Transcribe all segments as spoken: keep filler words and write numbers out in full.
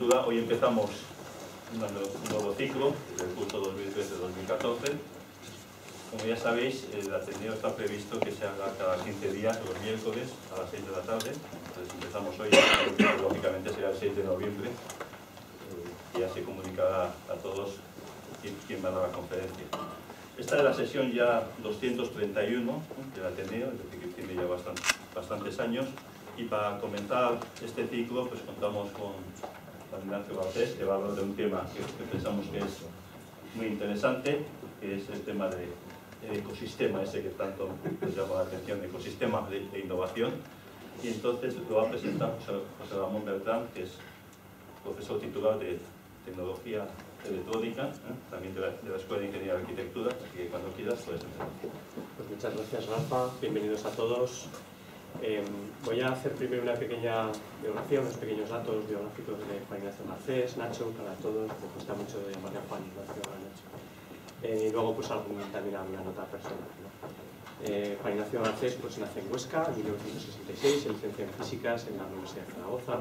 arquitectura. Hoy empezamos un nuevo ciclo del curso dos mil trece dos mil catorce. Como ya sabéis, el Ateneo está previsto que se haga cada quince días, los miércoles, a las seis de la tarde. Entonces empezamos hoy, lógicamente será el seis de noviembre, y ya se comunicará a todos quién va a dar la conferencia. Esta es la sesión ya doscientos treinta y uno del Ateneo, es decir, que tiene ya bastante, bastantes años. Y para comentar este ciclo, pues contamos con Juan Ignacio Garcés, que va a hablar de un tema que, que pensamos que es muy interesante, que es el tema de el ecosistema ese que tanto nos llama la atención, ecosistema de, de innovación. Y entonces lo va a presentar José, José Ramón Beltrán, que es profesor titular de Tecnología Electrónica, ¿eh? también de la, de la Escuela de Ingeniería y Arquitectura, así que cuando quieras puedes empezar. Pues muchas gracias, Rafa, bienvenidos a todos. Eh, voy a hacer primero una pequeña biografía, unos pequeños datos biográficos de Juan Ignacio Garcés, Nacho, para todos, me cuesta mucho llamarle a Juan Ignacio a Nacho. Eh, y luego pues algún, también alguna nota personal, ¿no? eh, Juan Ignacio Garcés pues, nace en Huesca en mil novecientos sesenta y seis, se licencia en Físicas en la Universidad de Zaragoza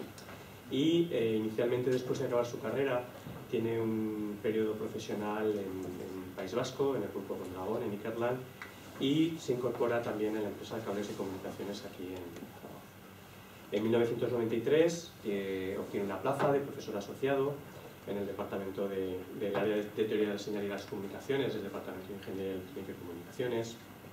y eh, inicialmente, después de acabar su carrera, tiene un periodo profesional en, en País Vasco, en el grupo Mondragón, en Ikerlan, y se incorpora también en la empresa de cables y comunicaciones aquí en Zaragoza. En mil novecientos noventa y tres eh, obtiene una plaza de profesor asociado en el departamento de, del área de, de teoría de la señal y las comunicaciones, del departamento de ingeniería electrónica y comunicaciones,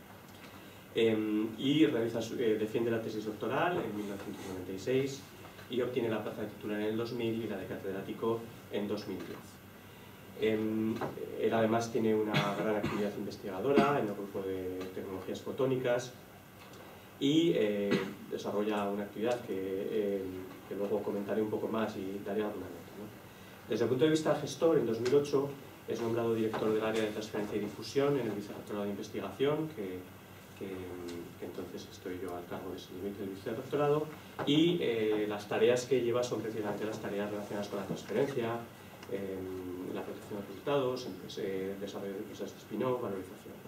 eh, y realiza su, eh, defiende la tesis doctoral en mil novecientos noventa y seis y obtiene la plaza de titular en el dos mil y la de catedrático en dos mil diez. Eh, él además tiene una gran actividad investigadora en el grupo de tecnologías fotónicas y eh, desarrolla una actividad que, eh, que luego comentaré un poco más y daré alguna nota, ¿no? Desde el punto de vista gestor, en dos mil ocho es nombrado director del área de transferencia y difusión en el Vicerrectorado de Investigación, que, que, que entonces estoy yo al cargo de ese nivel del Vicerrectorado, y eh, las tareas que lleva son precisamente las tareas relacionadas con la transferencia, eh, la protección de resultados, eh, desarrollo de empresas de spin-off, valorización, ¿no?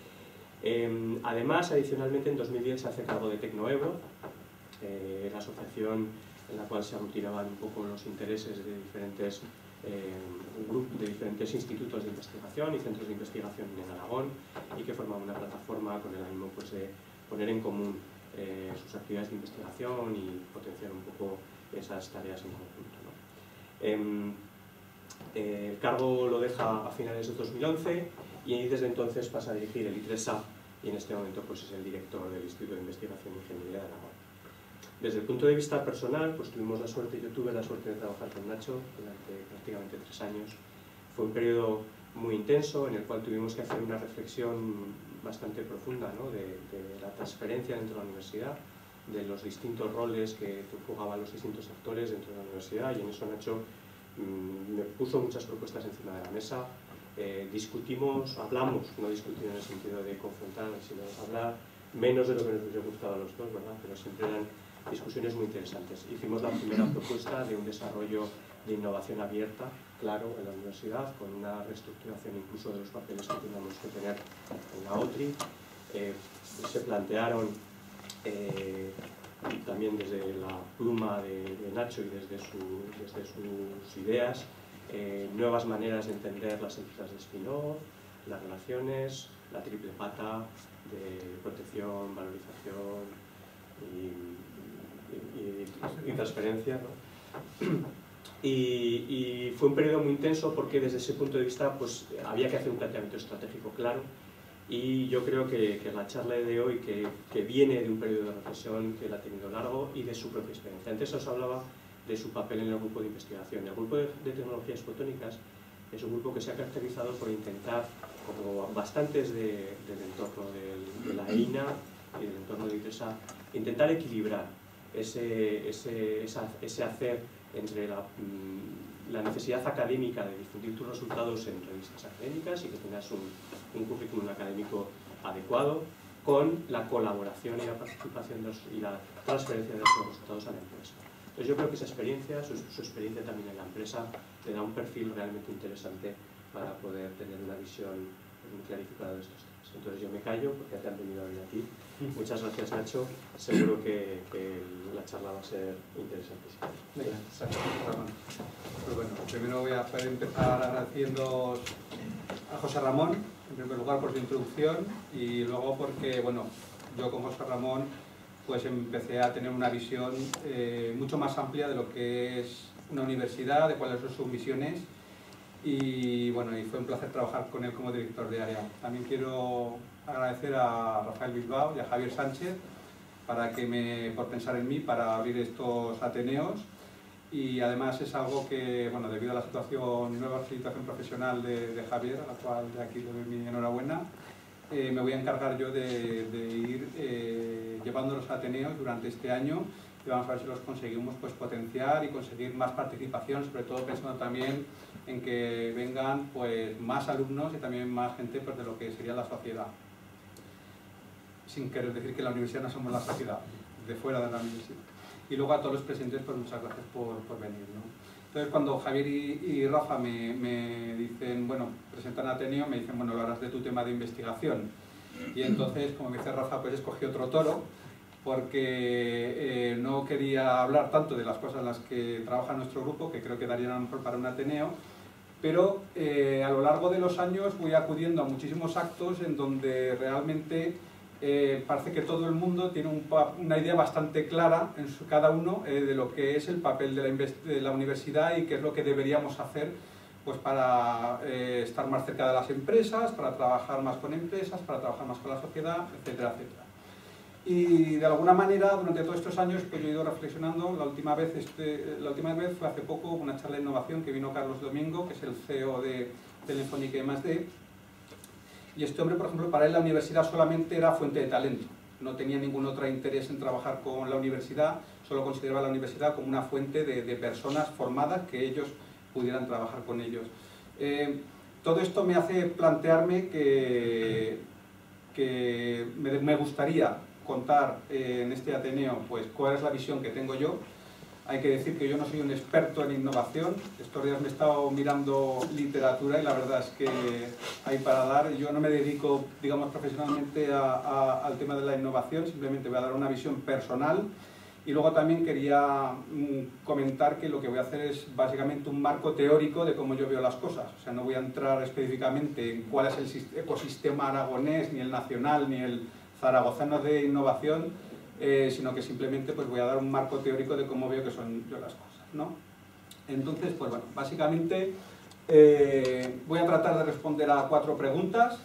Eh, además, adicionalmente, en dos mil diez se hace cargo de Tecnoebro, eh, la asociación en la cual se aglutinaban un poco los intereses de diferentes, eh, grupos, de diferentes institutos de investigación y centros de investigación en Aragón, y que forman una plataforma con el ánimo pues, de poner en común eh, sus actividades de investigación y potenciar un poco esas tareas en conjunto, ¿no? Eh, eh, el cargo lo deja a finales de dos mil once y desde entonces pasa a dirigir el I tres A y en este momento pues, es el director del Instituto de Investigación e Ingeniería de Aragón. Desde el punto de vista personal, pues tuvimos la suerte, yo tuve la suerte de trabajar con Nacho durante prácticamente tres años. Fue un periodo muy intenso en el cual tuvimos que hacer una reflexión bastante profunda, ¿no? de, de la transferencia dentro de la universidad, de los distintos roles que jugaban los distintos actores dentro de la universidad, y en eso Nacho mmm, me puso muchas propuestas encima de la mesa. Eh, discutimos, hablamos, no discutir en el sentido de confrontar, sino hablar menos de lo que nos hubiera gustado a los dos, ¿verdad? Pero siempre eran discusiones muy interesantes. Hicimos la primera propuesta de un desarrollo de innovación abierta, claro, en la universidad, con una reestructuración incluso de los papeles que teníamos que tener en la OTRI. Eh, se plantearon eh, también desde la pluma de, de Nacho y desde, su, desde sus ideas eh, nuevas maneras de entender las empresas de spin-off, las relaciones, la triple pata de protección, valorización y Y, y, y transferencia, ¿no? y, y fue un periodo muy intenso porque desde ese punto de vista pues, había que hacer un planteamiento estratégico claro, y yo creo que, que la charla de hoy que, que viene de un periodo de reflexión que él ha tenido largo y de su propia experiencia. Antes os hablaba de su papel en el grupo de investigación. El grupo de, de tecnologías fotónicas es un grupo que se ha caracterizado por intentar, como bastantes de, del entorno de, de la E I N A y del entorno de I tres A, intentar equilibrar ese, ese, esa, ese hacer entre la, la necesidad académica de difundir tus resultados en revistas académicas y que tengas un, un currículum académico adecuado, con la colaboración y la participación de los, y la transferencia de los resultados a la empresa. Entonces yo creo que esa experiencia, su, su experiencia también en la empresa, le da un perfil realmente interesante para poder tener una visión muy clarificada de estos temas. Entonces yo me callo porque te han venido a venir aquí. Muchas gracias, Nacho. Seguro que, que la charla va a ser interesantísima. Gracias, Ramón. Pues bueno, primero voy a empezar agradeciendo a José Ramón, en primer lugar por su introducción, y luego porque, bueno, yo con José Ramón pues empecé a tener una visión eh, mucho más amplia de lo que es una universidad, de cuáles son sus misiones, y bueno, y fue un placer trabajar con él como director de área. También quiero agradecer a Rafael Bilbao y a Javier Sánchez para que me, por pensar en mí para abrir estos Ateneos, y además es algo que, bueno, debido a la situación, nueva situación profesional de, de Javier, a la cual de aquí le doy mi enhorabuena, eh, me voy a encargar yo de, de ir eh, llevando los Ateneos durante este año, y vamos a ver si los conseguimos pues potenciar y conseguir más participación, sobre todo pensando también en que vengan pues más alumnos y también más gente pues, de lo que sería la sociedad. Sin querer decir que la universidad no somos la sociedad, de fuera de la universidad. Y luego a todos los presentes, pues muchas gracias por, por venir, ¿no? Entonces cuando Javier y, y Rafa me, me dicen, bueno, presentan Ateneo, me dicen, bueno, lo harás de tu tema de investigación. Y entonces, como me dice Rafa, pues escogí otro toro, porque eh, no quería hablar tanto de las cosas en las que trabaja nuestro grupo, que creo que darían a lo mejor para un Ateneo, pero eh, a lo largo de los años voy acudiendo a muchísimos actos en donde realmente eh, parece que todo el mundo tiene un, una idea bastante clara en su, cada uno eh, de lo que es el papel de la, de la universidad y qué es lo que deberíamos hacer pues, para eh, estar más cerca de las empresas, para trabajar más con empresas, para trabajar más con la sociedad, etcétera, etcétera. Y de alguna manera, durante todos estos años, pues yo he ido reflexionando. La última vez, este, la última vez fue hace poco una charla de innovación que vino Carlos Domingo, que es el C E O de Telefónica y más de. Y este hombre, por ejemplo, para él la universidad solamente era fuente de talento. No tenía ningún otro interés en trabajar con la universidad, solo consideraba la universidad como una fuente de, de personas formadas que ellos pudieran trabajar con ellos. Eh, todo esto me hace plantearme que, que me, me gustaría contar eh, en este Ateneo pues cuál es la visión que tengo yo. Hay que decir que yo no soy un experto en innovación. Estos días me he estado mirando literatura y la verdad es que hay para dar. Yo no me dedico, digamos, profesionalmente a, a, al tema de la innovación, simplemente voy a dar una visión personal. Y luego también quería mm, comentar que lo que voy a hacer es básicamente un marco teórico de cómo yo veo las cosas. O sea, no voy a entrar específicamente en cuál es el ecosistema aragonés, ni el nacional, ni el zaragozano de innovación, eh, sino que simplemente pues, voy a dar un marco teórico de cómo veo que son yo las cosas, ¿no? Entonces, pues bueno, básicamente eh, voy a tratar de responder a cuatro preguntas.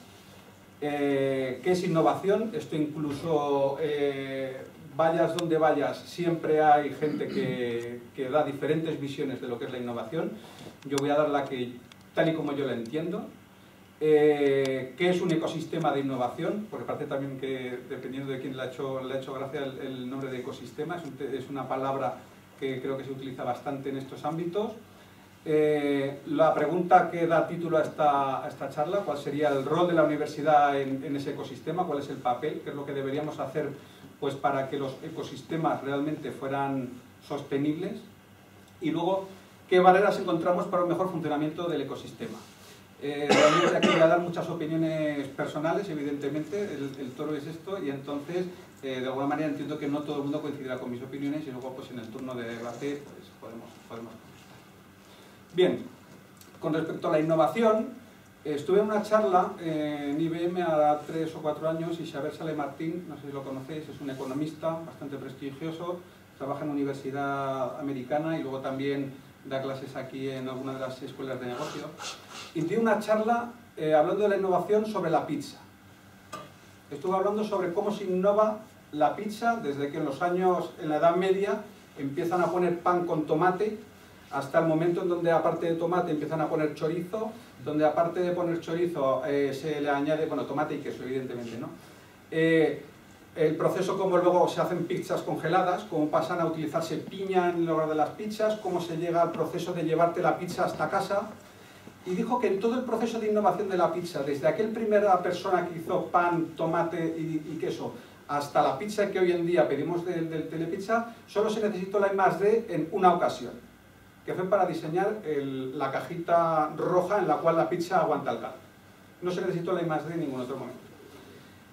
Eh, ¿Qué es innovación? Esto incluso, eh, vayas donde vayas, siempre hay gente que, que da diferentes visiones de lo que es la innovación. Yo voy a dar la que, tal y como yo la entiendo. Eh, ¿Qué es un ecosistema de innovación? Porque parece también que, dependiendo de quién le ha hecho, le ha hecho gracia el, el nombre de ecosistema, es, un, es una palabra que creo que se utiliza bastante en estos ámbitos. Eh, la pregunta que da título a esta, a esta charla, ¿cuál sería el rol de la universidad en, en ese ecosistema? ¿Cuál es el papel? ¿Qué es lo que deberíamos hacer pues, para que los ecosistemas realmente fueran sostenibles? Y luego, ¿qué barreras encontramos para un mejor funcionamiento del ecosistema? Eh, realmente aquí voy a dar muchas opiniones personales, evidentemente, el, el toro es esto, y entonces, eh, de alguna manera entiendo que no todo el mundo coincidirá con mis opiniones, y luego pues en el turno de debate pues, podemos, podemos contestar. Bien, con respecto a la innovación, eh, estuve en una charla eh, en I B M a tres o cuatro años, y Xavier Sale Martín, no sé si lo conocéis, es un economista bastante prestigioso, trabaja en una universidad americana y luego también da clases aquí en alguna de las escuelas de negocio, y dio una charla eh, hablando de la innovación sobre la pizza. Estuvo hablando sobre cómo se innova la pizza desde que en los años, en la Edad Media, empiezan a poner pan con tomate, hasta el momento en donde aparte de tomate empiezan a poner chorizo, donde aparte de poner chorizo eh, se le añade, bueno, tomate y queso, evidentemente, ¿no? Eh, el proceso como luego se hacen pizzas congeladas, cómo pasan a utilizarse piña en lugar de las pizzas, cómo se llega al proceso de llevarte la pizza hasta casa. Y dijo que en todo el proceso de innovación de la pizza, desde aquel primera persona que hizo pan, tomate y, y queso, hasta la pizza que hoy en día pedimos del de Telepizza, solo se necesitó la I más D en una ocasión, que fue para diseñar el, la cajita roja en la cual la pizza aguanta el calor. No se necesitó la I más D en ningún otro momento.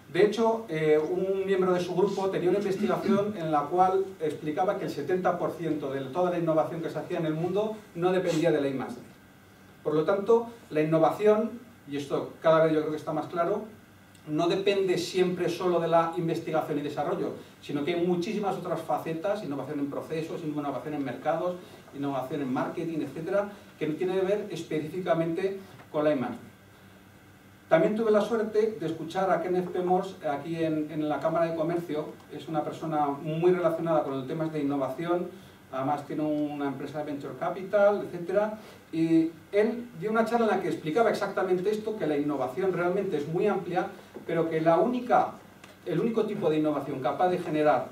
De hecho, eh, un miembro de su grupo tenía una investigación en la cual explicaba que el setenta por ciento de toda la innovación que se hacía en el mundo no dependía de la I más D. Por lo tanto, la innovación, y esto cada vez yo creo que está más claro, no depende siempre solo de la investigación y desarrollo, sino que hay muchísimas otras facetas, innovación en procesos, innovación en mercados, innovación en marketing, etcétera, que no tiene que ver específicamente con la I más D. También tuve la suerte de escuchar a Kenneth P. Morse aquí en, en la Cámara de Comercio. Es una persona muy relacionada con los temas de innovación, además tiene una empresa de Venture Capital, etcétera. Y él dio una charla en la que explicaba exactamente esto, que la innovación realmente es muy amplia, pero que la única, el único tipo de innovación capaz de generar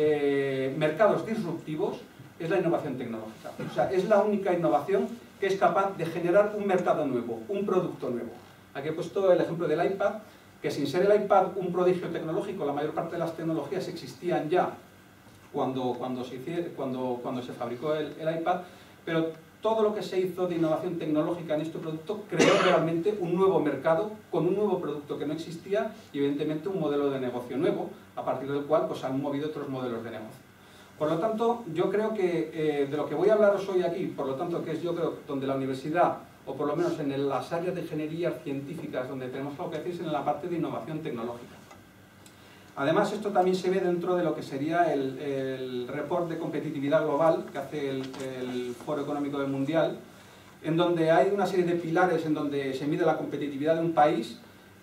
eh, mercados disruptivos es la innovación tecnológica. O sea, es la única innovación que es capaz de generar un mercado nuevo, un producto nuevo. Aquí he puesto el ejemplo del iPad, que sin ser el iPad un prodigio tecnológico, la mayor parte de las tecnologías existían ya cuando, cuando, se, hice, cuando, cuando se fabricó el, el iPad, pero todo lo que se hizo de innovación tecnológica en este producto creó realmente un nuevo mercado con un nuevo producto que no existía y evidentemente un modelo de negocio nuevo, a partir del cual pues, han movido otros modelos de negocio. Por lo tanto, yo creo que eh, de lo que voy a hablaros hoy aquí, por lo tanto, que es yo creo donde la universidad, o por lo menos en las áreas de ingenierías científicas donde tenemos algo que decir, es en la parte de innovación tecnológica. Además, esto también se ve dentro de lo que sería el, el report de competitividad global que hace el, el Foro Económico del Mundial, en donde hay una serie de pilares en donde se mide la competitividad de un país.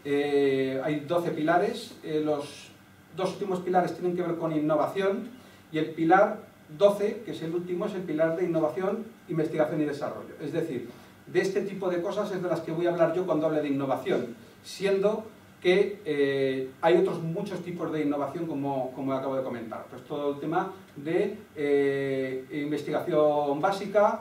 Eh, hay doce pilares, eh, los dos últimos pilares tienen que ver con innovación y el pilar doce, que es el último, es el pilar de innovación, investigación y desarrollo. Es decir, de este tipo de cosas es de las que voy a hablar yo cuando hable de innovación, siendo que eh, hay otros muchos tipos de innovación como, como acabo de comentar. Pues todo el tema de eh, investigación básica,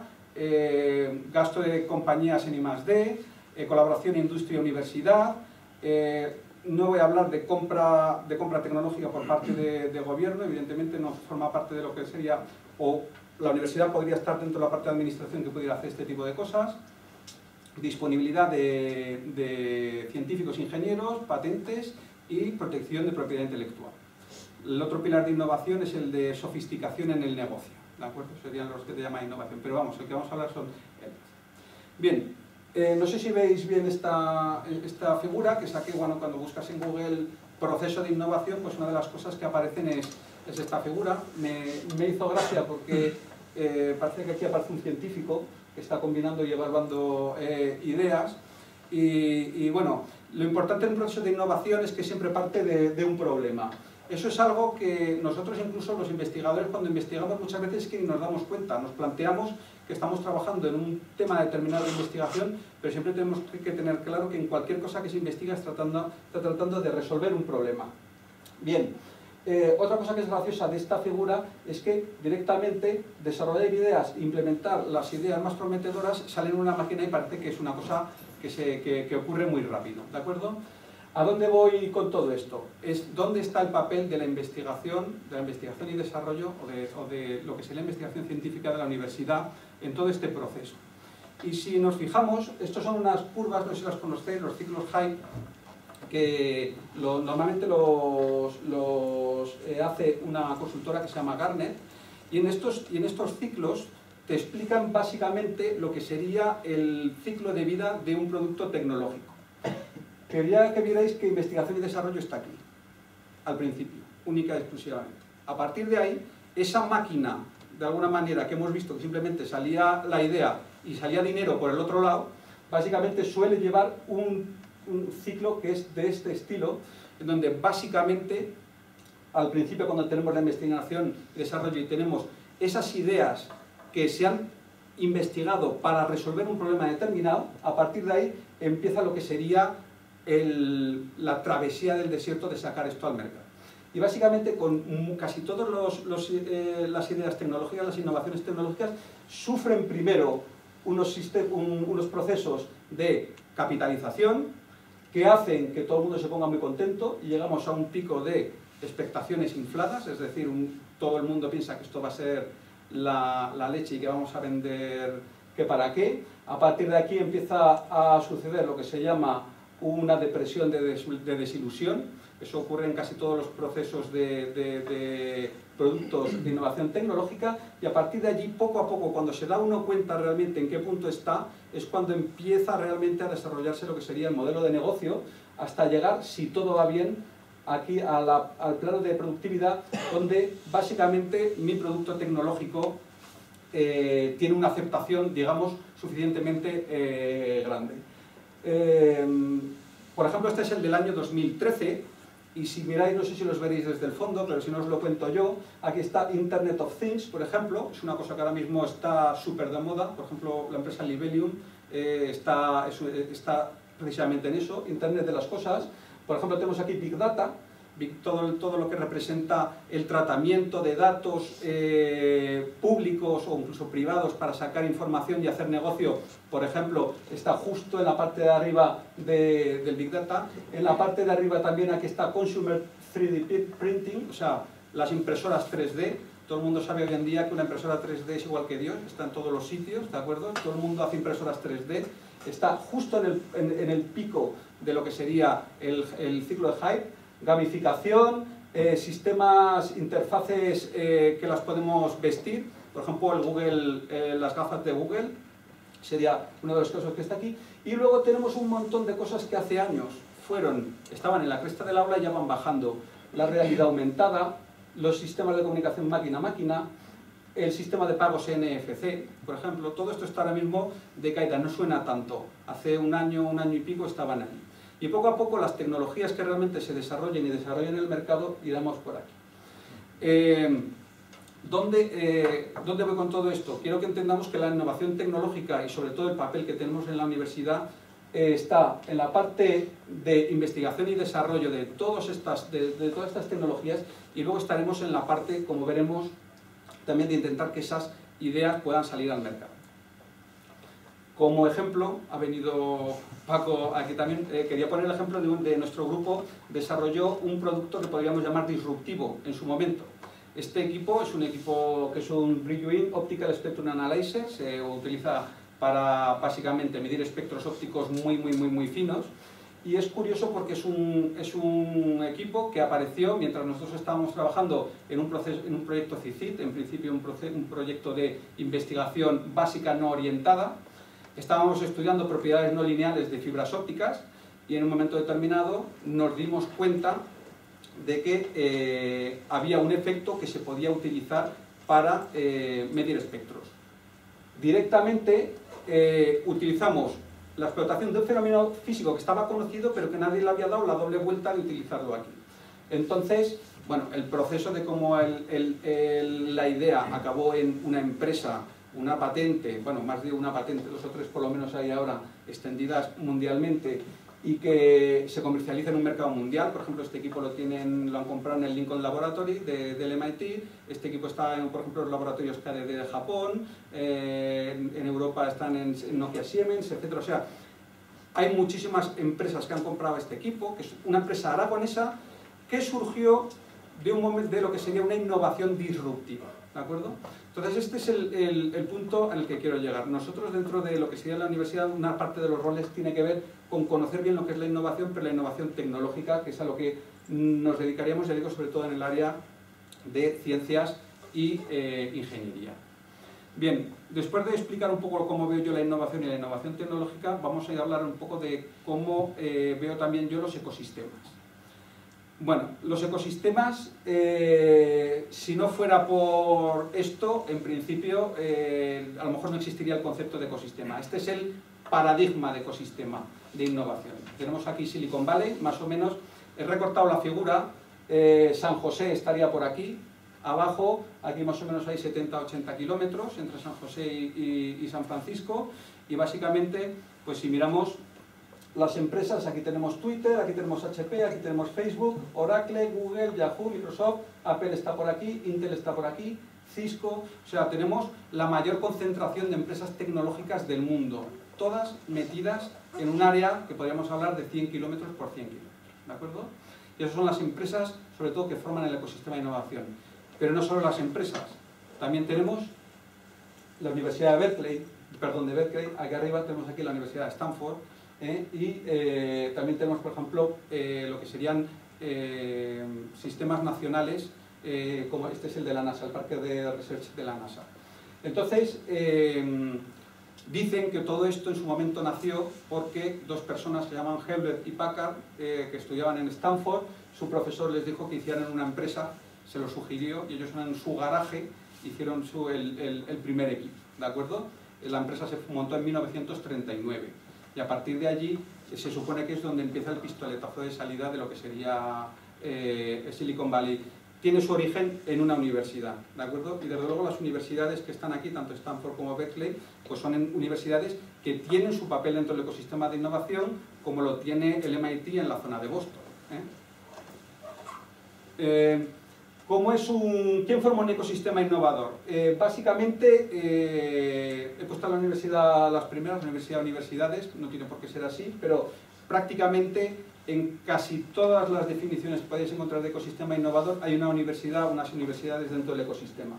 eh, gasto de compañías en I más D, eh, colaboración industria-universidad, eh, no voy a hablar de compra, de compra tecnológica por parte de, de gobierno, evidentemente no forma parte de lo que sería, o la universidad podría estar dentro de la parte de administración que pudiera hacer este tipo de cosas. Disponibilidad de, de científicos, ingenieros, patentes y protección de propiedad intelectual. El otro pilar de innovación es el de sofisticación en el negocio, ¿de acuerdo? Serían los que te llaman innovación, pero vamos, el que vamos a hablar son ellos. Bien, eh, no sé si veis bien esta, esta figura que saqué, bueno, cuando buscas en Google proceso de innovación, pues una de las cosas que aparecen es, es esta figura. Me, me hizo gracia porque eh, parece que aquí aparece un científico que está combinando y evaluando eh, ideas y, y bueno, lo importante en un proceso de innovación es que siempre parte de, de un problema. Eso es algo que nosotros incluso los investigadores cuando investigamos muchas veces que nos damos cuenta, nos planteamos que estamos trabajando en un tema determinado de investigación, pero siempre tenemos que tener claro que en cualquier cosa que se investiga está tratando, está tratando de resolver un problema. Bien. Eh, otra cosa que es graciosa de esta figura es que directamente desarrollar ideas, implementar las ideas más prometedoras, sale en una máquina y parece que es una cosa que, se, que, que ocurre muy rápido, ¿de acuerdo? ¿A dónde voy con todo esto? Es dónde está el papel de la investigación, de la investigación y desarrollo, o de, o de lo que sería la investigación científica de la universidad en todo este proceso. Y si nos fijamos, estos son unas curvas, no sé si las conocéis, los ciclos Hyde, que lo, normalmente los, los eh, hace una consultora que se llama Gartner, y en, estos, y en estos ciclos te explican básicamente lo que sería el ciclo de vida de un producto tecnológico. Quería que vierais que investigación y desarrollo está aquí, al principio, única y exclusivamente. A partir de ahí, esa máquina, de alguna manera, que hemos visto que simplemente salía la idea y salía dinero por el otro lado, básicamente suele llevar un un ciclo que es de este estilo, en donde básicamente al principio cuando tenemos la investigación y desarrollo y tenemos esas ideas que se han investigado para resolver un problema determinado, a partir de ahí empieza lo que sería el, la travesía del desierto de sacar esto al mercado. Y básicamente con casi todas los, los, eh, las ideas tecnológicas, las innovaciones tecnológicas, sufren primero unos, un, unos procesos de capitalización, que hacen que todo el mundo se ponga muy contento y llegamos a un pico de expectaciones infladas, es decir, un, todo el mundo piensa que esto va a ser la, la leche y que vamos a vender que para qué. A partir de aquí empieza a suceder lo que se llama una depresión de, des, de desilusión, eso ocurre en casi todos los procesos de, de, de productos de innovación tecnológica, y a partir de allí, poco a poco, cuando se da uno cuenta realmente en qué punto está, es cuando empieza realmente a desarrollarse lo que sería el modelo de negocio, hasta llegar, si todo va bien, aquí a la, al plano de productividad, donde básicamente mi producto tecnológico eh, tiene una aceptación, digamos, suficientemente eh, grande. Eh, por ejemplo, este es el del año dos mil trece, y si miráis, no sé si los veréis desde el fondo, pero si no os lo cuento yo, aquí está Internet of Things, por ejemplo, es una cosa que ahora mismo está súper de moda. Por ejemplo, la empresa Libelium eh, está, es, está precisamente en eso, Internet de las cosas. Por ejemplo, tenemos aquí Big Data, Big, todo, todo lo que representa el tratamiento de datos eh, públicos o incluso privados para sacar información y hacer negocio. Por ejemplo, está justo en la parte de arriba de, del Big Data. En la parte de arriba también aquí está Consumer tres D Printing, o sea, las impresoras tres D. Todo el mundo sabe hoy en día que una impresora tres D es igual que Dios, está en todos los sitios, ¿de acuerdo? Todo el mundo hace impresoras tres D. Está justo en el, en, en el pico de lo que sería el, el ciclo de Hype. Gamificación, eh, sistemas, interfaces eh, que las podemos vestir, por ejemplo el Google, eh, las gafas de Google, sería uno de los casos que está aquí. Y luego tenemos un montón de cosas que hace años fueron, estaban en la cresta del aula y ya van bajando. La realidad aumentada, los sistemas de comunicación máquina-máquina, el sistema de pagos N F C, por ejemplo, todo esto está ahora mismo de caída, no suena tanto. Hace un año, un año y pico estaban ahí. Y poco a poco las tecnologías que realmente se desarrollen y desarrollen en el mercado iremos por aquí. Eh, ¿dónde, eh, ¿Dónde voy con todo esto? Quiero que entendamos que la innovación tecnológica y sobre todo el papel que tenemos en la universidad eh, está en la parte de investigación y desarrollo de, todas estas, de, de todas estas tecnologías, y luego estaremos en la parte, como veremos, también de intentar que esas ideas puedan salir al mercado. Como ejemplo, ha venido Paco aquí también, eh, quería poner el ejemplo de, un, de nuestro grupo, desarrolló un producto que podríamos llamar disruptivo en su momento. Este equipo es un equipo que es un Bridgewin Optical Spectrum Analyzer, se utiliza para básicamente medir espectros ópticos muy, muy, muy, muy finos, y es curioso porque es un, es un equipo que apareció mientras nosotros estábamos trabajando en un, proceso, en un proyecto C I C I T, en principio un, proce, un proyecto de investigación básica no orientada. Estábamos estudiando propiedades no lineales de fibras ópticas y en un momento determinado nos dimos cuenta de que eh, había un efecto que se podía utilizar para eh, medir espectros. Directamente eh, utilizamos la explotación de un fenómeno físico que estaba conocido pero que nadie le había dado la doble vuelta de utilizarlo aquí. Entonces, bueno, el proceso de cómo el, el, el, la idea acabó en una empresa, una patente, bueno, más de una patente, dos o tres por lo menos hay ahora extendidas mundialmente y que se comercializa en un mercado mundial. Por ejemplo, este equipo lo tienen, lo han comprado en el Lincoln Laboratory de, del M I T. Este equipo está en, por ejemplo, los laboratorios K D D de Japón, eh, en, en Europa están en, en Nokia Siemens, etcétera. O sea, hay muchísimas empresas que han comprado este equipo, que es una empresa aragonesa que surgió de, un momento, de lo que sería una innovación disruptiva, ¿de acuerdo? Entonces este es el, el, el punto en el que quiero llegar. Nosotros dentro de lo que sería la universidad, una parte de los roles tiene que ver con conocer bien lo que es la innovación, pero la innovación tecnológica, que es a lo que nos dedicaríamos, ya digo, sobre todo en el área de ciencias y eh, ingeniería. Bien, después de explicar un poco cómo veo yo la innovación y la innovación tecnológica, vamos a ir a hablar un poco de cómo eh, veo también yo los ecosistemas. Bueno, los ecosistemas, eh, si no fuera por esto, en principio, eh, a lo mejor no existiría el concepto de ecosistema. Este es el paradigma de ecosistema de innovación. Tenemos aquí Silicon Valley, más o menos. He recortado la figura, eh, San José estaría por aquí, abajo, aquí más o menos hay setenta a ochenta kilómetros entre San José y, y, y San Francisco, y básicamente, pues si miramos las empresas, aquí tenemos Twitter, aquí tenemos H P, aquí tenemos Facebook, Oracle, Google, Yahoo, Microsoft, Apple está por aquí, Intel está por aquí, Cisco, o sea, tenemos la mayor concentración de empresas tecnológicas del mundo, todas metidas en un área que podríamos hablar de cien kilómetros por cien kilómetros, ¿de acuerdo? Y esas son las empresas, sobre todo, que forman el ecosistema de innovación. Pero no solo las empresas, también tenemos la Universidad de Berkeley, perdón, de Berkeley, aquí arriba tenemos aquí la Universidad de Stanford, ¿eh? y eh, también tenemos, por ejemplo, eh, lo que serían eh, sistemas nacionales, eh, como este es el de la NASA, el Parque de Research de la NASA. Entonces, eh, dicen que todo esto en su momento nació porque dos personas se llaman Hewlett y Packard, eh, que estudiaban en Stanford, su profesor les dijo que hicieran una empresa, se lo sugirió, y ellos en su garaje hicieron su, el, el, el primer equipo, ¿de acuerdo? La empresa se montó en mil novecientos treinta y nueve, y a partir de allí se supone que es donde empieza el pistoletazo de salida de lo que sería eh, Silicon Valley. Tiene su origen en una universidad, ¿de acuerdo? Y desde luego las universidades que están aquí, tanto Stanford como Berkeley, pues son universidades que tienen su papel dentro del ecosistema de innovación, como lo tiene el M I T en la zona de Boston, ¿eh? Eh, ¿cómo es un, ¿Quién forma un ecosistema innovador? Eh, básicamente, eh, he puesto a la universidad las primeras, la universidad universidades, no tiene por qué ser así, pero prácticamente en casi todas las definiciones que podéis encontrar de ecosistema innovador hay una universidad, unas universidades dentro del ecosistema.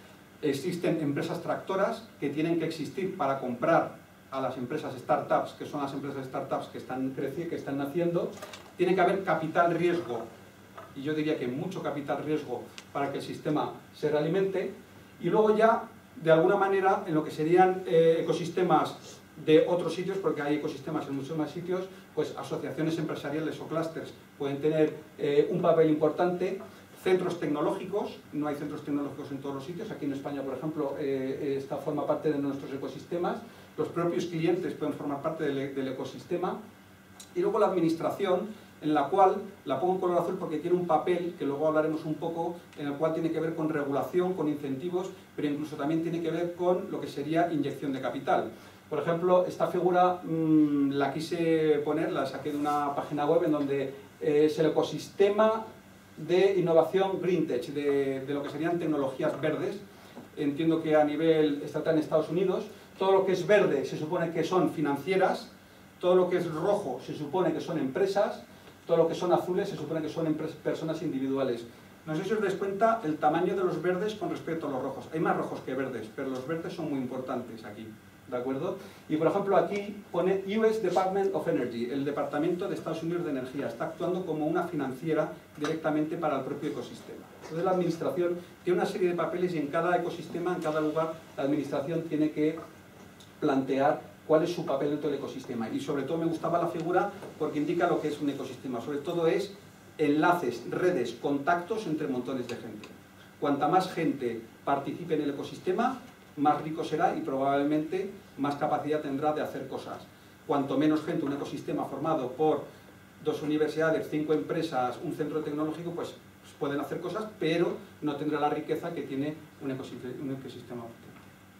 Existen empresas tractoras que tienen que existir para comprar a las empresas startups, que son las empresas startups que están creciendo, que están naciendo. Tiene que haber capital riesgo, y yo diría que mucho capital riesgo para que el sistema se realimente. Y luego ya, de alguna manera, en lo que serían eh, ecosistemas de otros sitios, porque hay ecosistemas en muchos más sitios, pues asociaciones empresariales o clústeres pueden tener eh, un papel importante. Centros tecnológicos, no hay centros tecnológicos en todos los sitios, aquí en España, por ejemplo, eh, esta forma parte de nuestros ecosistemas. Los propios clientes pueden formar parte del, del ecosistema. Y luego la administración, en la cual, la pongo en color azul porque tiene un papel, que luego hablaremos un poco, en el cual tiene que ver con regulación, con incentivos, pero incluso también tiene que ver con lo que sería inyección de capital. Por ejemplo, esta figura mmm, la quise poner, la saqué de una página web en donde eh, es el ecosistema de innovación Green Tech, de, de lo que serían tecnologías verdes. Entiendo que a nivel estatal en Estados Unidos, todo lo que es verde se supone que son financieras, todo lo que es rojo se supone que son empresas, todo lo que son azules se supone que son personas individuales. No sé si os dais cuenta el tamaño de los verdes con respecto a los rojos. Hay más rojos que verdes, pero los verdes son muy importantes aquí, ¿de acuerdo? Y por ejemplo aquí pone U S Department of Energy, el Departamento de Estados Unidos de Energía, está actuando como una financiera directamente para el propio ecosistema. Entonces la administración tiene una serie de papeles y en cada ecosistema, en cada lugar, la administración tiene que plantear cuál es su papel dentro del ecosistema. Y sobre todo me gustaba la figura porque indica lo que es un ecosistema, sobre todo es enlaces, redes, contactos entre montones de gente. Cuanta más gente participe en el ecosistema, más rico será y probablemente más capacidad tendrá de hacer cosas. Cuanto menos gente, un ecosistema formado por dos universidades, cinco empresas, un centro tecnológico, pues, pues pueden hacer cosas, pero no tendrá la riqueza que tiene un ecosistema, un ecosistema óptimo.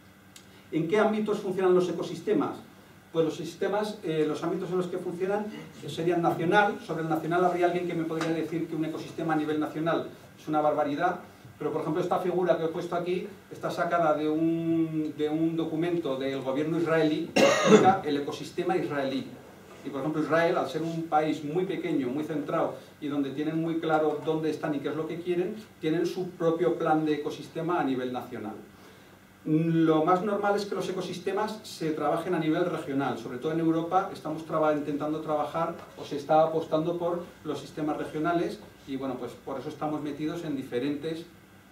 ¿En qué ámbitos funcionan los ecosistemas? Pues los sistemas, eh, los ámbitos en los que funcionan eh, serían nacional. Sobre el nacional habría alguien que me podría decir que un ecosistema a nivel nacional es una barbaridad, pero por ejemplo esta figura que he puesto aquí está sacada de un, de un documento del gobierno israelí que explica el ecosistema israelí. Y por ejemplo Israel, al ser un país muy pequeño, muy centrado y donde tienen muy claro dónde están y qué es lo que quieren, tienen su propio plan de ecosistema a nivel nacional. Lo más normal es que los ecosistemas se trabajen a nivel regional, sobre todo en Europa estamos traba, intentando trabajar o se está apostando por los sistemas regionales y bueno, pues por eso estamos metidos en diferentes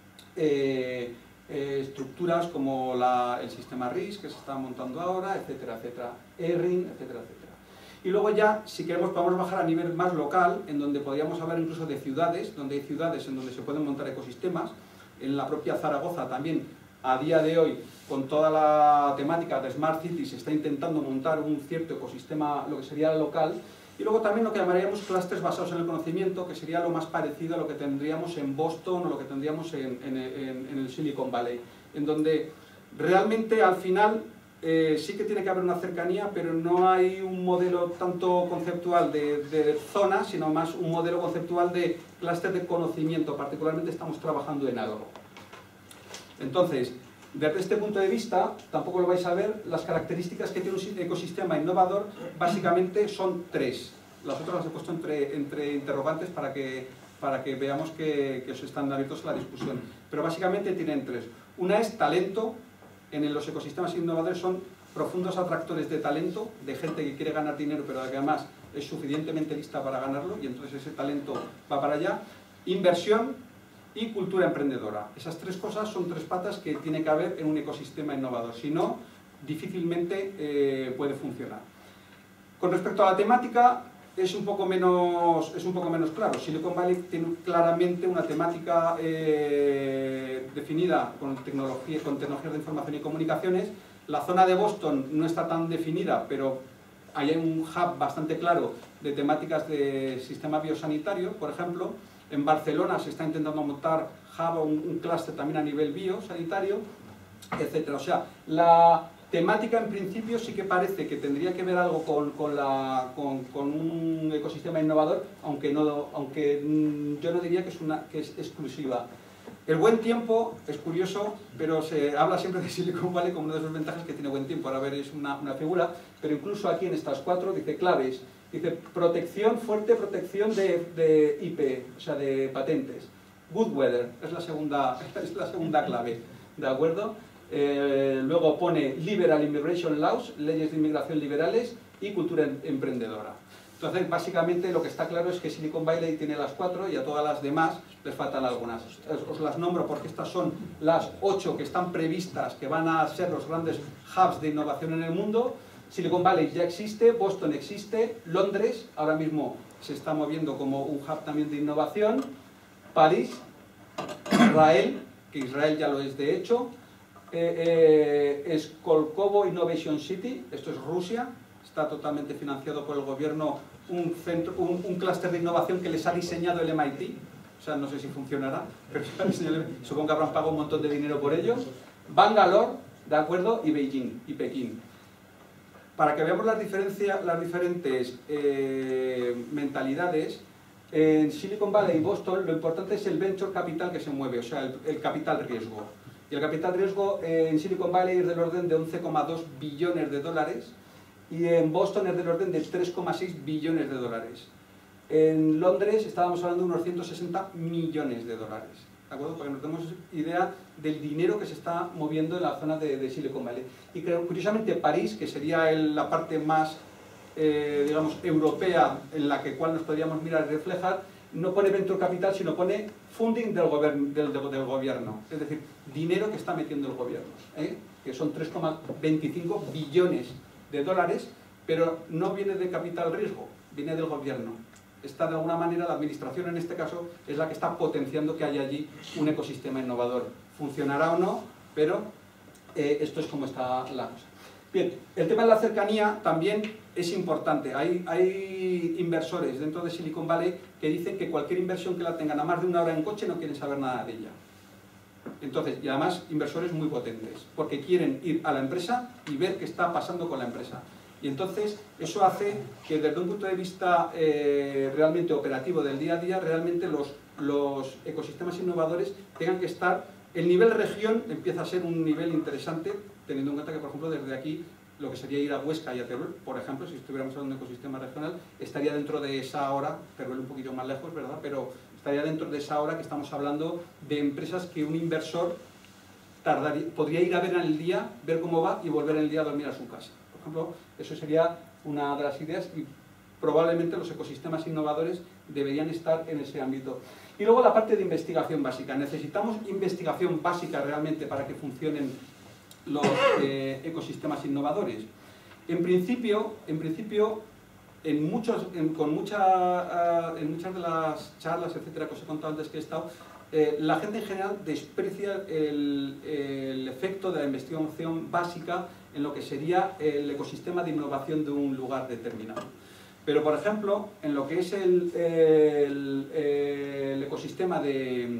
eh, eh, estructuras como la, el sistema R I S que se está montando ahora, etcétera, etcétera, E R I N, etcétera, etcétera. Y luego ya, si queremos, podemos bajar a nivel más local, en donde podríamos hablar incluso de ciudades, donde hay ciudades en donde se pueden montar ecosistemas, en la propia Zaragoza también. A día de hoy, con toda la temática de Smart City, se está intentando montar un cierto ecosistema, lo que sería local, y luego también lo que llamaríamos clústeres basados en el conocimiento, que sería lo más parecido a lo que tendríamos en Boston o lo que tendríamos en, en, en, en el Silicon Valley, en donde realmente al final eh, sí que tiene que haber una cercanía, pero no hay un modelo tanto conceptual de, de zona, sino más un modelo conceptual de clúster de conocimiento, particularmente estamos trabajando en algo. Entonces, desde este punto de vista, tampoco lo vais a ver, las características que tiene un ecosistema innovador básicamente son tres. Las otras las he puesto entre, entre interrogantes para que, para que veamos que, que están abiertos a la discusión. Pero básicamente tienen tres. Una es talento. En los ecosistemas innovadores son profundos atractores de talento, de gente que quiere ganar dinero, pero que además es suficientemente lista para ganarlo y entonces ese talento va para allá. Inversión y cultura emprendedora. Esas tres cosas son tres patas que tiene que haber en un ecosistema innovador, si no, difícilmente eh, puede funcionar. Con respecto a la temática, es un poco menos, es un poco menos claro. Silicon Valley tiene claramente una temática eh, definida con, tecnología, con tecnologías de información y comunicaciones. La zona de Boston no está tan definida, pero ahí hay un hub bastante claro de temáticas de sistema biosanitario, por ejemplo. En Barcelona se está intentando montar hub, un, un clúster también a nivel biosanitario, etcétera. O sea, la temática en principio sí que parece que tendría que ver algo con, con, la, con, con un ecosistema innovador, aunque, no, aunque mmm, yo no diría que es, una, que es exclusiva. El buen tiempo es curioso, pero se habla siempre de Silicon Valley como una de sus ventajas, que tiene buen tiempo. Ahora veréis una, una figura, pero incluso aquí en estas cuatro dice claves. Dice protección, fuerte protección de, de I P, o sea, de patentes. Good weather, es la segunda, es la segunda clave, ¿de acuerdo? Eh, luego pone liberal immigration laws, leyes de inmigración liberales y cultura em emprendedora. Entonces, básicamente lo que está claro es que Silicon Valley tiene las cuatro y a todas las demás les faltan algunas. Os las nombro porque estas son las ocho que están previstas, que van a ser los grandes hubs de innovación en el mundo. Silicon Valley ya existe, Boston existe, Londres ahora mismo se está moviendo como un hub también de innovación, París, Israel, que Israel ya lo es de hecho, eh, eh, Skolkovo Innovation City, esto es Rusia, está totalmente financiado por el gobierno, un, centro, un, un clúster de innovación que les ha diseñado el M I T, o sea, no sé si funcionará, pero supongo que habrán pagado un montón de dinero por ello, Bangalore, ¿de acuerdo? Y Beijing, y Pekín. Para que veamos las, diferencias, las diferentes eh, mentalidades, en Silicon Valley y Boston lo importante es el venture capital que se mueve, o sea, el, el capital riesgo. Y el capital riesgo eh, en Silicon Valley es del orden de once coma dos billones de dólares y en Boston es del orden de tres coma seis billones de dólares. En Londres estábamos hablando de unos ciento sesenta millones de dólares. ¿De acuerdo? Para que nos demos idea del dinero que se está moviendo en la zona de, de Silicon Valley. Y creo, curiosamente, París, que sería el, la parte más, eh, digamos, europea en la que cual nos podríamos mirar y reflejar, no pone venture capital, sino pone funding del, gobern, del, del, del gobierno. Es decir, dinero que está metiendo el gobierno, ¿eh? Que son tres coma veinticinco billones de dólares, pero no viene de capital riesgo, viene del gobierno. Está de alguna manera, la administración en este caso es la que está potenciando que haya allí un ecosistema innovador. Funcionará o no, pero eh, esto es como está la cosa. Bien, el tema de la cercanía también es importante. Hay, hay inversores dentro de Silicon Valley que dicen que cualquier inversión que la tengan a más de una hora en coche no quieren saber nada de ella. Entonces, y además inversores muy potentes, porque quieren ir a la empresa y ver qué está pasando con la empresa. Y entonces eso hace que desde un punto de vista eh, realmente operativo del día a día, realmente los, los ecosistemas innovadores tengan que estar, el nivel región empieza a ser un nivel interesante, teniendo en cuenta que, por ejemplo, desde aquí, lo que sería ir a Huesca y a Teruel, por ejemplo, si estuviéramos hablando de un ecosistema regional, estaría dentro de esa hora, Teruel un poquito más lejos, ¿verdad? Pero estaría dentro de esa hora que estamos hablando de empresas que un inversor tardaría, podría ir a ver en el día, ver cómo va y volver en el día a dormir a su casa. Por ejemplo, eso sería una de las ideas y probablemente los ecosistemas innovadores deberían estar en ese ámbito. Y luego la parte de investigación básica. Necesitamos investigación básica realmente para que funcionen los eh, ecosistemas innovadores. En principio, en, principio, en, muchos, en, con mucha, uh, en muchas de las charlas, etcétera, que os he contado antes que he estado, eh, la gente en general desprecia el, el efecto de la investigación básica en lo que sería el ecosistema de innovación de un lugar determinado. Pero, por ejemplo, en lo que es el, el, el ecosistema de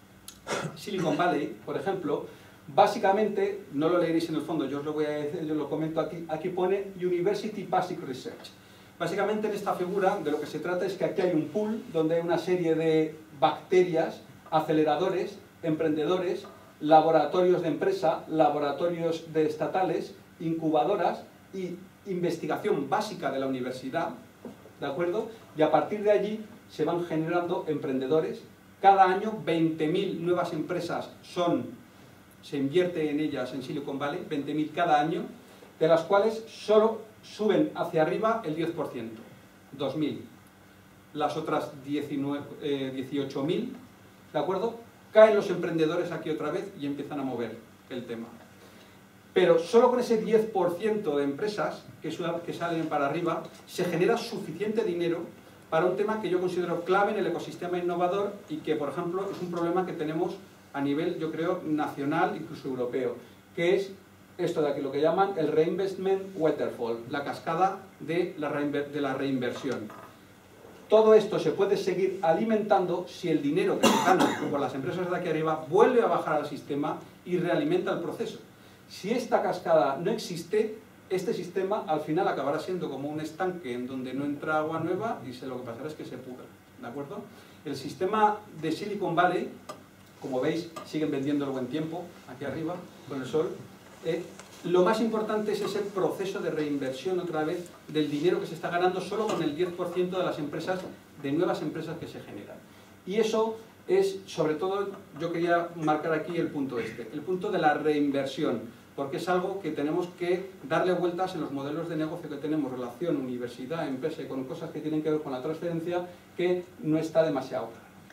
Silicon Valley, por ejemplo, básicamente, no lo leeréis en el fondo, yo os lo, voy a decir, yo lo comento aquí, aquí pone University Basic Research. Básicamente en esta figura de lo que se trata es que aquí hay un pool donde hay una serie de bacterias, aceleradores, emprendedores, laboratorios de empresa, laboratorios de estatales, incubadoras y investigación básica de la universidad, ¿de acuerdo? Y a partir de allí se van generando emprendedores. Cada año veinte mil nuevas empresas son, se invierte en ellas en Silicon Valley, veinte mil cada año, de las cuales solo suben hacia arriba el diez por ciento. dos mil. Las otras dieciocho mil, ¿de acuerdo? Caen los emprendedores aquí otra vez y empiezan a mover el tema. Pero solo con ese diez por ciento de empresas que, que salen para arriba, se genera suficiente dinero para un tema que yo considero clave en el ecosistema innovador y que, por ejemplo, es un problema que tenemos a nivel, yo creo, nacional, incluso europeo, que es esto de aquí, lo que llaman el Reinvestment Waterfall, la cascada de la, de la reinversión. Todo esto se puede seguir alimentando si el dinero que se gana por las empresas de aquí arriba vuelve a bajar al sistema y realimenta el proceso. Si esta cascada no existe, este sistema al final acabará siendo como un estanque en donde no entra agua nueva y se, lo que pasará es que se pudra, ¿de acuerdo? El sistema de Silicon Valley, como veis, siguen vendiendo el buen tiempo, aquí arriba, con el sol. Eh, lo más importante es ese proceso de reinversión otra vez del dinero que se está ganando solo con el diez por ciento de las empresas, de nuevas empresas que se generan. Y eso es, sobre todo, yo quería marcar aquí el punto este, el punto de la reinversión, porque es algo que tenemos que darle vueltas en los modelos de negocio que tenemos, relación, universidad, empresa y con cosas que tienen que ver con la transferencia, que no está demasiado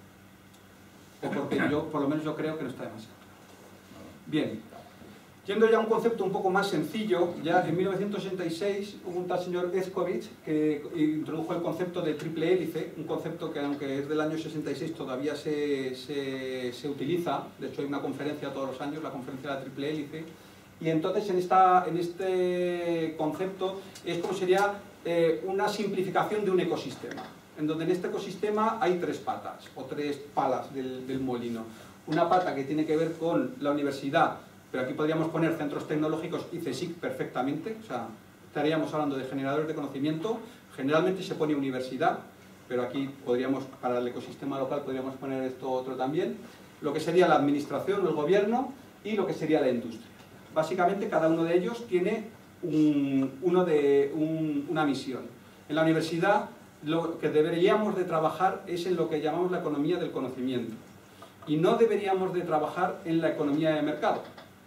claro. O porque yo, por lo menos yo creo que no está demasiado claro. Bien. Yendo ya a un concepto un poco más sencillo, ya en mil novecientos sesenta y seis hubo un tal señor Ezkovich que introdujo el concepto de triple hélice, un concepto que aunque es del año sesenta y seis todavía se, se, se utiliza, de hecho hay una conferencia todos los años, la conferencia de la triple hélice, y entonces en, esta, en este concepto es como sería eh, una simplificación de un ecosistema, en donde en este ecosistema hay tres patas, o tres palas del, del molino. Una pata que tiene que ver con la universidad, pero aquí podríamos poner centros tecnológicos y CSIC perfectamente, o sea, estaríamos hablando de generadores de conocimiento, generalmente se pone universidad, pero aquí podríamos, para el ecosistema local, podríamos poner esto otro también, lo que sería la administración o el gobierno y lo que sería la industria. Básicamente cada uno de ellos tiene un, uno de, un, una misión. En la universidad lo que deberíamos de trabajar es en lo que llamamos la economía del conocimiento y no deberíamos de trabajar en la economía de mercado.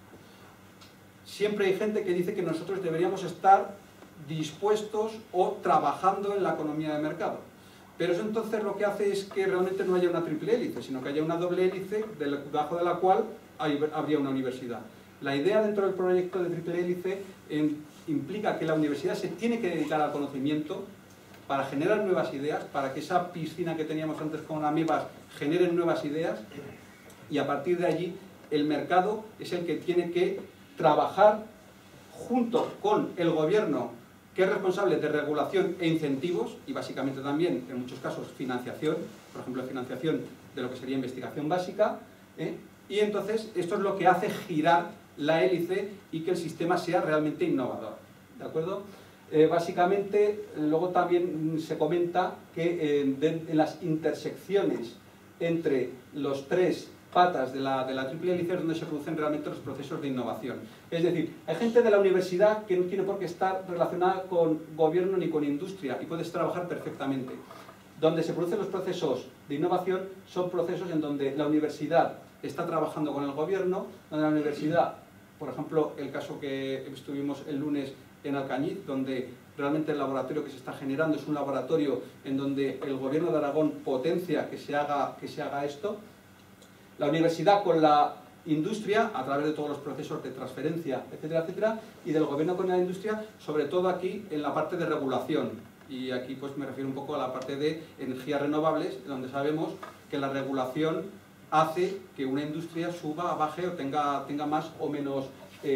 Siempre hay gente que dice que nosotros deberíamos estar dispuestos o trabajando en la economía de mercado. Pero eso entonces lo que hace es que realmente no haya una triple hélice, sino que haya una doble hélice debajo de la cual hay, habría una universidad. La idea dentro del proyecto de triple hélice en, implica que la universidad se tiene que dedicar al conocimiento para generar nuevas ideas, para que esa piscina que teníamos antes con amebas genere nuevas ideas, y a partir de allí el mercado es el que tiene que trabajar junto con el gobierno, que es responsable de regulación e incentivos, y básicamente también, en muchos casos, financiación, por ejemplo, financiación de lo que sería investigación básica, ¿eh? Y entonces esto es lo que hace girar la hélice y que el sistema sea realmente innovador, ¿de acuerdo? Eh, básicamente, luego también se comenta que eh, de, en las intersecciones entre los tres patas de la, de la triple hélice es donde se producen realmente los procesos de innovación. Es decir, hay gente de la universidad que no tiene por qué estar relacionada con gobierno ni con industria y puedes trabajar perfectamente. Donde se producen los procesos de innovación son procesos en donde la universidad está trabajando con el gobierno, donde la universidad, por ejemplo, el caso que estuvimos el lunes en Alcañiz, donde realmente el laboratorio que se está generando es un laboratorio en donde el gobierno de Aragón potencia que se haga, que se haga esto. La universidad con la industria, a través de todos los procesos de transferencia, etcétera, etcétera, y del gobierno con la industria, sobre todo aquí en la parte de regulación. Y aquí pues me refiero un poco a la parte de energías renovables, donde sabemos que la regulación hace que una industria suba, baje o tenga, tenga más o menos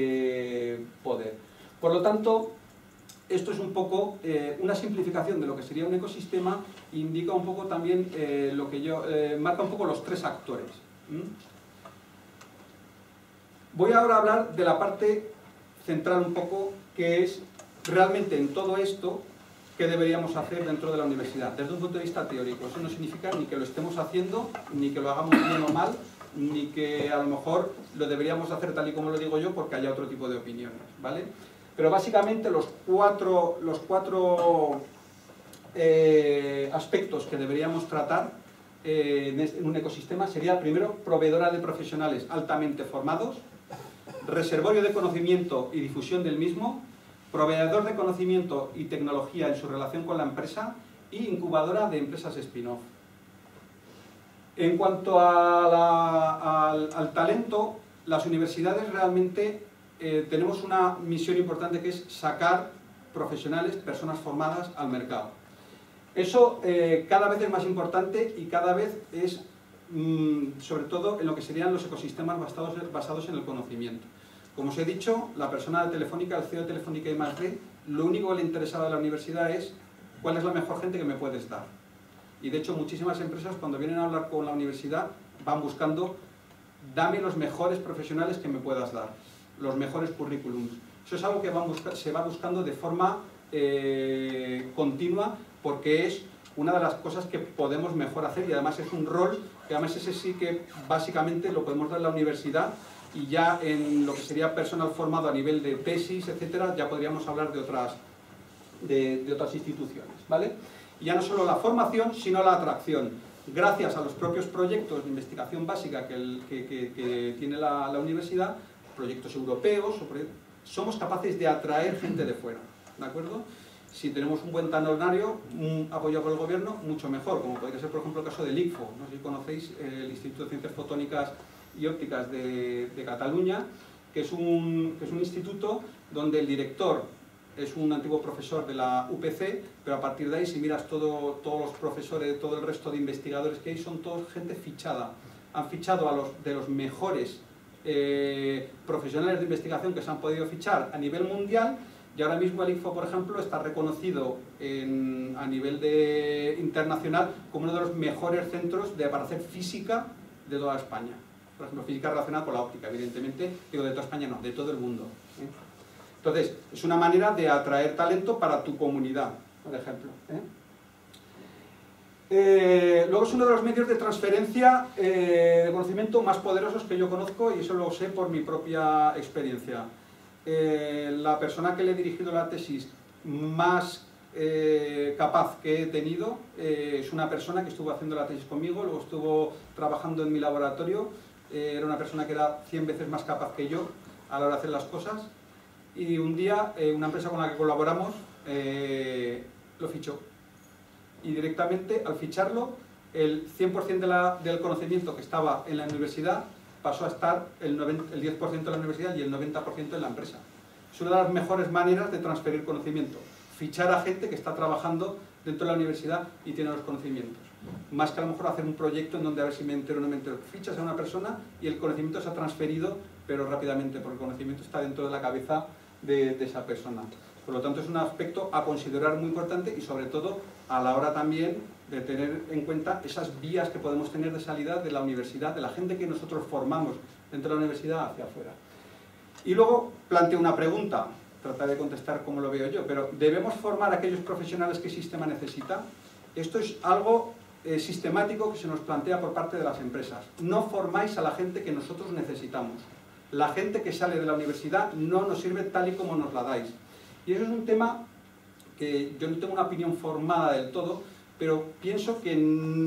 eh, poder. Por lo tanto, esto es un poco eh, una simplificación de lo que sería un ecosistema, indica un poco también eh, lo que yo, eh, marca un poco los tres actores. ¿Mm? Voy ahora a hablar de la parte central un poco, que es realmente en todo esto que deberíamos hacer dentro de la universidad, desde un punto de vista teórico. Eso no significa ni que lo estemos haciendo, ni que lo hagamos bien o mal, ni que a lo mejor lo deberíamos hacer tal y como lo digo yo porque haya otro tipo de opiniones, ¿vale? Pero básicamente los cuatro, los cuatro eh, aspectos que deberíamos tratar eh, en, este, en un ecosistema sería, primero, proveedora de profesionales altamente formados, reservorio de conocimiento y difusión del mismo, proveedor de conocimiento y tecnología en su relación con la empresa y incubadora de empresas spin-off. En cuanto a la, al, al talento, las universidades realmente eh, tenemos una misión importante que es sacar profesionales, personas formadas al mercado. Eso eh, cada vez es más importante y cada vez es, mmm, sobre todo, en lo que serían los ecosistemas basados, basados en el conocimiento. Como os he dicho, la persona de Telefónica, el C E O de Telefónica y más D, lo único que le interesaba de la universidad es cuál es la mejor gente que me puedes dar. Y de hecho muchísimas empresas cuando vienen a hablar con la universidad van buscando dame los mejores profesionales que me puedas dar, los mejores currículums. Eso es algo que van buscar, se va buscando de forma eh, continua porque es una de las cosas que podemos mejor hacer y además es un rol que además ese sí que básicamente lo podemos dar en la universidad y ya en lo que sería personal formado a nivel de tesis, etcétera, ya podríamos hablar de otras, de, de otras instituciones, ¿vale? Y ya no solo la formación, sino la atracción. Gracias a los propios proyectos de investigación básica que, el, que, que, que tiene la, la universidad, proyectos europeos, somos capaces de atraer gente de fuera, ¿de acuerdo? Si tenemos un buen talonario, un apoyo por el gobierno, mucho mejor, como podría ser por ejemplo el caso del I C F O, no sé si conocéis el Instituto de Ciencias Fotónicas y Ópticas de, de Cataluña, que es, un, que es un instituto donde el director es un antiguo profesor de la U P C, pero a partir de ahí, si miras todo, todos los profesores, todo el resto de investigadores que hay, son todos gente fichada. Han fichado a los de los mejores eh, profesionales de investigación que se han podido fichar a nivel mundial, y ahora mismo el I C F O, por ejemplo, está reconocido en, a nivel de, internacional como uno de los mejores centros de, para hacer física de toda España. Por ejemplo, física relacionada con la óptica, evidentemente, digo de toda España no, de todo el mundo, ¿eh? Entonces, es una manera de atraer talento para tu comunidad, por ejemplo. ¿eh? Eh, luego es uno de los medios de transferencia eh, de conocimiento más poderosos que yo conozco y eso lo sé por mi propia experiencia. Eh, la persona que le he dirigido la tesis más eh, capaz que he tenido eh, es una persona que estuvo haciendo la tesis conmigo, luego estuvo trabajando en mi laboratorio, eh, era una persona que era cien veces más capaz que yo a la hora de hacer las cosas. Y un día, eh, una empresa con la que colaboramos eh, lo fichó. Y directamente, al ficharlo, el cien por cien de la, del conocimiento que estaba en la universidad pasó a estar el, noventa, el diez por ciento en la universidad y el noventa por ciento en la empresa. Es una de las mejores maneras de transferir conocimiento. Fichar a gente que está trabajando dentro de la universidad y tiene los conocimientos. Más que a lo mejor hacer un proyecto en donde a ver si me entero o no me entero. Fichas a una persona y el conocimiento se ha transferido, pero rápidamente, porque el conocimiento está dentro de la cabeza De, de esa persona. Por lo tanto es un aspecto a considerar muy importante y sobre todo a la hora también de tener en cuenta esas vías que podemos tener de salida de la universidad, de la gente que nosotros formamos dentro de la universidad hacia afuera. Y luego planteo una pregunta, trataré de contestar como lo veo yo, pero ¿debemos formar a aquellos profesionales que el sistema necesita? Esto es algo eh, sistemático que se nos plantea por parte de las empresas. No formáis a la gente que nosotros necesitamos. La gente que sale de la universidad no nos sirve tal y como nos la dais. Y eso es un tema que yo no tengo una opinión formada del todo, pero pienso que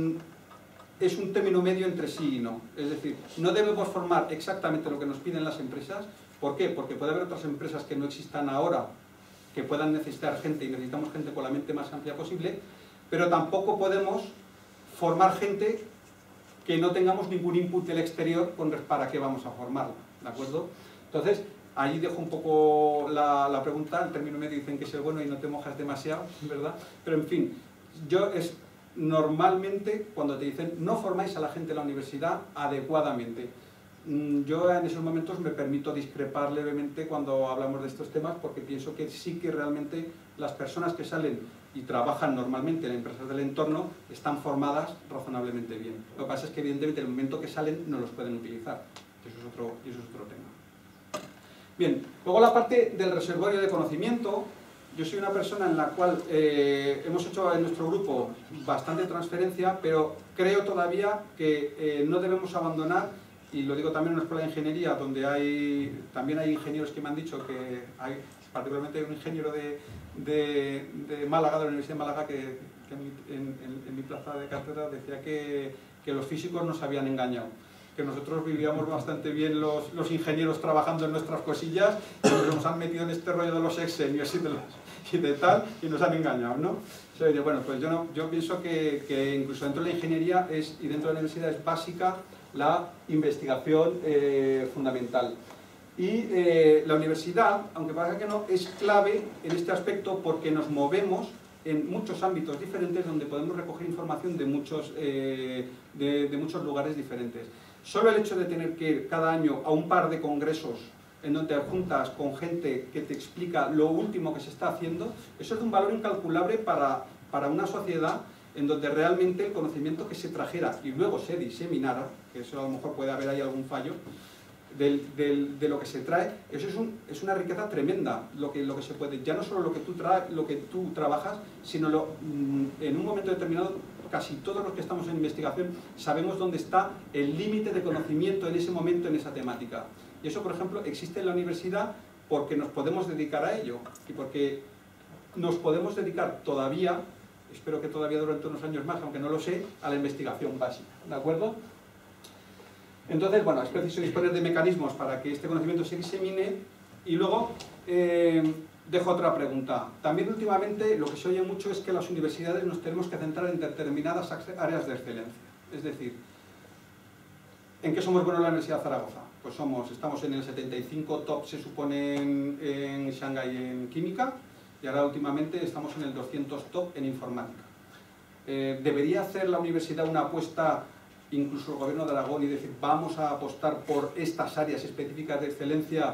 es un término medio entre sí y no. Es decir, no debemos formar exactamente lo que nos piden las empresas. ¿Por qué? Porque puede haber otras empresas que no existan ahora, que puedan necesitar gente y necesitamos gente con la mente más amplia posible, pero tampoco podemos formar gente que no tengamos ningún input del exterior con para qué vamos a formarla. ¿De acuerdo? Entonces, ahí dejo un poco la, la pregunta, el término medio dicen que es el bueno y no te mojas demasiado, ¿verdad? Pero en fin, yo es normalmente cuando te dicen no formáis a la gente en la universidad adecuadamente. Yo en esos momentos me permito discrepar levemente cuando hablamos de estos temas porque pienso que sí que realmente las personas que salen y trabajan normalmente en empresas del entorno están formadas razonablemente bien. Lo que pasa es que evidentemente en el momento que salen no los pueden utilizar. Eso es otro, eso es otro tema. Bien, luego la parte del reservorio de conocimiento. Yo soy una persona en la cual eh, hemos hecho en nuestro grupo bastante transferencia, pero creo todavía que eh, no debemos abandonar, y lo digo también en una escuela de ingeniería donde hay, también hay ingenieros que me han dicho que hay, particularmente hay un ingeniero de, de, de Málaga, de la Universidad de Málaga, que, que en, en, en mi plaza de cátedra decía que, que los físicos nos habían engañado. que nosotros vivíamos bastante bien los, los ingenieros trabajando en nuestras cosillas y nos han metido en este rollo de los exenios y de, los, y de tal y nos han engañado, ¿no? O sea, bueno, pues yo, no, yo pienso que, que incluso dentro de la ingeniería es, y dentro de la universidad es básica la investigación eh, fundamental. Y eh, la universidad, aunque parezca que no, es clave en este aspecto porque nos movemos en muchos ámbitos diferentes donde podemos recoger información de muchos, eh, de, de muchos lugares diferentes. Solo el hecho de tener que ir cada año a un par de congresos en donde te juntas con gente que te explica lo último que se está haciendo, eso es de un valor incalculable para, para una sociedad en donde realmente el conocimiento que se trajera y luego se diseminara, que eso a lo mejor puede haber ahí algún fallo, Del, del, de lo que se trae, eso es, un, es una riqueza tremenda, lo que, lo que se puede, ya no solo lo que tú, trae, lo que tú trabajas, sino lo, en un momento determinado, casi todos los que estamos en investigación sabemos dónde está el límite de conocimiento en ese momento, en esa temática. Y eso, por ejemplo, existe en la universidad porque nos podemos dedicar a ello, y porque nos podemos dedicar todavía, espero que todavía durante unos años más, aunque no lo sé, a la investigación básica, ¿de acuerdo? Entonces, bueno, es preciso disponer de mecanismos para que este conocimiento se disemine. Y luego, eh, dejo otra pregunta. También últimamente lo que se oye mucho es que las universidades nos tenemos que centrar en determinadas áreas de excelencia. Es decir, ¿en qué somos buenos en la Universidad de Zaragoza? Pues somos, estamos en el setenta y cinco top, se supone, en, en Shanghái en química, y ahora últimamente estamos en el doscientos top en informática. Eh, ¿Debería hacer la universidad una apuesta, incluso el gobierno de Aragón, y decir, vamos a apostar por estas áreas específicas de excelencia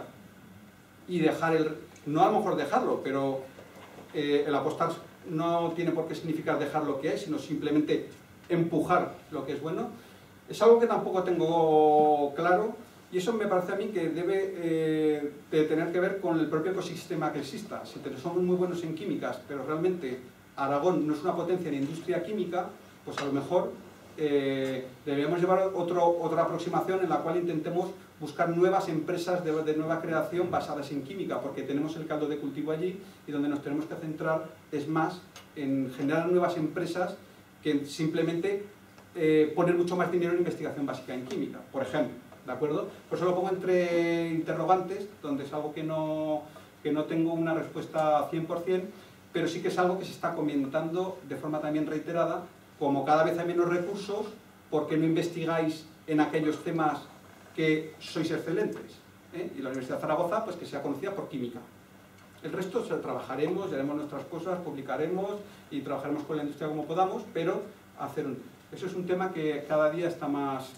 y dejar el... no a lo mejor dejarlo, pero eh, el apostar no tiene por qué significar dejar lo que es, sino simplemente empujar lo que es bueno? Es algo que tampoco tengo claro, y eso me parece a mí que debe eh, de tener que ver con el propio ecosistema que exista. Si somos muy buenos en químicas, pero realmente Aragón no es una potencia en industria química, pues a lo mejor Eh, debemos llevar otro, otra aproximación en la cual intentemos buscar nuevas empresas de, de nueva creación basadas en química, porque tenemos el caldo de cultivo allí y donde nos tenemos que centrar es más en generar nuevas empresas que simplemente eh, poner mucho más dinero en investigación básica en química, por ejemplo, ¿de acuerdo? Por eso lo pongo entre interrogantes, donde es algo que no, que no tengo una respuesta cien por cien, pero sí que es algo que se está comentando de forma también reiterada. Como cada vez hay menos recursos, ¿por qué no investigáis en aquellos temas que sois excelentes? ¿Eh? Y la Universidad de Zaragoza, pues que sea conocida por química. El resto, o sea, trabajaremos, haremos nuestras cosas, publicaremos y trabajaremos con la industria como podamos, pero hacer un... eso es un tema que cada día está más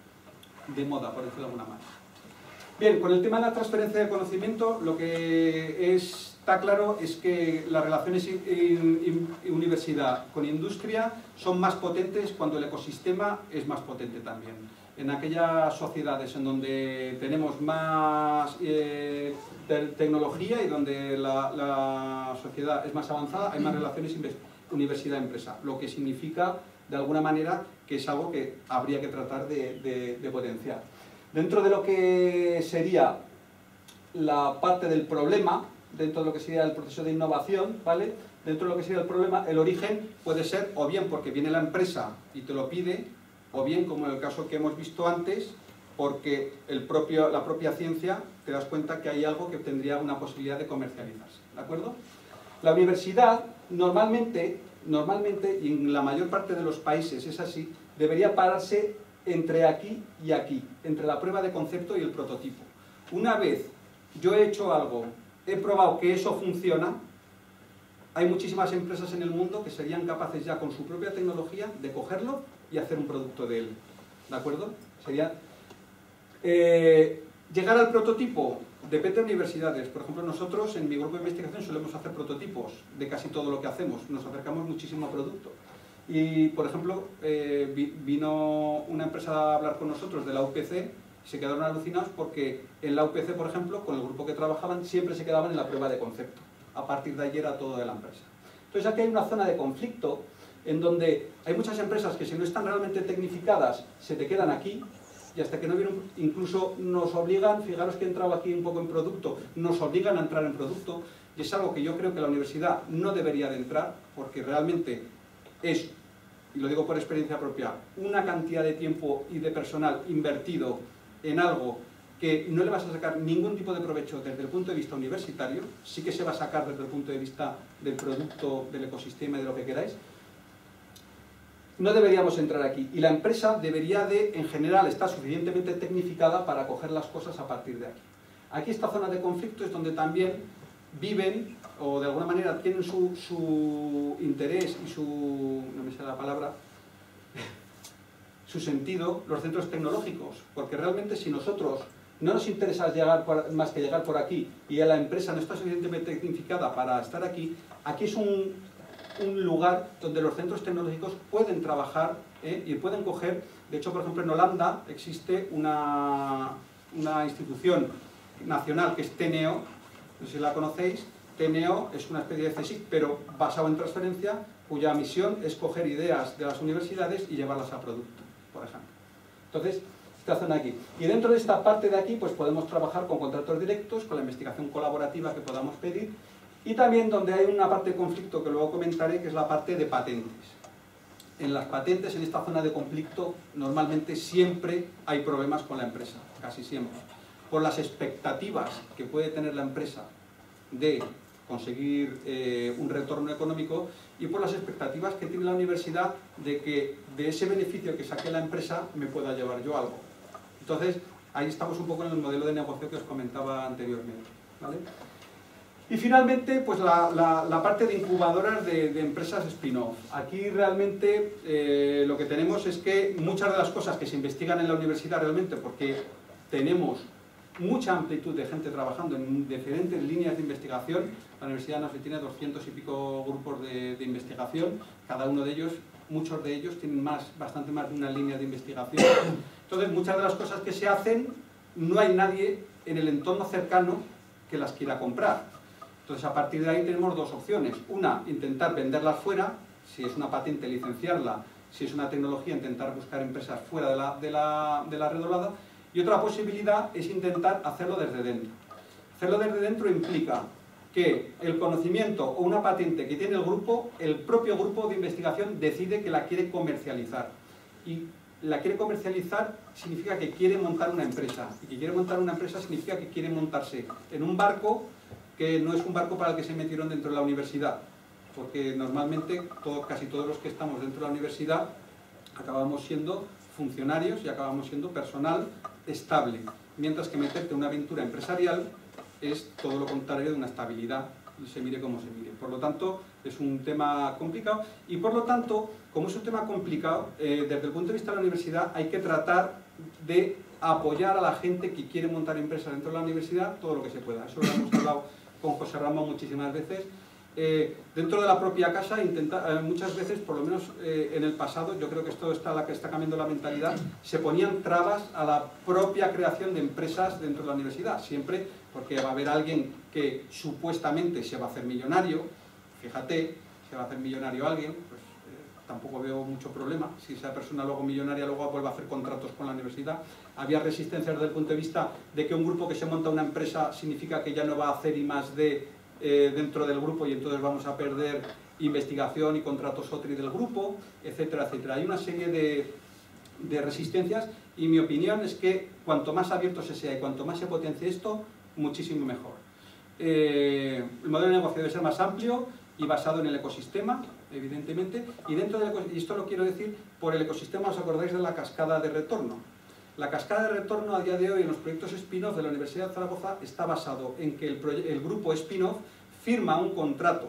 de moda, por decirlo de alguna manera. Bien, con el tema de la transferencia de conocimiento, lo que es... está claro es que las relaciones universidad con industria son más potentes cuando el ecosistema es más potente también. En aquellas sociedades en donde tenemos más eh, te tecnología y donde la, la sociedad es más avanzada, hay más relaciones universidad-empresa, lo que significa de alguna manera que es algo que habría que tratar de, de, de potenciar. Dentro de lo que sería la parte del problema, dentro de lo que sería el proceso de innovación, ¿vale? Dentro de lo que sería el problema, el origen puede ser o bien porque viene la empresa y te lo pide, o bien, como en el caso que hemos visto antes, porque el propio, la propia ciencia te das cuenta que hay algo que tendría una posibilidad de comercializarse, ¿de acuerdo? La universidad, normalmente, normalmente, y en la mayor parte de los países es así, debería pararse entre aquí y aquí, entre la prueba de concepto y el prototipo. Una vez yo he hecho algo, he probado que eso funciona, hay muchísimas empresas en el mundo que serían capaces ya con su propia tecnología de cogerlo y hacer un producto de él, ¿de acuerdo? Sería... Eh, llegar al prototipo depende de universidades. Por ejemplo, nosotros en mi grupo de investigación solemos hacer prototipos de casi todo lo que hacemos, nos acercamos muchísimo a producto. Y, por ejemplo, eh, vino una empresa a hablar con nosotros de la U P C, se quedaron alucinados porque en la U P C, por ejemplo, con el grupo que trabajaban, siempre se quedaban en la prueba de concepto. A partir de ahí era todo de la empresa. Entonces aquí hay una zona de conflicto en donde hay muchas empresas que si no están realmente tecnificadas se te quedan aquí y hasta que no vienen, incluso nos obligan, fijaros que he entrado aquí un poco en producto, nos obligan a entrar en producto y es algo que yo creo que la universidad no debería de entrar porque realmente es y lo digo por experiencia propia, una cantidad de tiempo y de personal invertido en algo que no le vas a sacar ningún tipo de provecho desde el punto de vista universitario, sí que se va a sacar desde el punto de vista del producto, del ecosistema y de lo que queráis, no deberíamos entrar aquí. Y la empresa debería de, en general, estar suficientemente tecnificada para coger las cosas a partir de aquí. Aquí esta zona de conflicto es donde también viven, o de alguna manera tienen su, su interés y su, no me sale la palabra, su sentido, los centros tecnológicos, porque realmente si nosotros no nos interesa llegar por, más que llegar por aquí y a la empresa no está suficientemente tecnificada para estar aquí, aquí es un, un lugar donde los centros tecnológicos pueden trabajar ¿eh? y pueden coger, de hecho por ejemplo en Holanda existe una, una institución nacional que es Teneo, no sé si la conocéis. Teneo es una especie de C S I C pero basado en transferencia, cuya misión es coger ideas de las universidades y llevarlas a producto, por ejemplo. Entonces, esta zona aquí. Y dentro de esta parte de aquí, pues podemos trabajar con contratos directos, con la investigación colaborativa que podamos pedir, y también donde hay una parte de conflicto que luego comentaré, que es la parte de patentes. En las patentes, en esta zona de conflicto, normalmente siempre hay problemas con la empresa, casi siempre. Por las expectativas que puede tener la empresa de conseguir eh, un retorno económico y por las expectativas que tiene la universidad de que de ese beneficio que saque la empresa me pueda llevar yo algo. Entonces, ahí estamos un poco en el modelo de negocio que os comentaba anteriormente, ¿vale? Y finalmente, pues la, la, la parte de incubadoras de, de empresas spin-off. Aquí realmente eh, lo que tenemos es que muchas de las cosas que se investigan en la universidad realmente, porque tenemos mucha amplitud de gente trabajando en diferentes líneas de investigación, la universidad no sé, tiene doscientos y pico grupos de, de investigación, cada uno de ellos, muchos de ellos tienen más, bastante más de una línea de investigación. Entonces, muchas de las cosas que se hacen, no hay nadie en el entorno cercano que las quiera comprar. Entonces, a partir de ahí tenemos dos opciones. Una, intentar venderlas fuera, si es una patente, licenciarla, si es una tecnología, intentar buscar empresas fuera de la, de la, de la redolada. Y otra posibilidad es intentar hacerlo desde dentro. Hacerlo desde dentro implica que el conocimiento o una patente que tiene el grupo, el propio grupo de investigación decide que la quiere comercializar. Y la quiere comercializar significa que quiere montar una empresa. Y que quiere montar una empresa significa que quiere montarse en un barco que no es un barco para el que se metieron dentro de la universidad. Porque normalmente todo, casi todos los que estamos dentro de la universidad acabamos siendo funcionarios y acabamos siendo personal estable. Mientras que meterte en una aventura empresarial es todo lo contrario de una estabilidad, se mire como se mire. Por lo tanto, es un tema complicado y por lo tanto, como es un tema complicado, eh, desde el punto de vista de la universidad hay que tratar de apoyar a la gente que quiere montar empresas dentro de la universidad todo lo que se pueda. Eso lo hemos hablado con José Ramón muchísimas veces. Eh, dentro de la propia casa, intenta, eh, muchas veces, por lo menos eh, en el pasado, yo creo que esto está la que está cambiando la mentalidad, se ponían trabas a la propia creación de empresas dentro de la universidad, siempre porque va a haber alguien que supuestamente se va a hacer millonario, fíjate, se va a hacer millonario alguien, pues eh, tampoco veo mucho problema, si esa persona luego millonaria luego vuelve a hacer contratos con la universidad. Había resistencia desde el punto de vista de que un grupo que se monta una empresa significa que ya no va a hacer I más D Eh, dentro del grupo y entonces vamos a perder investigación y contratos O T R I del grupo, etcétera, etcétera. Hay una serie de, de resistencias y mi opinión es que cuanto más abierto se sea y cuanto más se potencie esto, muchísimo mejor. Eh, el modelo de negocio debe ser más amplio y basado en el ecosistema, evidentemente, y dentro del ecosistema, y esto lo quiero decir, por el ecosistema os acordáis de la cascada de retorno. La cascada de retorno a día de hoy en los proyectos spin-off de la Universidad de Zaragoza está basado en que el, el grupo spin-off firma un contrato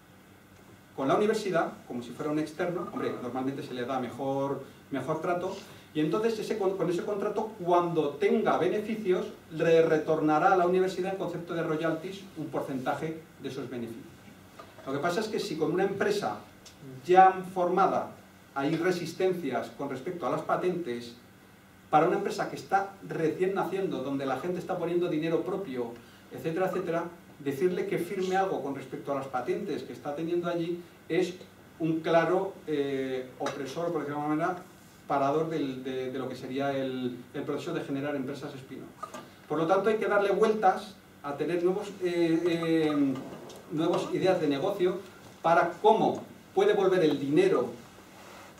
con la universidad, como si fuera un externo, hombre, normalmente se le da mejor, mejor trato, y entonces ese, con ese contrato, cuando tenga beneficios, le retornará a la universidad en concepto de royalties un porcentaje de esos beneficios. Lo que pasa es que si con una empresa ya formada hay resistencias con respecto a las patentes, para una empresa que está recién naciendo, donde la gente está poniendo dinero propio, etcétera, etcétera, decirle que firme algo con respecto a las patentes que está teniendo allí es un claro eh, opresor, por decirlo de alguna manera, parador del, de, de lo que sería el, el proceso de generar empresas spin-off. Por lo tanto, hay que darle vueltas a tener nuevos, eh, eh, nuevas ideas de negocio para cómo puede volver el dinero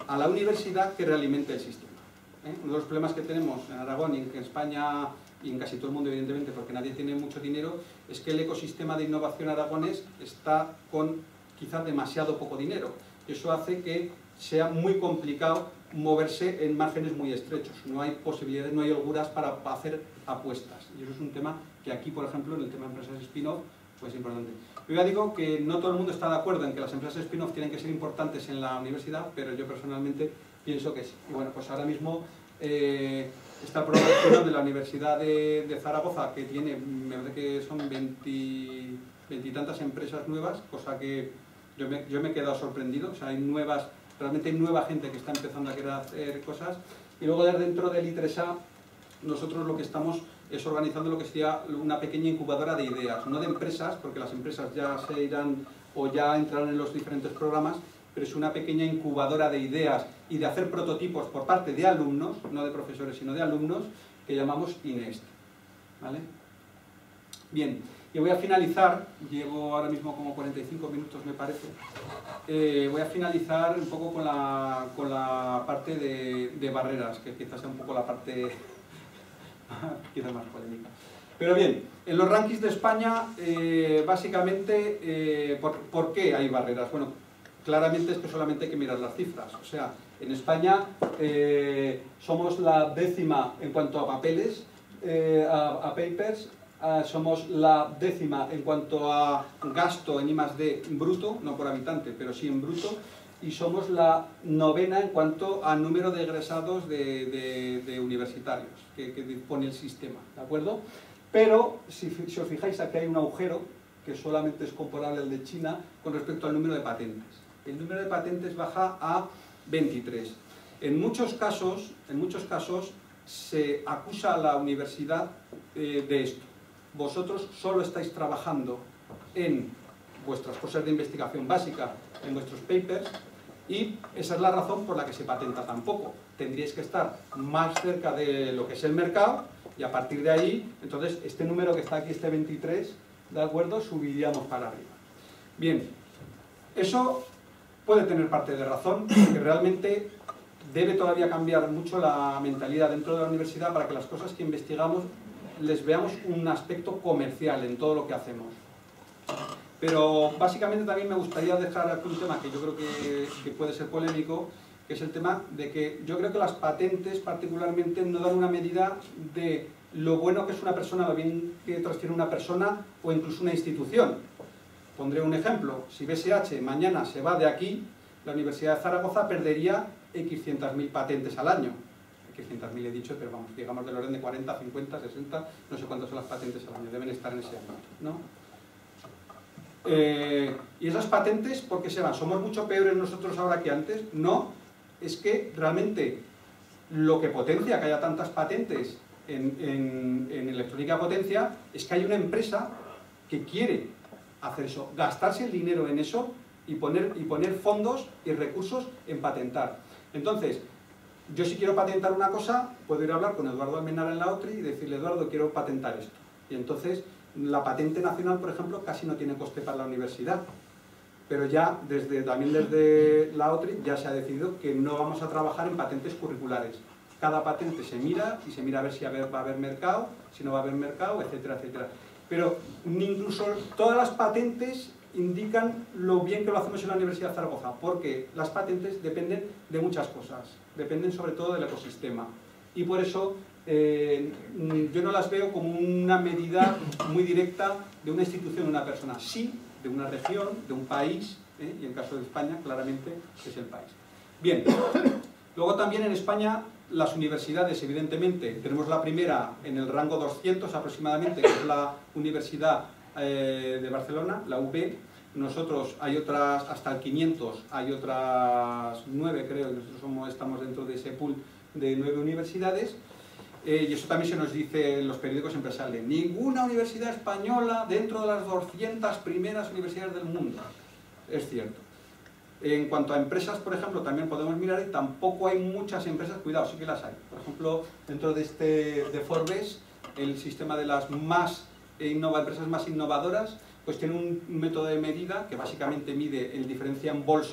a la universidad que realimente el sistema. ¿eh? Uno de los problemas que tenemos en Aragón y en España y en casi todo el mundo, evidentemente, porque nadie tiene mucho dinero, es que el ecosistema de innovación aragonés está con quizás demasiado poco dinero. Eso hace que sea muy complicado moverse en márgenes muy estrechos. No hay posibilidades, no hay holguras para hacer apuestas. Y eso es un tema que aquí, por ejemplo, en el tema de empresas spin-off, pues es importante. Yo ya digo que no todo el mundo está de acuerdo en que las empresas spin-off tienen que ser importantes en la universidad, pero yo personalmente pienso que sí. Y bueno, pues ahora mismo eh, está el programa spin-off de la Universidad de, de Zaragoza, que tiene, me parece que son veintitantas empresas nuevas, cosa que yo me, yo me he quedado sorprendido. O sea, hay nuevas, realmente hay nueva gente que está empezando a querer hacer cosas. Y luego desde dentro del I tres A, nosotros lo que estamos es organizando lo que sería una pequeña incubadora de ideas, no de empresas, porque las empresas ya se irán o ya entrarán en los diferentes programas, pero es una pequeña incubadora de ideas y de hacer prototipos por parte de alumnos, no de profesores, sino de alumnos, que llamamos INEST. ¿Vale? Bien, y voy a finalizar, llevo ahora mismo como cuarenta y cinco minutos me parece, eh, voy a finalizar un poco con la, con la parte de, de barreras, que quizás sea un poco la parte quizás más polémica. Pero bien, en los rankings de España, eh, básicamente, eh, ¿por, ¿por qué hay barreras? Bueno, claramente es que solamente hay que mirar las cifras. O sea, en España eh, somos la décima en cuanto a papeles, eh, a, a papers, eh, somos la décima en cuanto a gasto en I más D bruto, no por habitante, pero sí en bruto, y somos la novena en cuanto a número de egresados de, de, de universitarios que, que dispone el sistema, ¿de acuerdo? Pero, si, si os fijáis, aquí hay un agujero que solamente es comparable al de China con respecto al número de patentes. El número de patentes baja a veintitrés. En muchos casos, en muchos casos se acusa a la universidad eh, de esto. Vosotros solo estáis trabajando en vuestras cosas de investigación básica, en vuestros papers, y esa es la razón por la que se patenta tan poco. Tendríais que estar más cerca de lo que es el mercado, y a partir de ahí, entonces, este número que está aquí, este veintitrés, ¿de acuerdo?, subiríamos para arriba. Bien, eso puede tener parte de razón, porque realmente debe todavía cambiar mucho la mentalidad dentro de la universidad para que las cosas que investigamos les veamos un aspecto comercial en todo lo que hacemos. Pero básicamente también me gustaría dejar aquí un tema que yo creo que, que puede ser polémico, que es el tema de que yo creo que las patentes particularmente no dan una medida de lo bueno que es una persona, lo bien que tiene una persona o incluso una institución. Pondré un ejemplo: si B S H mañana se va de aquí, la Universidad de Zaragoza perdería equis mil patentes al año. equis mil he dicho, pero vamos, digamos del orden de cuarenta, cincuenta, sesenta, no sé cuántas son las patentes al año, deben estar en ese ámbito, ¿no? Eh, y esas patentes, ¿por qué se van? ¿Somos mucho peores nosotros ahora que antes? No, es que realmente lo que potencia que haya tantas patentes en, en, en electrónica potencia es que hay una empresa que quiere hacer eso, gastarse el dinero en eso y poner, y poner fondos y recursos en patentar. Entonces, yo si quiero patentar una cosa, puedo ir a hablar con Eduardo Almenara en la OTRI y decirle: Eduardo, quiero patentar esto. Y entonces la patente nacional, por ejemplo, casi no tiene coste para la universidad. Pero ya, desde, también desde la OTRI, ya se ha decidido que no vamos a trabajar en patentes curriculares. Cada patente se mira y se mira a ver si va a haber mercado, si no va a haber mercado, etcétera, etcétera. Pero incluso todas las patentes indican lo bien que lo hacemos en la Universidad de Zaragoza, porque las patentes dependen de muchas cosas, dependen sobre todo del ecosistema. Y por eso eh, yo no las veo como una medida muy directa de una institución o una persona, sí de una región, de un país, ¿eh? Y en el caso de España, claramente, es el país. Bien, luego también en España las universidades, evidentemente, tenemos la primera en el rango doscientos aproximadamente, que es la Universidad eh, de Barcelona, la U B. Nosotros hay otras, hasta el quinientos, hay otras nueve, creo, nosotros somos, estamos dentro de ese pool de nueve universidades. Eh, y eso también se nos dice en los periódicos empresariales: ninguna universidad española dentro de las doscientas primeras universidades del mundo. Es cierto. En cuanto a empresas, por ejemplo, también podemos mirar y tampoco hay muchas empresas, cuidado, sí que las hay. Por ejemplo, dentro de este de Forbes, el sistema de las más innova, empresas más innovadoras, pues tiene un método de medida que básicamente mide el diferencia en bolsa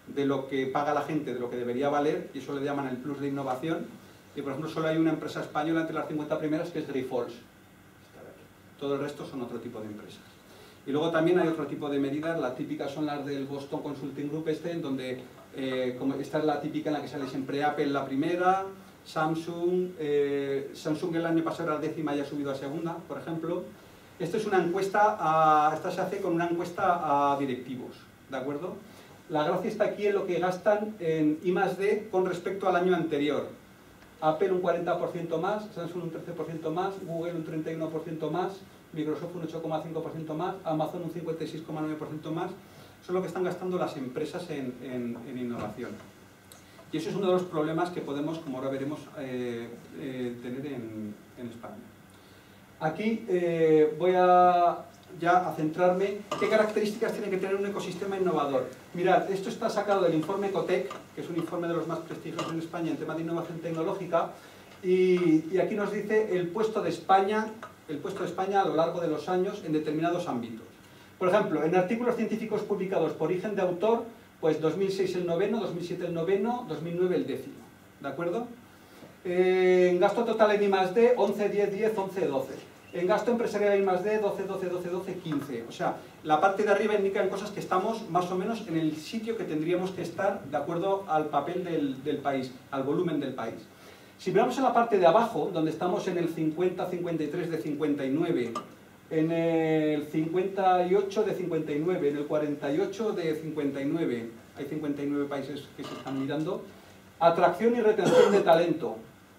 de lo que paga la gente, de lo que debería valer, y eso le llaman el plus de innovación. Y por ejemplo, solo hay una empresa española entre las cincuenta primeras que es Grifols. Todo el resto son otro tipo de empresas. Y luego también hay otro tipo de medidas, las típicas son las del Boston Consulting Group este, en donde eh, como esta es la típica en la que sale siempre Apple la primera, Samsung, eh, Samsung el año pasado era décima y ha subido a segunda, por ejemplo. Esto es una encuesta, a, esta se hace con una encuesta a directivos, ¿de acuerdo? La gracia está aquí en lo que gastan en I más D con respecto al año anterior. Apple un cuarenta por ciento más, Samsung un trece por ciento más, Google un treinta y uno por ciento más, Microsoft un ocho coma cinco por ciento más, Amazon un cincuenta y seis coma nueve por ciento más. Eso es lo que están gastando las empresas en, en, en innovación. Y eso es uno de los problemas que podemos, como ahora veremos, eh, eh, tener en, en España. Aquí eh, voy a, ya a centrarme qué características tiene que tener un ecosistema innovador. Mirad, esto está sacado del informe Ecotec, que es un informe de los más prestigiosos en España en tema de innovación tecnológica, y, y aquí nos dice el puesto de España, el puesto de España a lo largo de los años en determinados ámbitos. Por ejemplo, en artículos científicos publicados por origen de autor, pues dos mil seis el noveno, dos mil siete el noveno, dos mil nueve el décimo, ¿de acuerdo? Eh, en gasto total en I más D, once, diez, diez, once, doce. En gasto empresarial en I más D, doce, doce, doce, doce, quince. O sea, la parte de arriba indican cosas que estamos más o menos en el sitio que tendríamos que estar de acuerdo al papel del, del país, al volumen del país. Si miramos en la parte de abajo, donde estamos en el cincuenta, cincuenta y tres de cincuenta y nueve, en el cincuenta y ocho de cincuenta y nueve, en el cuarenta y ocho de cincuenta y nueve, hay cincuenta y nueve países que se están mirando, atracción y retención de talento,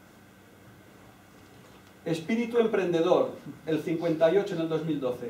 espíritu emprendedor, el cincuenta y ocho en el dos mil doce,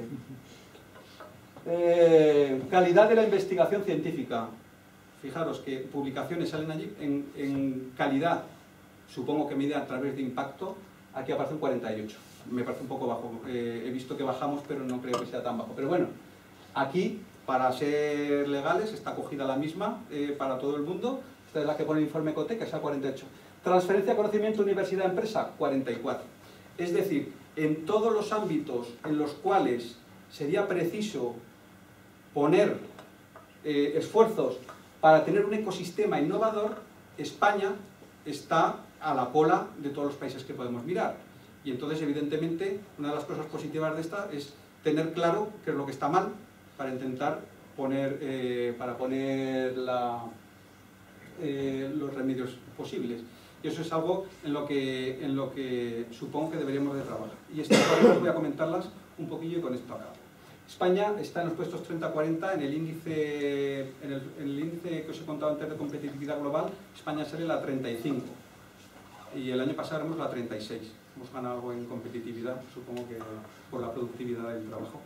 eh, calidad de la investigación científica, fijaros que publicaciones salen allí en, en calidad, supongo que mide a través de impacto, aquí aparece un cuarenta y ocho. Me parece un poco bajo, eh, he visto que bajamos, pero no creo que sea tan bajo. Pero bueno, aquí, para ser legales, está cogida la misma eh, para todo el mundo. Esta es la que pone el informe Ecotec, que es a cuarenta y ocho. Transferencia de conocimiento, universidad-empresa, cuarenta y cuatro. Es decir, en todos los ámbitos en los cuales sería preciso poner eh, esfuerzos para tener un ecosistema innovador, España está a la cola de todos los países que podemos mirar. Y entonces, evidentemente, una de las cosas positivas de esta es tener claro qué es lo que está mal para intentar poner, eh, para poner la, eh, los remedios posibles. Y eso es algo en lo que, en lo que supongo que deberíamos de trabajar. Y estas cosas voy a comentarlas un poquillo y con esto acabo. España está en los puestos treinta a cuarenta en el índice, en el, en el índice que os he contado antes de competitividad global. España sale la treinta y cinco y el año pasado éramos la treinta y seis. Hemos ganado algo en competitividad, supongo que por la productividad del trabajo.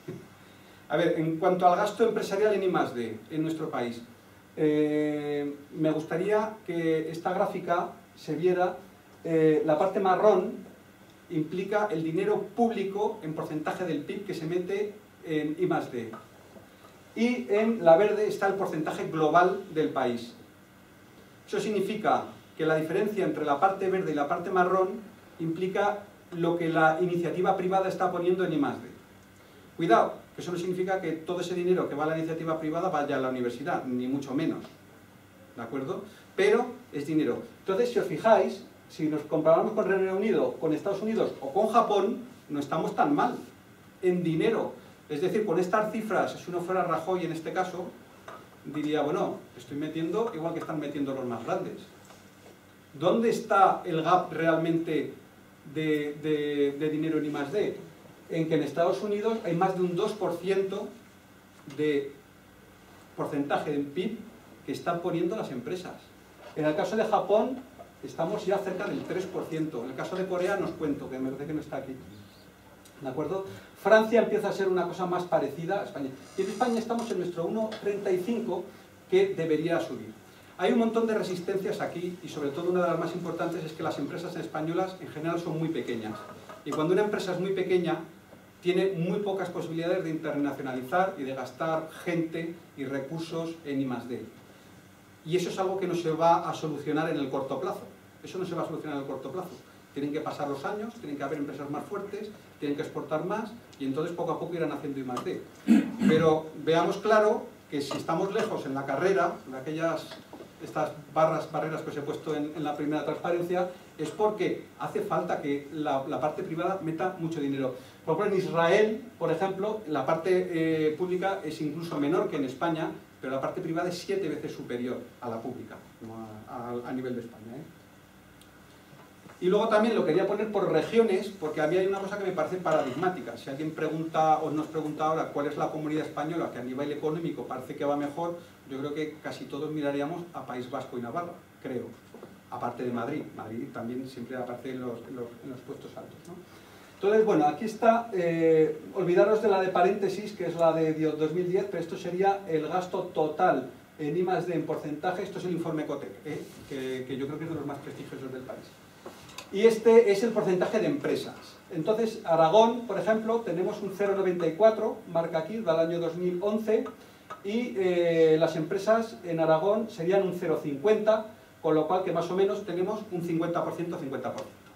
A ver, en cuanto al gasto empresarial en I más D en nuestro país, eh, me gustaría que esta gráfica se viera, eh, la parte marrón implica el dinero público en porcentaje del P I B que se mete en I más D. Y en la verde está el porcentaje global del país. Eso significa que la diferencia entre la parte verde y la parte marrón implica lo que la iniciativa privada está poniendo en I más D. Cuidado, que eso no significa que todo ese dinero que va a la iniciativa privada vaya a la universidad, ni mucho menos. ¿De acuerdo? Pero es dinero. Entonces, si os fijáis, si nos comparamos con Reino Unido, con Estados Unidos o con Japón, no estamos tan mal en dinero. Es decir, con estas cifras, si uno fuera Rajoy en este caso, diría, bueno, estoy metiendo igual que están metiendo los más grandes. ¿Dónde está el gap realmente de, de, de dinero en I más D? En que en Estados Unidos hay más de un dos por ciento de porcentaje del P I B que están poniendo las empresas. En el caso de Japón estamos ya cerca del tres por ciento. En el caso de Corea nos cuento, que me parece que no está aquí. ¿De acuerdo? Francia empieza a ser una cosa más parecida a España. Y en España estamos en nuestro uno coma treinta y cinco que debería subir. Hay un montón de resistencias aquí y sobre todo una de las más importantes es que las empresas españolas en general son muy pequeñas. Y cuando una empresa es muy pequeña, tiene muy pocas posibilidades de internacionalizar y de gastar gente y recursos en I más D. Y eso es algo que no se va a solucionar en el corto plazo. Eso no se va a solucionar en el corto plazo. Tienen que pasar los años, tienen que haber empresas más fuertes, tienen que exportar más y entonces poco a poco irán haciendo I más D. Pero veamos claro que si estamos lejos en la carrera, en aquellas estas barras, barreras que os he puesto en, en la primera transparencia, es porque hace falta que la, la parte privada meta mucho dinero. Por ejemplo, en Israel, por ejemplo, la parte eh, pública es incluso menor que en España, pero la parte privada es siete veces superior a la pública, no a, a, a nivel de España, ¿eh? Y luego también lo quería poner por regiones, porque a mí hay una cosa que me parece paradigmática. Si alguien pregunta o nos pregunta ahora cuál es la comunidad española que a nivel económico parece que va mejor, yo creo que casi todos miraríamos a País Vasco y Navarra, creo. Aparte de Madrid. Madrid también siempre aparece en los, en los, en los puestos altos, ¿no? Entonces, bueno, aquí está, eh, olvidaros de la de paréntesis, que es la de dos mil diez, pero esto sería el gasto total en I más D en porcentaje. Esto es el informe Cotec, ¿eh? que, que yo creo que es de los más prestigiosos del país. Y este es el porcentaje de empresas. Entonces, Aragón, por ejemplo, tenemos un cero coma noventa y cuatro, marca aquí, del año dos mil once, y eh, las empresas en Aragón serían un cero coma cincuenta, con lo cual que más o menos tenemos un cincuenta por ciento, cincuenta por ciento.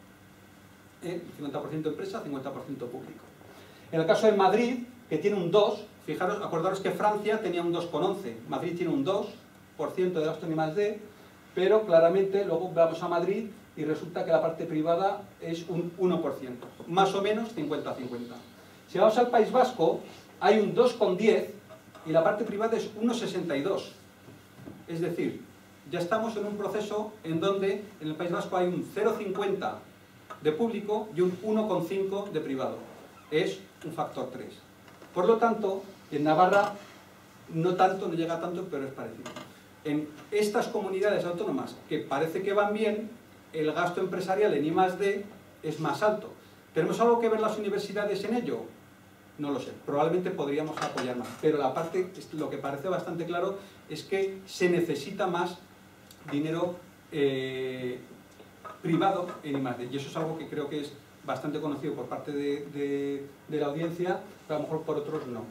¿Eh? cincuenta por ciento empresa, cincuenta por ciento público. En el caso de Madrid, que tiene un dos, fijaros, acordaros que Francia tenía un dos coma once, Madrid tiene un dos por ciento de gasto en I más D, pero claramente luego vamos a Madrid y resulta que la parte privada es un uno por ciento, más o menos cincuenta a cincuenta. Si vamos al País Vasco, hay un dos coma diez y la parte privada es uno coma sesenta y dos. Es decir, ya estamos en un proceso en donde en el País Vasco hay un cero coma cincuenta de público y un uno coma cinco de privado. Es un factor tres. Por lo tanto, en Navarra no tanto, no llega tanto, pero es parecido. En estas comunidades autónomas que parece que van bien, el gasto empresarial en I más D es más alto. ¿Tenemos algo que ver las universidades en ello? No lo sé, probablemente podríamos apoyar más, pero la parte, lo que parece bastante claro es que se necesita más dinero eh, privado en I más D, y eso es algo que creo que es bastante conocido por parte de, de, de la audiencia, pero a lo mejor por otros no.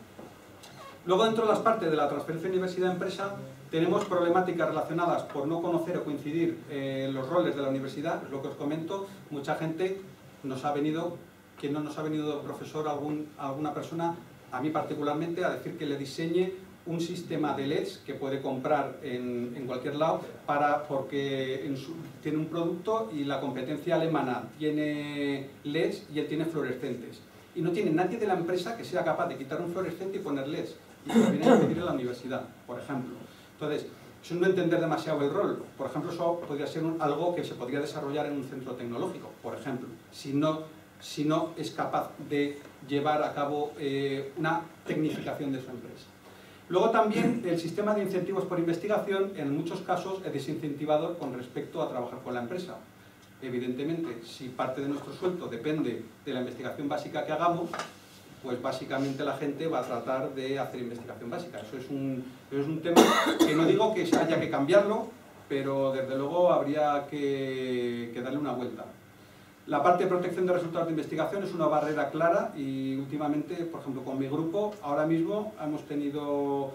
Luego, dentro de las partes de la transferencia universidad-empresa, tenemos problemáticas relacionadas por no conocer o coincidir eh, los roles de la universidad, es lo que os comento. Mucha gente nos ha venido, que no nos ha venido profesor, algún, alguna persona, a mí particularmente, a decir que le diseñe un sistema de L E Ds que puede comprar en, en cualquier lado, para, porque en su, tiene un producto y la competencia alemana tiene L E Ds y él tiene fluorescentes. Y no tiene nadie de la empresa que sea capaz de quitar un fluorescente y poner L E Ds. Y lo viene a pedir en la universidad, por ejemplo. Entonces, eso no entender demasiado el rol. Por ejemplo, eso podría ser un, algo que se podría desarrollar en un centro tecnológico, por ejemplo, si no, si no es capaz de llevar a cabo eh, una tecnificación de su empresa. Luego también el sistema de incentivos por investigación en muchos casos es desincentivador con respecto a trabajar con la empresa. Evidentemente, si parte de nuestro sueldo depende de la investigación básica que hagamos, pues básicamente la gente va a tratar de hacer investigación básica. Eso es un, eso es un tema que no digo que haya que cambiarlo, pero desde luego habría que, que darle una vuelta. La parte de protección de resultados de investigación es una barrera clara y últimamente, por ejemplo, con mi grupo, ahora mismo hemos tenido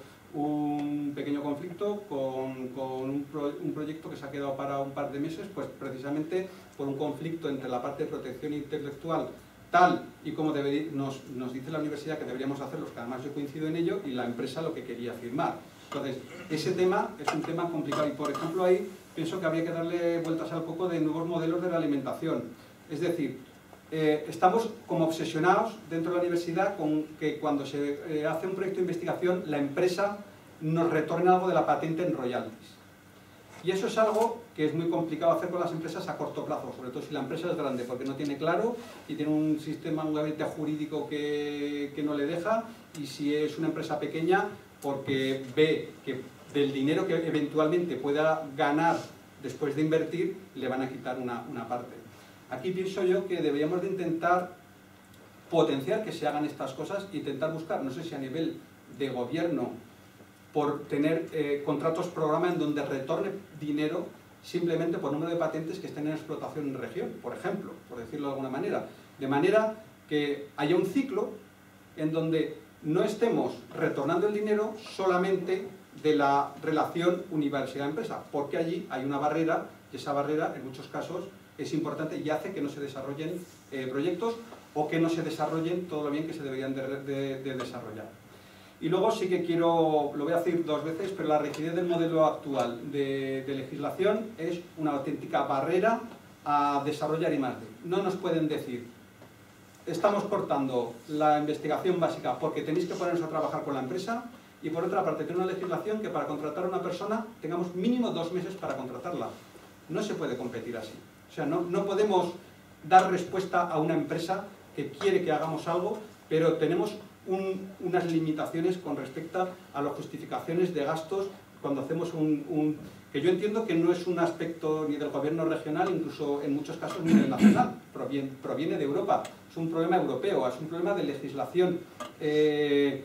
un pequeño conflicto con, con un, pro, un proyecto que se ha quedado para un par de meses, pues precisamente por un conflicto entre la parte de protección intelectual tal y como debe, nos, nos dice la universidad que deberíamos hacerlo, que además yo coincido en ello, y la empresa lo que quería firmar. Entonces, ese tema es un tema complicado y, por ejemplo, ahí pienso que habría que darle vueltas al coco de nuevos modelos de la alimentación. Es decir, eh, estamos como obsesionados dentro de la universidad con que cuando se eh, hace un proyecto de investigación, la empresa nos retorne algo de la patente en royalties. Y eso es algo que es muy complicado hacer con las empresas a corto plazo, sobre todo si la empresa es grande, porque no tiene claro y tiene un sistema, un gabinete jurídico que, que no le deja, y si es una empresa pequeña, porque ve que del dinero que eventualmente pueda ganar después de invertir, le van a quitar una, una parte. Aquí pienso yo que deberíamos de intentar potenciar que se hagan estas cosas e intentar buscar, no sé si a nivel de gobierno, por tener eh, contratos programa en donde retorne dinero simplemente por número de patentes que estén en explotación en región, por ejemplo, por decirlo de alguna manera. De manera que haya un ciclo en donde no estemos retornando el dinero solamente de la relación universidad-empresa, porque allí hay una barrera, y esa barrera en muchos casos es importante y hace que no se desarrollen eh, proyectos o que no se desarrollen todo lo bien que se deberían de, de, de desarrollar. Y luego sí que quiero, lo voy a decir dos veces, pero la rigidez del modelo actual de, de legislación es una auténtica barrera a desarrollar I más D. No nos pueden decir, estamos cortando la investigación básica porque tenéis que poneros a trabajar con la empresa, y por otra parte tener una legislación que para contratar a una persona tengamos mínimo dos meses para contratarla. No se puede competir así. O sea, no, no podemos dar respuesta a una empresa que quiere que hagamos algo, pero tenemos un, unas limitaciones con respecto a las justificaciones de gastos cuando hacemos un, un... que yo entiendo que no es un aspecto ni del gobierno regional, incluso en muchos casos ni del nacional, proviene, proviene de Europa, es un problema europeo, es un problema de legislación, eh,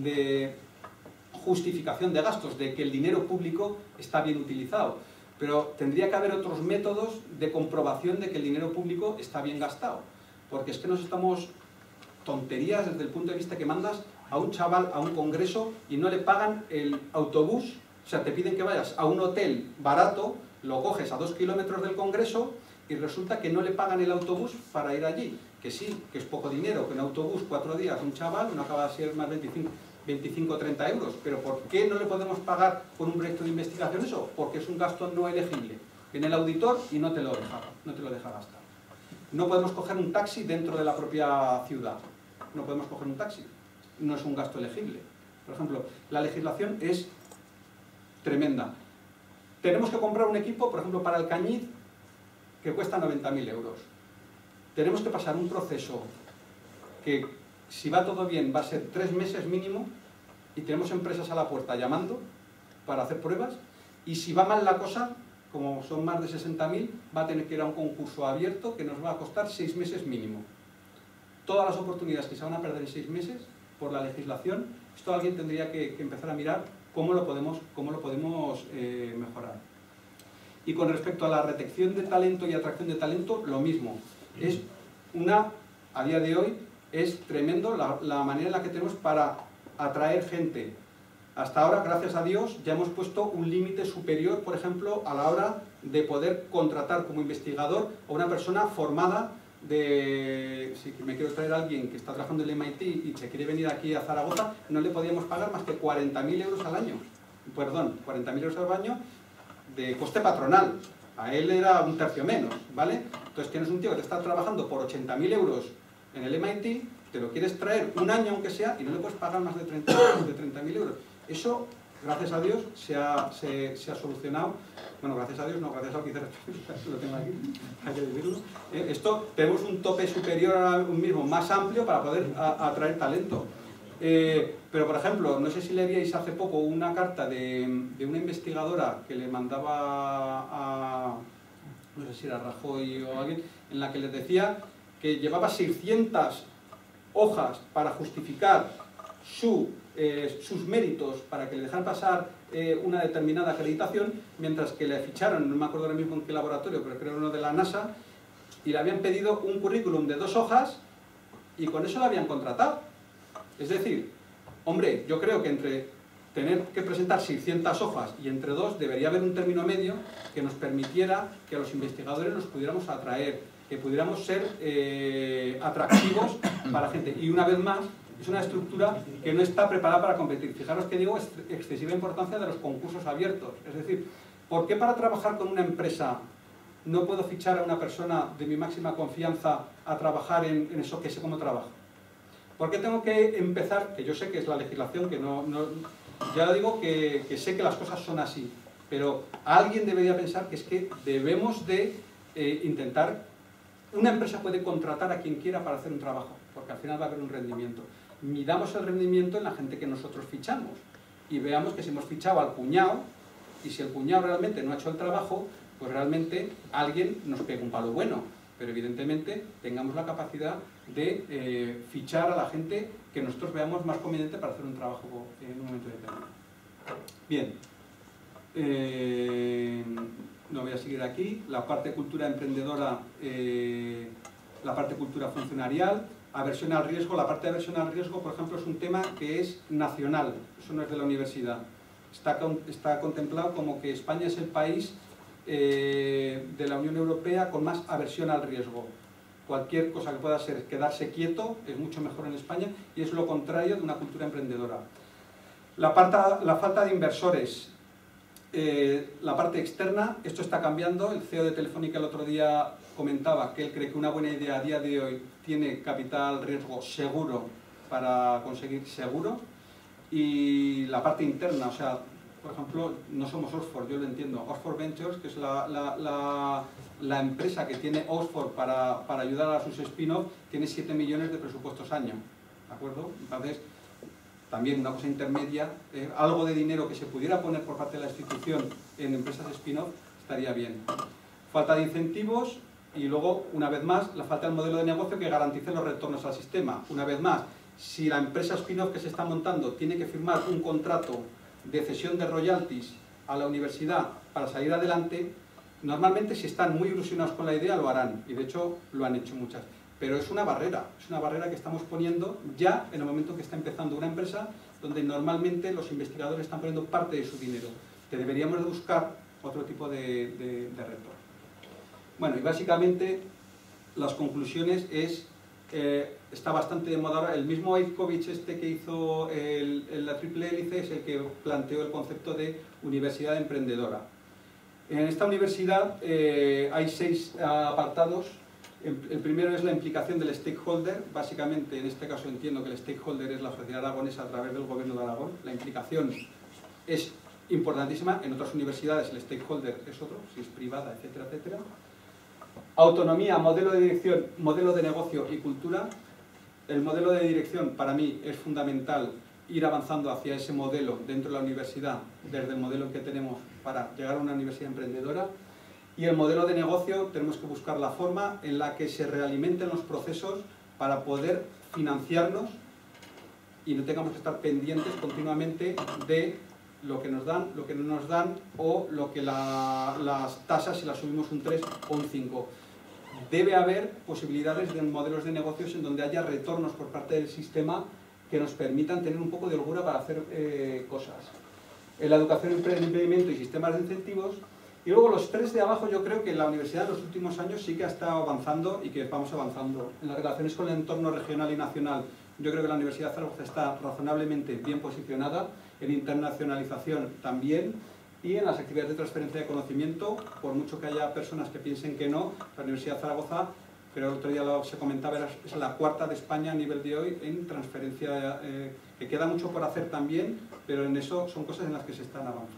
de justificación de gastos, de que el dinero público está bien utilizado. Pero tendría que haber otros métodos de comprobación de que el dinero público está bien gastado. Porque es que nos estamos tonterías desde el punto de vista que mandas a un chaval a un congreso y no le pagan el autobús, o sea, te piden que vayas a un hotel barato, lo coges a dos kilómetros del congreso y resulta que no le pagan el autobús para ir allí. Que sí, que es poco dinero, que un autobús cuatro días, un chaval, no acaba de ser más veinticinco o treinta euros, pero ¿por qué no le podemos pagar por un proyecto de investigación eso? Porque es un gasto no elegible. Viene el auditor y no te lo deja, no te lo deja gastar. No podemos coger un taxi dentro de la propia ciudad, no podemos coger un taxi, no es un gasto elegible. Por ejemplo, la legislación es tremenda. Tenemos que comprar un equipo, por ejemplo, para el Cañiz, que cuesta noventa mil euros. Tenemos que pasar un proceso que, si va todo bien, va a ser tres meses mínimo, y tenemos empresas a la puerta llamando para hacer pruebas, y si va mal la cosa, como son más de sesenta mil, va a tener que ir a un concurso abierto que nos va a costar seis meses mínimo. Todas las oportunidades que se van a perder en seis meses por la legislación, esto alguien tendría que, que empezar a mirar cómo lo podemos, cómo lo podemos eh, mejorar. Y con respecto a la retención de talento y atracción de talento, lo mismo. Es una, a día de hoy, es tremendo la, la manera en la que tenemos para atraer gente. Hasta ahora, gracias a Dios, ya hemos puesto un límite superior, por ejemplo, a la hora de poder contratar como investigador a una persona formada de... Si me quiero traer a alguien que está trabajando en el M I T y se quiere venir aquí a Zaragoza, no le podíamos pagar más que cuarenta mil euros al año. Perdón, cuarenta mil euros al año de coste patronal. A él era un tercio menos, ¿vale? Entonces tienes un tío que te está trabajando por ochenta mil euros en el M I T, te lo quieres traer un año aunque sea y no le puedes pagar más de treinta mil euros. Eso, gracias a Dios, se ha, se, se ha solucionado. Bueno, gracias a Dios, no, gracias al Vicerrector, lo tengo aquí, hay que decirlo. Eh, esto, tenemos un tope superior a un mismo, más amplio para poder a, atraer talento. Eh, pero, por ejemplo, no sé si le vierais hace poco una carta de, de una investigadora que le mandaba a, no sé si era Rajoy o alguien, en la que les decía que llevaba seiscientas hojas para justificar su, eh, sus méritos para que le dejaran pasar eh, una determinada acreditación, mientras que le ficharon, no me acuerdo ahora mismo en qué laboratorio, pero creo uno de la NASA, y le habían pedido un currículum de dos hojas y con eso la habían contratado. Es decir, hombre, yo creo que entre tener que presentar seiscientas hojas y entre dos debería haber un término medio que nos permitiera que a los investigadores los pudiéramos atraer, que pudiéramos ser eh, atractivos para la gente. Y una vez más, es una estructura que no está preparada para competir. Fijaros que digo excesiva importancia de los concursos abiertos. Es decir, ¿por qué para trabajar con una empresa no puedo fichar a una persona de mi máxima confianza a trabajar en, en eso que sé cómo trabaja? ¿Por qué tengo que empezar? Que yo sé que es la legislación, que no... no ya digo que, que sé que las cosas son así, pero alguien debería pensar que es que debemos de eh, intentar... Una empresa puede contratar a quien quiera para hacer un trabajo, porque al final va a haber un rendimiento. Midamos el rendimiento en la gente que nosotros fichamos y veamos que si hemos fichado al cuñado, y si el cuñado realmente no ha hecho el trabajo, pues realmente alguien nos pega un palo bueno, pero evidentemente tengamos la capacidad de eh, fichar a la gente que nosotros veamos más conveniente para hacer un trabajo en un momento determinado. Bien, eh, no voy a seguir aquí. La parte de cultura emprendedora, eh, la parte de cultura funcionarial, aversión al riesgo. La parte de aversión al riesgo, por ejemplo, es un tema que es nacional, eso no es de la universidad. Está, está contemplado como que España es el país eh, de la Unión Europea con más aversión al riesgo. Cualquier cosa que pueda ser quedarse quieto es mucho mejor en España y es lo contrario de una cultura emprendedora. La, parta, la falta de inversores, eh, la parte externa, esto está cambiando. El C E O de Telefónica el otro día comentaba que él cree que una buena idea a día de hoy tiene capital riesgo seguro para conseguir seguro. Y la parte interna, o sea, por ejemplo, no somos Oxford, yo lo entiendo. Oxford Ventures, que es la, la, la, la empresa que tiene Oxford para, para ayudar a sus spin-off, tiene siete millones de presupuestos año, ¿de acuerdo? Entonces, también una cosa intermedia, eh, algo de dinero que se pudiera poner por parte de la institución en empresas spin-off estaría bien. Falta de incentivos y luego, una vez más, la falta del modelo de negocio que garantice los retornos al sistema. Una vez más, si la empresa spin-off que se está montando tiene que firmar un contrato de cesión de royalties a la universidad para salir adelante, normalmente si están muy ilusionados con la idea lo harán, y de hecho lo han hecho muchas. Pero es una barrera, es una barrera que estamos poniendo ya en el momento que está empezando una empresa donde normalmente los investigadores están poniendo parte de su dinero. Que deberíamos de buscar otro tipo de, de, de retorno. Bueno, y básicamente las conclusiones es, eh, está bastante de moda ahora, el mismo Eivkovich este que hizo el, el, la triple hélice es el que planteó el concepto de universidad emprendedora. En esta universidad eh, hay seis apartados. El primero es la implicación del stakeholder. Básicamente, en este caso entiendo que el stakeholder es la sociedad aragonesa a través del gobierno de Aragón. La implicación es importantísima. En otras universidades el stakeholder es otro, si es privada, etcétera, etcétera. Autonomía, modelo de dirección, modelo de negocio y cultura. El modelo de dirección para mí es fundamental ir avanzando hacia ese modelo dentro de la universidad, desde el modelo que tenemos para llegar a una universidad emprendedora. Y el modelo de negocio, tenemos que buscar la forma en la que se realimenten los procesos para poder financiarnos y no tengamos que estar pendientes continuamente de lo que nos dan, lo que no nos dan o lo que la, las tasas si las subimos un tres o un cinco. Debe haber posibilidades de modelos de negocios en donde haya retornos por parte del sistema que nos permitan tener un poco de holgura para hacer eh, cosas. En la educación, emprendimiento y sistemas de incentivos. Y luego los tres de abajo, yo creo que la universidad en los últimos años sí que ha estado avanzando y que vamos avanzando. En las relaciones con el entorno regional y nacional, yo creo que la Universidad de Zaragoza está razonablemente bien posicionada, en internacionalización también, y en las actividades de transferencia de conocimiento, por mucho que haya personas que piensen que no, la Universidad de Zaragoza, pero el otro día lo, se comentaba, es la cuarta de España a nivel de hoy en transferencia, eh, que queda mucho por hacer también, pero en eso son cosas en las que se están avanzando.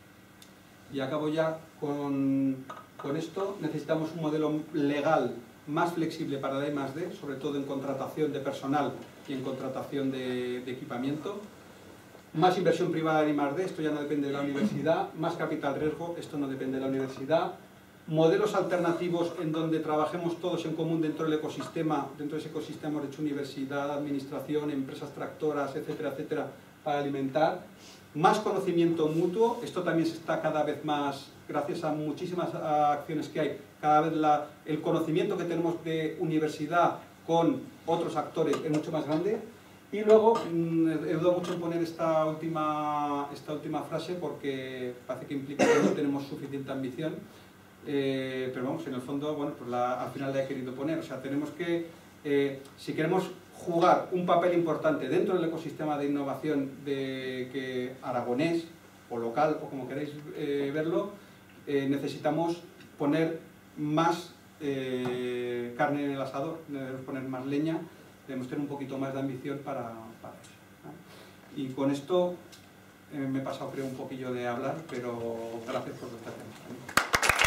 Y acabo ya con, con esto. Necesitamos un modelo legal más flexible para la I más D, sobre todo en contratación de personal y en contratación de, de equipamiento. Más inversión privada en I más D, esto ya no depende de la universidad. Más capital riesgo, esto no depende de la universidad. Modelos alternativos en donde trabajemos todos en común dentro del ecosistema. Dentro de ese ecosistema hemos hecho universidad, administración, empresas tractoras, etcétera, etcétera, para alimentar. Más conocimiento mutuo, esto también se está cada vez más, gracias a muchísimas acciones que hay, cada vez la, el conocimiento que tenemos de universidad con otros actores es mucho más grande. Y luego, mmm, he dudado mucho en poner esta última, esta última frase porque parece que implica que no tenemos suficiente ambición, eh, pero vamos, en el fondo, bueno, pues la, al final la he querido poner. O sea, tenemos que, eh, si queremos jugar un papel importante dentro del ecosistema de innovación de, que aragonés o local o como queráis eh, verlo, eh, necesitamos poner más eh, carne en el asador, debemos poner más leña, debemos tener un poquito más de ambición para, para eso, ¿no? Y con esto eh, me he pasado creo un poquillo de hablar, pero gracias por vuestra atención.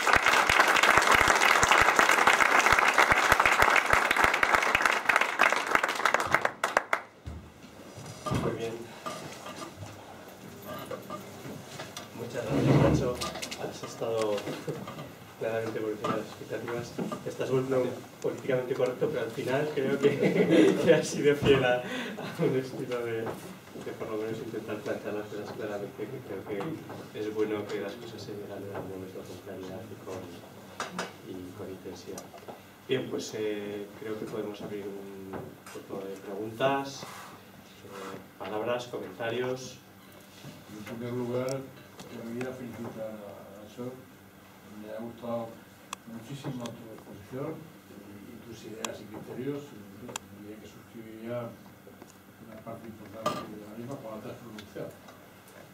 Muy bien. Muchas gracias, Nacho. Has estado claramente por encima de las expectativas. Estás volviendo políticamente correcto, pero al final creo que, que has sido fiel a, a un estilo de, de por lo menos intentar plantear las cosas claramente, que creo que es bueno que las cosas se digan en algún momento con claridad y con, y con intensidad. Bien, pues eh, creo que podemos abrir un grupo de preguntas. Palabras, comentarios. En primer lugar, quería felicitar a Nacho. Me ha gustado muchísimo tu exposición y tus ideas y criterios. Diría que suscribiría una parte importante de la misma con la transproducción.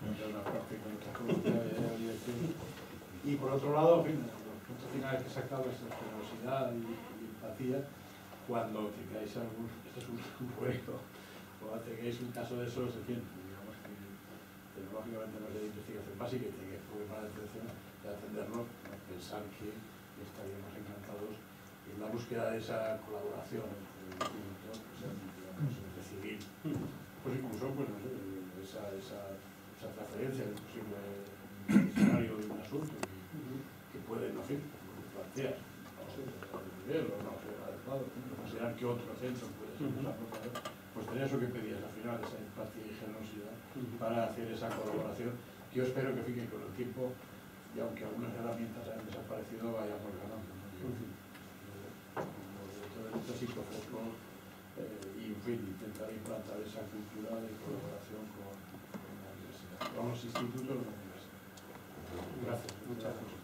montar una práctica de dirección. Y por otro lado, en fin, los puntos finales que he sacado es la generosidad y, y empatía cuando tengáis algún, este es un, un proyecto, cuando tengáis un caso de esos, en fin, digamos que tecnológicamente no es de investigación básica y que puede llamar la atención de atenderlo, pensar que estaríamos encantados en la búsqueda de esa colaboración entre el público, o sea, digamos, recibir, pues incluso pues, no sé, esa, esa, esa transferencia del posible escenario de un asunto que, que puede, no sé, plantear, no sé, al nivel o no ser adecuado, considerar que otro centro puede ser más apropiado, pues tener eso que pedías al final, esa empatía y generosidad para hacer esa colaboración, que yo espero que fique con el tiempo, y aunque algunas herramientas hayan desaparecido, vayamos ganando, ¿no? Yo, como director del Instituto Fresco, eh, y en fin, intentar implantar esa cultura de colaboración con, con la universidad, con los institutos de la universidad. Gracias. Muchas gracias.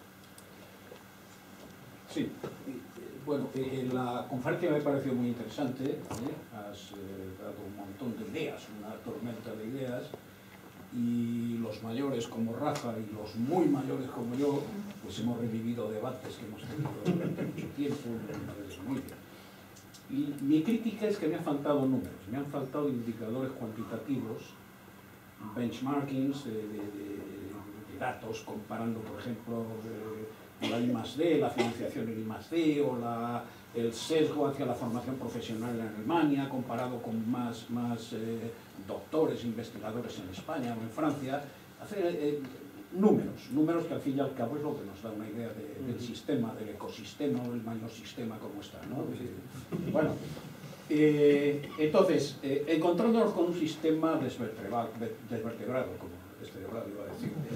Sí, bueno, eh, la conferencia me ha parecido muy interesante, ¿eh? Has eh, dado un montón de ideas, una tormenta de ideas, y los mayores como Rafa y los muy mayores como yo, pues hemos revivido debates que hemos tenido durante mucho tiempo, entonces muy bien. Y mi crítica es que me han faltado números, me han faltado indicadores cuantitativos, benchmarkings de, de, de, de datos, comparando, por ejemplo, eh, la I más D, la financiación en I más D, o la, el sesgo hacia la formación profesional en Alemania, comparado con más, más eh, doctores, investigadores en España o en Francia, hacer eh, números, números que al fin y al cabo es lo que nos da una idea de, del sistema, del ecosistema o el mayor sistema como está, ¿no? Eh, bueno, eh, entonces, eh, encontrándonos con un sistema desvertebrado, desvertebrado como desvertebrado iba a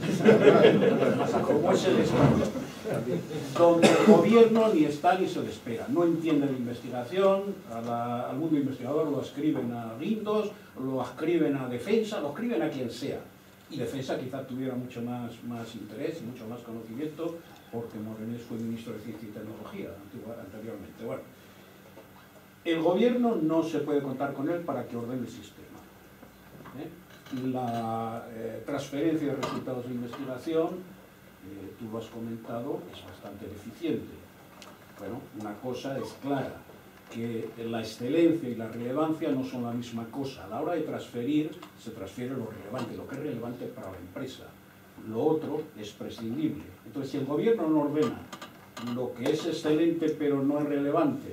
decir, como es el Estado, donde el gobierno ni está ni se le espera, no entiende la investigación, a la, al mundo investigador lo escriben a Guindos, lo escriben a Defensa, lo escriben a quien sea, y Defensa quizá tuviera mucho más, más interés y mucho más conocimiento, porque Morenés fue ministro de Ciencia y Tecnología anteriormente. Bueno, el gobierno no se puede contar con él para que ordene el sistema, ¿eh? La eh, transferencia de resultados de investigación, eh, tú lo has comentado, es bastante deficiente. Bueno, una cosa es clara, que la excelencia y la relevancia no son la misma cosa. A la hora de transferir, se transfiere lo relevante, lo que es relevante para la empresa. Lo otro es prescindible. Entonces, si el gobierno no ordena lo que es excelente pero no es relevante,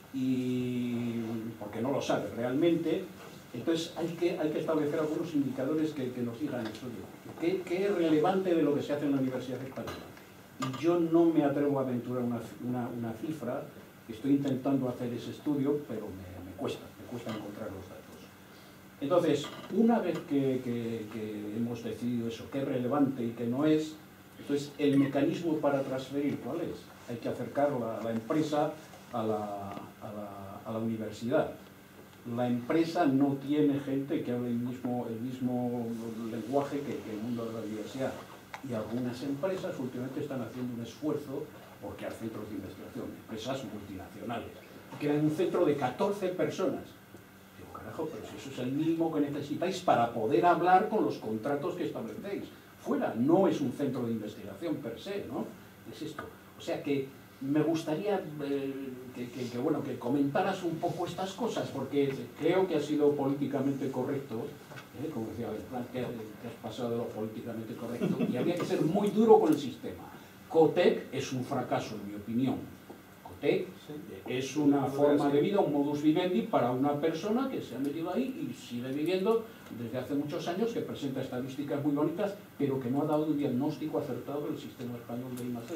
y porque no lo sabe realmente, entonces hay que, hay que establecer algunos indicadores que, que nos digan eso. ¿Qué, ¿Qué es relevante de lo que se hace en la Universidad Española? Y yo no me atrevo a aventurar una, una, una cifra. Estoy intentando hacer ese estudio, pero me, me cuesta, me cuesta encontrar los datos. Entonces, una vez que, que, que hemos decidido eso, qué es relevante y qué no es, entonces el mecanismo para transferir, ¿cuál es? Hay que acercar la, la empresa a la, a, la, a la universidad. La empresa no tiene gente que hable el mismo, el mismo lenguaje que, que el mundo de la universidad. Y algunas empresas últimamente están haciendo un esfuerzo por crear centros de investigación, empresas multinacionales. Crean un centro de catorce personas. Digo, carajo, pero si eso es el mínimo que necesitáis para poder hablar con los contratos que establecéis. Fuera, no es un centro de investigación per se, ¿no? Es esto. O sea que me gustaría eh, que, que, que, bueno, que comentaras un poco estas cosas, porque creo que ha sido políticamente correcto, ¿eh? Como decía, el plan que, que has pasado de lo políticamente correcto, y había que ser muy duro con el sistema. COTEC es un fracaso, en mi opinión. COTEC es una forma de vida, un modus vivendi para una persona que se ha metido ahí y sigue viviendo desde hace muchos años, que presenta estadísticas muy bonitas, pero que no ha dado un diagnóstico acertado del sistema español de I más D.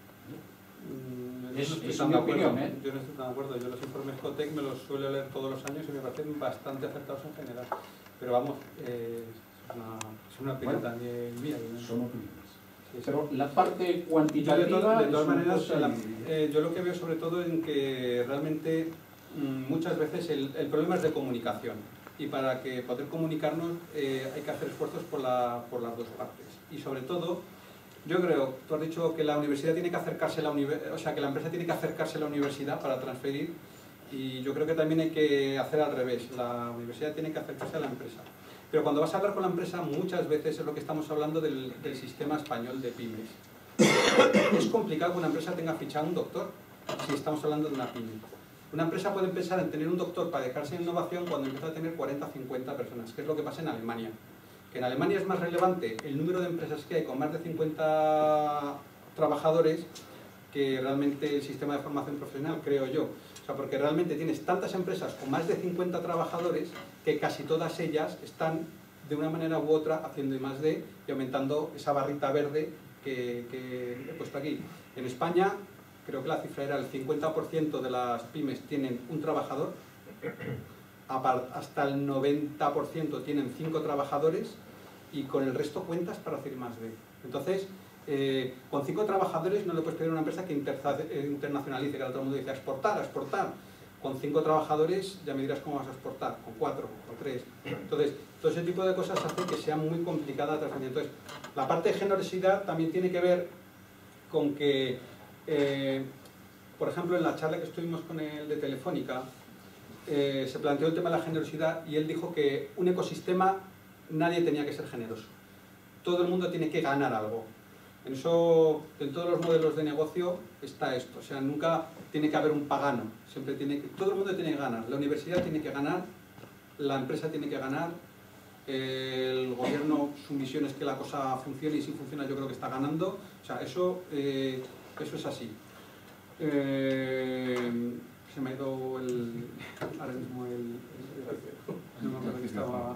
Mm, es, no estoy es tan mi de acuerdo, opinión, ¿eh? Yo no estoy tan de acuerdo. Yo los informes COTEC me los suelo leer todos los años y me parecen bastante acertados en general. Pero vamos, eh, es, una, es una opinión Bueno, también mía. ¿no? Son opiniones. Pero la parte cuantitativa... Yo de, to de todas maneras, la, y... eh, yo lo que veo sobre todo en que realmente mmm, muchas veces el, el problema es de comunicación. Y para que poder comunicarnos eh, hay que hacer esfuerzos por, la, por las dos partes. Y sobre todo, yo creo, tú has dicho que la universidad tiene que acercarse a la universidad, o sea, que la empresa tiene que acercarse a la universidad para transferir, y yo creo que también hay que hacer al revés, la universidad tiene que acercarse a la empresa. Pero cuando vas a hablar con la empresa, muchas veces es lo que estamos hablando del, del sistema español de pymes. Es complicado que una empresa tenga fichado un doctor, si estamos hablando de una pyme. Una empresa puede pensar en tener un doctor para dedicarse a innovación cuando empieza a tener cuarenta o cincuenta personas, que es lo que pasa en Alemania. Que en Alemania es más relevante el número de empresas que hay con más de cincuenta trabajadores que realmente el sistema de formación profesional, creo yo. O sea, porque realmente tienes tantas empresas con más de cincuenta trabajadores que casi todas ellas están de una manera u otra haciendo I más D y aumentando esa barrita verde que, que he puesto aquí. En España, creo que la cifra era el cincuenta por ciento de las pymes tienen un trabajador, hasta el noventa por ciento tienen cinco trabajadores y con el resto cuentas para hacer I más D. Entonces, eh, con cinco trabajadores no le puedes pedir a una empresa que internacionalice, que todo el mundo dice exportar, exportar. Con cinco trabajadores ya me dirás cómo vas a exportar, con cuatro, con tres. Entonces, todo ese tipo de cosas hace que sea muy complicada la transferencia. Entonces, la parte de generosidad también tiene que ver con que, eh, por ejemplo, en la charla que estuvimos con el de Telefónica, eh, se planteó el tema de la generosidad y él dijo que un ecosistema nadie tenía que ser generoso. Todo el mundo tiene que ganar algo. En eso, en todos los modelos de negocio está esto, o sea, nunca tiene que haber un pagano, siempre tiene que, todo el mundo tiene que ganar, la universidad tiene que ganar, la empresa tiene que ganar, el gobierno, su misión es que la cosa funcione y si funciona yo creo que está ganando, o sea, eso, eh, eso es así. Eh, se me ha ido el, ahora mismo el, el no me acuerdo que estaba...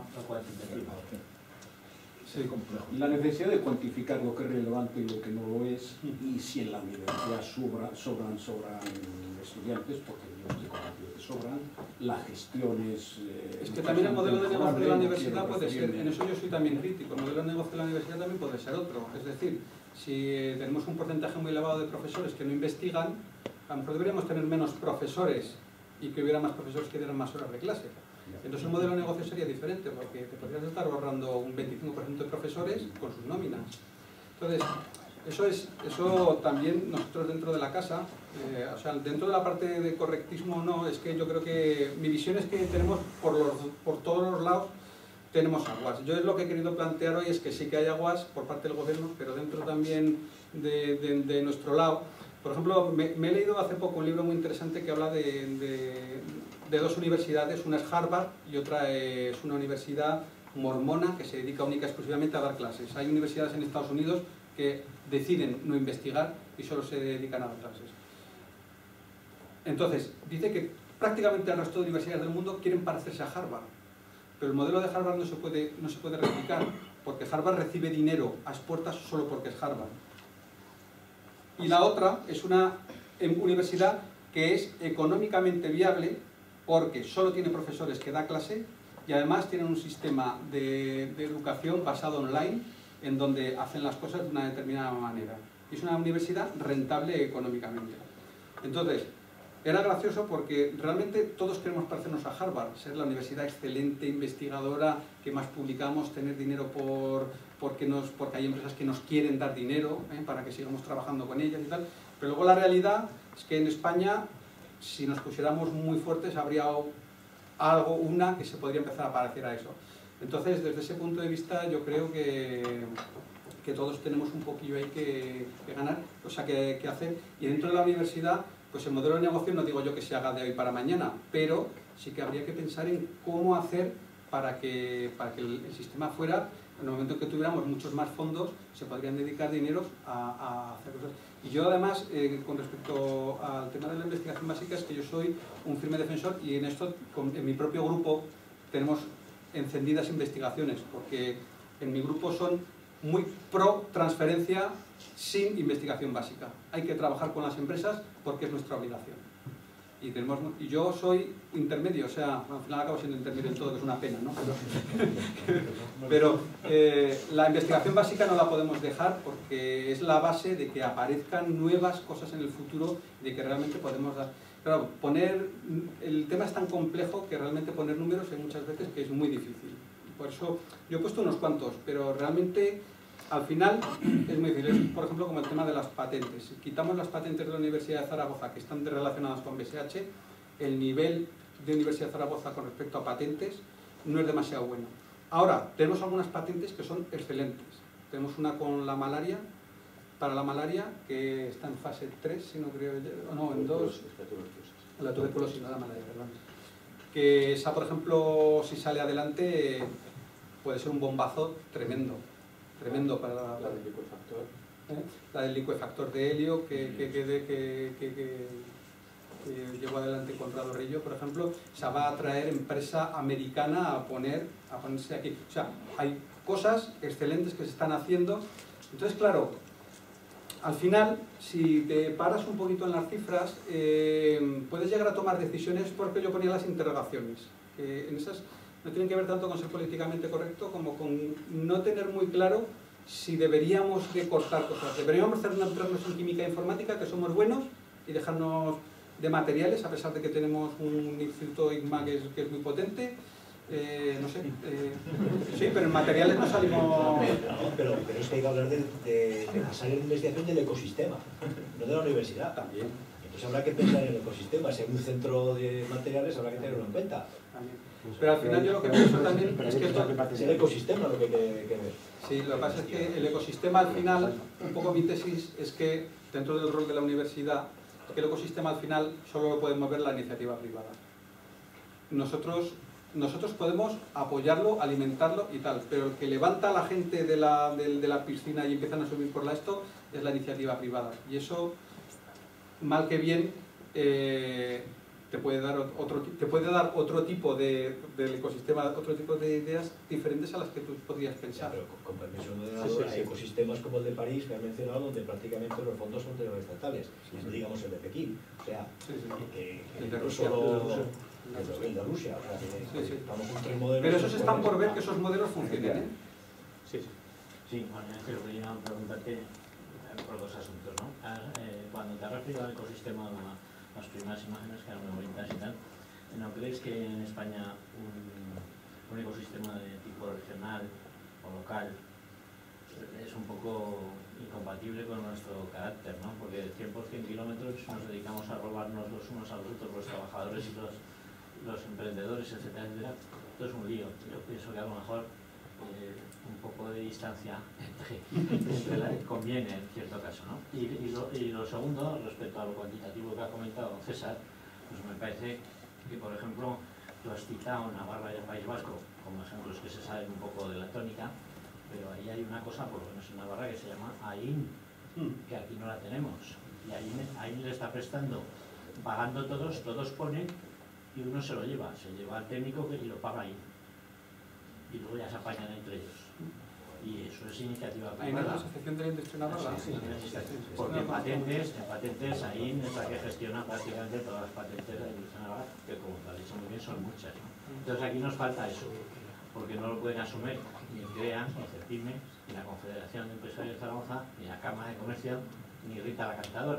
Sí, la necesidad de cuantificar lo que es relevante y lo que no lo es, y si en la universidad sobra, sobran, sobran estudiantes, porque yo estoy convencido que sobran, la gestión es... Eh, es que también el modelo de negocio de la universidad puede ser, en eso yo soy también crítico, el modelo de negocio de la universidad también puede ser otro, es decir, si tenemos un porcentaje muy elevado de profesores que no investigan, a lo mejor deberíamos tener menos profesores y que hubiera más profesores que dieran más horas de clase. Entonces el modelo de negocio sería diferente, porque te podrías estar ahorrando un veinticinco por ciento de profesores con sus nóminas. Entonces, eso es eso también nosotros dentro de la casa, eh, o sea, dentro de la parte de correctismo no, es que yo creo que mi visión es que tenemos por, los, por todos los lados, tenemos aguas. Yo es lo que he querido plantear hoy, es que sí que hay aguas por parte del gobierno, pero dentro también de, de, de nuestro lado. Por ejemplo, me, me he leído hace poco un libro muy interesante que habla de, de, de dos universidades, una es Harvard y otra es una universidad mormona que se dedica única y exclusivamente a dar clases. Hay universidades en Estados Unidos que deciden no investigar y solo se dedican a dar clases. Entonces, dice que prácticamente el resto de universidades del mundo quieren parecerse a Harvard, pero el modelo de Harvard no se puede, no se puede replicar, porque Harvard recibe dinero a expuertas solo porque es Harvard. Y la otra es una universidad que es económicamente viable porque solo tiene profesores que da clase y además tienen un sistema de, de educación basado online en donde hacen las cosas de una determinada manera. Y es una universidad rentable económicamente. Entonces, era gracioso porque realmente todos queremos parecernos a Harvard, ser la universidad excelente, investigadora, que más publicamos, tener dinero por, porque, nos, porque hay empresas que nos quieren dar dinero, ¿eh? para que sigamos trabajando con ellas y tal. Pero luego la realidad es que en España, si nos pusiéramos muy fuertes, habría algo, una, que se podría empezar a parecer a eso. Entonces, desde ese punto de vista, yo creo que, que todos tenemos un poquillo ahí que, que ganar, o sea, que, que hacer. Y dentro de la universidad, pues el modelo de negocio no digo yo que se haga de hoy para mañana, pero sí que habría que pensar en cómo hacer para que, para que el, el sistema fuera, en el momento en que tuviéramos muchos más fondos, se podrían dedicar dinero a, a hacer cosas. Y yo además, eh, con respecto al tema de la investigación básica, es que yo soy un firme defensor y en esto, con, en mi propio grupo, tenemos encendidas investigaciones, porque en mi grupo son muy pro transferencia sin investigación básica. Hay que trabajar con las empresas porque es nuestra obligación. Y, tenemos, y yo soy intermedio, o sea, al final acabo siendo intermedio en todo, que es una pena, ¿no? Pero, pero eh, la investigación básica no la podemos dejar porque es la base de que aparezcan nuevas cosas en el futuro y de que realmente podemos dar... Claro, poner... El tema es tan complejo que realmente poner números hay muchas veces que es muy difícil. Por eso yo he puesto unos cuantos, pero realmente... Al final es muy difícil, es, por ejemplo, como el tema de las patentes. Si quitamos las patentes de la Universidad de Zaragoza que están relacionadas con B S H, el nivel de Universidad de Zaragoza con respecto a patentes no es demasiado bueno. Ahora, tenemos algunas patentes que son excelentes. Tenemos una con la malaria, para la malaria, que está en fase tres, si no creo, o no, en dos. La tuberculosis, no la malaria, perdón. Que esa, por ejemplo, si sale adelante, puede ser un bombazo tremendo. Tremendo para la, la del licuefactor. ¿eh? La del licuefactor de helio, que, que, que, que, que, que, que llevó adelante Conrado Rillo, por ejemplo, se va a traer empresa americana a, poner, a ponerse aquí. O sea, hay cosas excelentes que se están haciendo. Entonces, claro, al final, si te paras un poquito en las cifras, eh, puedes llegar a tomar decisiones, porque yo ponía las interrogaciones. Eh, en esas no tienen que ver tanto con ser políticamente correcto como con no tener muy claro si deberíamos de cortar cosas. Deberíamos centrarnos en química e informática, que somos buenos, y dejarnos de materiales, a pesar de que tenemos un instituto I C M A que es, que es muy potente. Eh, no sé, eh, sí, pero en materiales no salimos... No, pero, pero es que hay que hablar de, de, de basar en investigación del ecosistema, no de la universidad. También. Entonces habrá que pensar en el ecosistema. Si hay un centro de materiales, habrá que tenerlo en cuenta. También. Pero al final yo lo que pienso también es que esto... Es el ecosistema lo que hay que, que ver. Sí, lo que pasa es que el ecosistema al final, un poco mi tesis es que dentro del rol de la universidad, que el ecosistema al final solo lo puede mover la iniciativa privada. Nosotros... Nosotros podemos apoyarlo, alimentarlo y tal, pero el que levanta a la gente de la, de, de la piscina y empiezan a subir por la esto es la iniciativa privada. Y eso, mal que bien, eh, te, puede dar otro, te puede dar otro tipo de, del ecosistema, otro tipo de ideas diferentes a las que tú podrías pensar. Ya, pero con, con permiso de moderador, Sí, sí, hay sí. ecosistemas como el de París, que han mencionado, donde prácticamente los fondos son estatales, sí, sí. No digamos el de Pekín. O sea, sí, sí. Que, que el de no Rusia. solo... El de Rusia, o sea, que Sí, sí. estamos con tres modelos... Pero esos están por ver que esos modelos funcionen, ¿eh? Sí, sí. Sí, bueno, es que quería preguntarte por dos asuntos, ¿no? Eh, cuando te has referido al ecosistema, las primeras imágenes que eran muy bonitas y tal, ¿no crees que en España un, un ecosistema de tipo regional o local es un poco incompatible con nuestro carácter, ¿no? Porque cien por cien kilómetros nos dedicamos a robarnos los unos a los otros, los trabajadores y los, los emprendedores, etcétera, etcétera. Esto es un lío. Yo pienso que a lo mejor eh, un poco de distancia entre, entre la, conviene en cierto caso, ¿no? Y, y, lo, y lo segundo, respecto a lo cuantitativo que ha comentado César, pues me parece que, por ejemplo, tú has citado Navarra y el País Vasco como ejemplos que se saben un poco de la tónica, pero ahí hay una cosa, por lo menos en Navarra, que se llama A I N, que aquí no la tenemos. Y ahí, ahí le está prestando, pagando todos, todos ponen y uno se lo lleva, se lleva al técnico y lo paga ahí. Y luego ya se apañan entre ellos. Y eso es iniciativa ¿Hay una privada. asociación de la industria navarra? Sí, sí, sí, sí. Porque en patentes, en patentes ahí es la que gestiona prácticamente todas las patentes de la industria navarra, que como te has dicho muy bien son muchas, ¿no? Entonces aquí nos falta eso, porque no lo pueden asumir ni el CREA, ni CEPIME, ni la Confederación de Empresarios de Zaragoza, ni la Cámara de Comercio, ni Rita la Cantadora.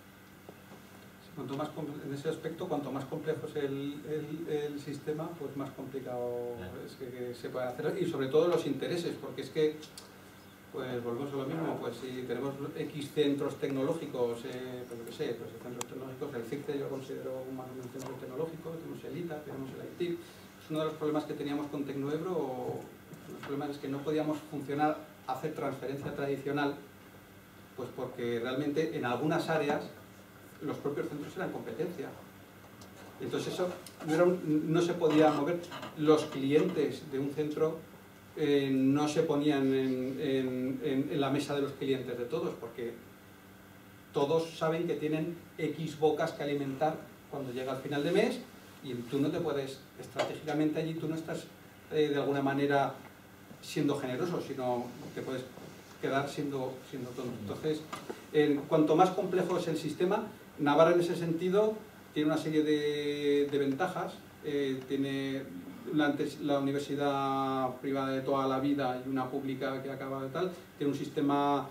Cuanto más, en ese aspecto, cuanto más complejo es el, el, el sistema, pues más complicado claro. es que, que se puede hacer. Y sobre todo los intereses, porque es que, pues volvemos a lo mismo, pues si tenemos X centros tecnológicos, eh, pues yo qué sé, pues centros tecnológicos, el CICTE yo considero más o menos un centro tecnológico, tenemos el I T A, tenemos el I T I. Es uno de los problemas que teníamos con Tecnoebro, los problemas es que no podíamos funcionar, hacer transferencia tradicional, pues porque realmente en algunas áreas los propios centros eran competencia. Entonces eso no, era un, no se podía mover. Los clientes de un centro eh, no se ponían en, en, en, en la mesa de los clientes de todos, porque todos saben que tienen X bocas que alimentar cuando llega al final de mes y tú no te puedes, estratégicamente allí tú no estás eh, de alguna manera siendo generoso, sino te puedes quedar siendo, siendo tonto. Entonces, en cuanto más complejo es el sistema, Navarra en ese sentido tiene una serie de, de ventajas, eh, tiene la, la universidad privada de toda la vida y una pública que acaba de tal, tiene un sistema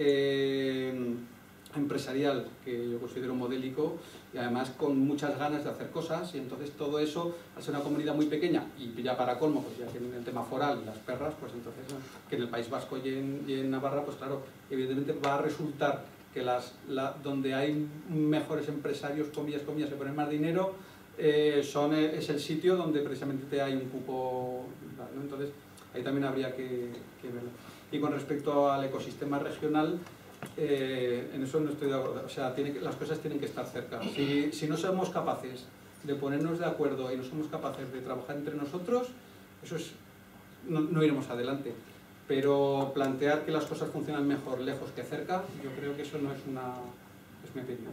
eh, empresarial que yo considero modélico y además con muchas ganas de hacer cosas, y entonces todo eso, al ser una comunidad muy pequeña y ya para colmo, pues ya tienen el tema foral y las perras, pues entonces que en el País Vasco y en, y en Navarra, pues claro, evidentemente va a resultar que las, la, donde hay mejores empresarios, comillas, comillas, que ponen más dinero, eh, son, es el sitio donde precisamente te hay un cupo, ¿no? Entonces, ahí también habría que, que verlo. Y con respecto al ecosistema regional, eh, en eso no estoy de acuerdo, o sea, tiene que, las cosas tienen que estar cerca. Si, si no somos capaces de ponernos de acuerdo y no somos capaces de trabajar entre nosotros, eso es, no, no iremos adelante. Pero plantear que las cosas funcionan mejor lejos que cerca, yo creo que eso no es una... es mi opinión.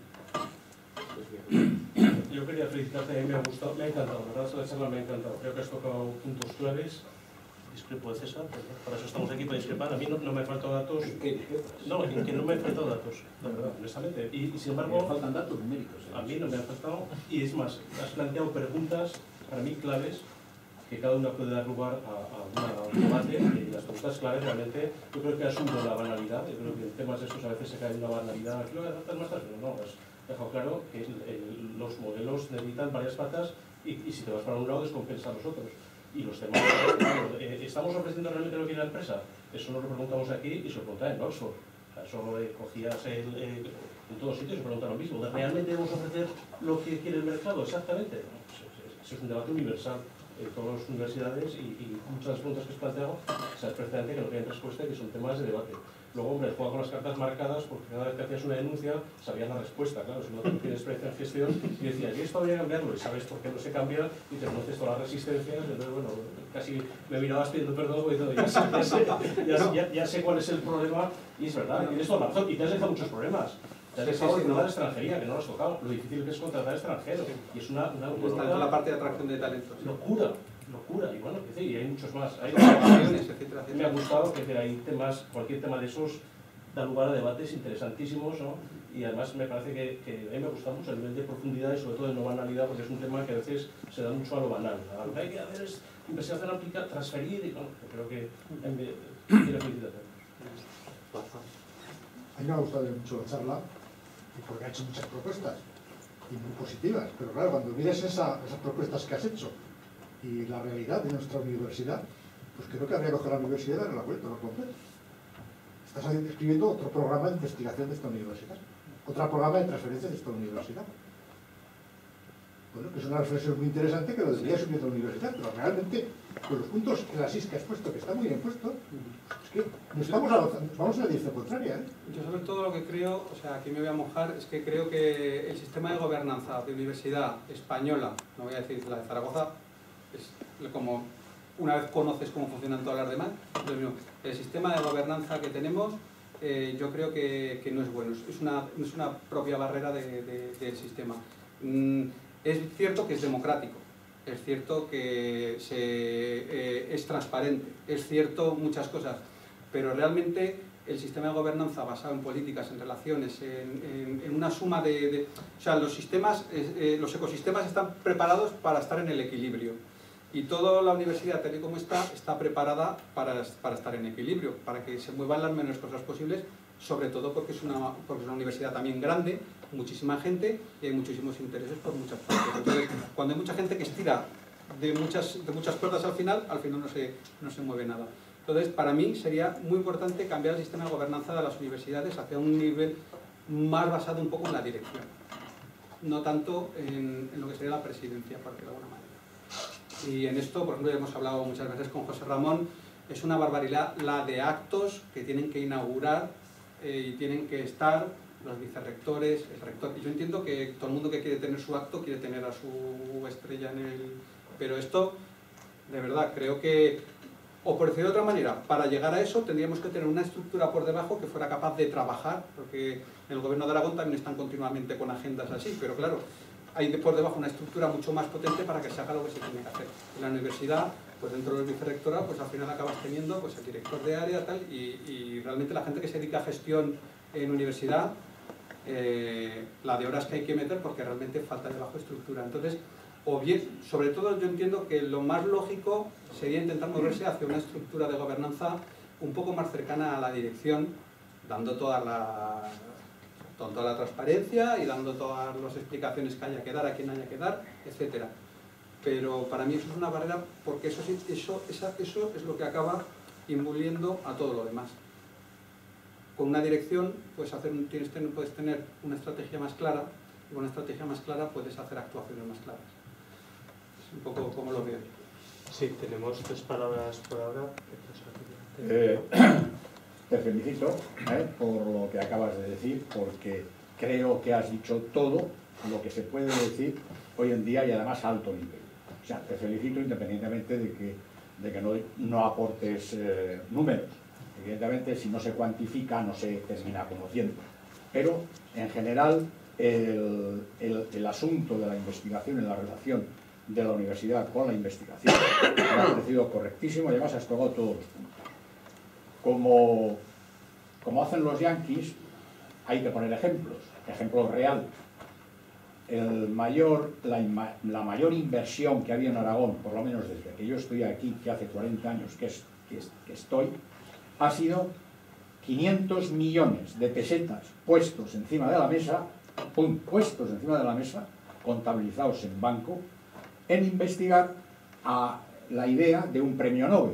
Yo quería felicitarte, a mí me ha gustado, me ha encantado, la verdad, esta charla me ha encantado. Creo que has tocado puntos claves. Discrepo de César, para eso estamos aquí, para discrepar. A mí no, no me faltan datos. No, en que no me han faltado datos, la verdad, honestamente. Y, y sin embargo, me faltan datos numéricos. ¿eh? A mí no me han faltado. Y es más, has planteado preguntas, para mí, claves, que cada una puede dar lugar a, a, un debate. Y las preguntas claves, realmente, yo creo que asumo la banalidad. Yo creo que en temas de estos a veces se cae en una banalidad. Aquí lo voy a tratar más tarde, pero no, has dejado claro que el, el, los modelos necesitan varias patas y, y si te vas para un lado, descompensa a los otros. Y los temas, bueno, eh, ¿estamos ofreciendo realmente lo que quiere la empresa? Eso nos lo preguntamos aquí y se lo preguntaba en Oxford. O sea, eso eh, cogías el, eh, en todos sitios y se pregunta lo mismo. ¿Realmente debemos ofrecer lo que quiere el mercado? Exactamente. No, pues, eso es un debate universal en todas las universidades y, y muchas de las preguntas que has planteado sabes perfectamente que no tienen respuesta y que son temas de debate. Luego, hombre, juega con las cartas marcadas porque cada vez que hacías una denuncia sabías la respuesta, claro, si no tienes experiencia en gestión y decías, y esto habría que cambiarlo y sabes por qué no se cambia y te conoces todas las resistencias, entonces, bueno, casi me mirabas pidiendo perdón y diciendo, ya sé, ya, sé, ya, ya, ya sé cuál es el problema y es verdad, tienes toda la razón y te has dejado muchos problemas. Te has dejado el problema de extranjería, que no lo has tocado, lo difícil que es contratar extranjero y es una... una, una, una, una la parte de atracción de talentos. Locura. locura, y bueno, que sí, y hay muchos más. Hay etcétera, me ha gustado que hay temas, cualquier tema de esos da lugar a debates interesantísimos, ¿no? Y además me parece que, que a mí me gusta mucho el nivel de profundidad y sobre todo de no banalidad, porque es un tema que a veces se da mucho a lo banal. A lo que hay que hacer es investigación aplicar, transferir, y bueno, creo que quiero felicitar. A mí me ha gustado mucho la charla, porque ha hecho muchas propuestas, y muy positivas, pero claro, cuando mires esa, esas propuestas que has hecho y la realidad de nuestra universidad, pues creo que habría que coger la universidad y darle la vuelta, por completo. Estás escribiendo otro programa de investigación de esta universidad, otro programa de transferencia de esta universidad. Bueno, que es una reflexión muy interesante que lo debería subir a la universidad, pero realmente, con los puntos en la S I S que has puesto, que está muy bien puesto, es que no estamos avanzando, vamos a la dirección contraria, ¿eh? Yo sobre todo lo que creo, o sea, aquí me voy a mojar, es que creo que el sistema de gobernanza de universidad española, no voy a decir la de Zaragoza, es como una vez conoces cómo funcionan todas las demás, el sistema de gobernanza que tenemos eh, yo creo que, que no es bueno, es una, es una propia barrera de, de, del sistema. Mm, es cierto que es democrático, es cierto que se, eh, es transparente, es cierto muchas cosas, pero realmente el sistema de gobernanza basado en políticas, en relaciones, en, en, en una suma de, de... O sea, los sistemas, eh, los ecosistemas están preparados para estar en el equilibrio. Y toda la universidad, tal y como está, está preparada para, para estar en equilibrio, para que se muevan las menores cosas posibles, sobre todo porque es, una, porque es una universidad también grande, muchísima gente y hay muchísimos intereses por muchas partes. Entonces, cuando hay mucha gente que estira de muchas, de muchas cuerdas al final, al final no se, no se mueve nada. Entonces, para mí sería muy importante cambiar el sistema de gobernanza de las universidades hacia un nivel más basado un poco en la dirección, no tanto en, en lo que sería la presidencia, por decirlo de alguna manera. Y en esto, por ejemplo, hemos hablado muchas veces con José Ramón, es una barbaridad la de actos que tienen que inaugurar eh, y tienen que estar los vicerrectores, el rector. Y yo entiendo que todo el mundo que quiere tener su acto quiere tener a su estrella en el... Pero esto, de verdad, creo que, o por decir de otra manera, para llegar a eso tendríamos que tener una estructura por debajo que fuera capaz de trabajar, porque en el gobierno de Aragón también están continuamente con agendas así, pero claro, hay por debajo una estructura mucho más potente para que se haga lo que se tiene que hacer. En la universidad, pues dentro del vicerrectorado, pues al final acabas teniendo pues el director de área tal, y, y realmente la gente que se dedica a gestión en universidad, eh, la de horas que hay que meter porque realmente falta debajo estructura. Entonces, o bien, sobre todo yo entiendo que lo más lógico sería intentar moverse hacia una estructura de gobernanza un poco más cercana a la dirección, dando toda la... con toda la transparencia y dando todas las explicaciones que haya que dar, a quien haya que dar, etcétera. Pero para mí eso es una barrera porque eso, eso, esa, eso es lo que acaba imbuliendo a todo lo demás. Con una dirección puedes, hacer, tienes, puedes tener una estrategia más clara y con una estrategia más clara puedes hacer actuaciones más claras. Es un poco como lo veo. Sí, tenemos tres palabras por ahora. Eh, te felicito eh, por lo que acabas de decir, porque creo que has dicho todo lo que se puede decir hoy en día y además a alto nivel. O sea, te felicito independientemente de que, de que no, no aportes eh, números. Evidentemente, si no se cuantifica, no se termina conociendo. Pero, en general, el, el, el asunto de la investigación y la relación de la universidad con la investigación me ha parecido correctísimo y además has tocado todos los puntos. Como, como hacen los yanquis, hay que poner ejemplos, ejemplos reales. El mayor, la, la mayor inversión que había en Aragón, por lo menos desde que yo estoy aquí, que hace cuarenta años que, es, que, es, que estoy, ha sido quinientos millones de pesetas puestos encima de la mesa, pum, puestos encima de la mesa, contabilizados en banco, en investigar a la idea de un premio Nobel.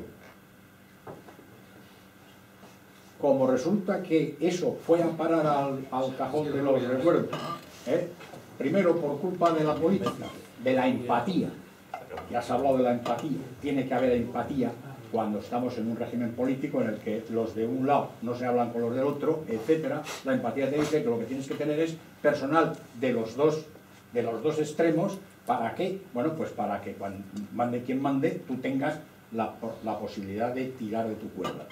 Como resulta que eso fue a parar al, al cajón de los recuerdos, ¿eh? Primero por culpa de la política, de la empatía. Ya has hablado de la empatía. Tiene que haber empatía cuando estamos en un régimen político en el que los de un lado no se hablan con los del otro, etcétera. La empatía te dice que lo que tienes que tener es personal de los dos, de los dos extremos. ¿Para qué? Bueno, pues para que cuando mande quien mande, tú tengas la, la posibilidad de tirar de tu cuerda.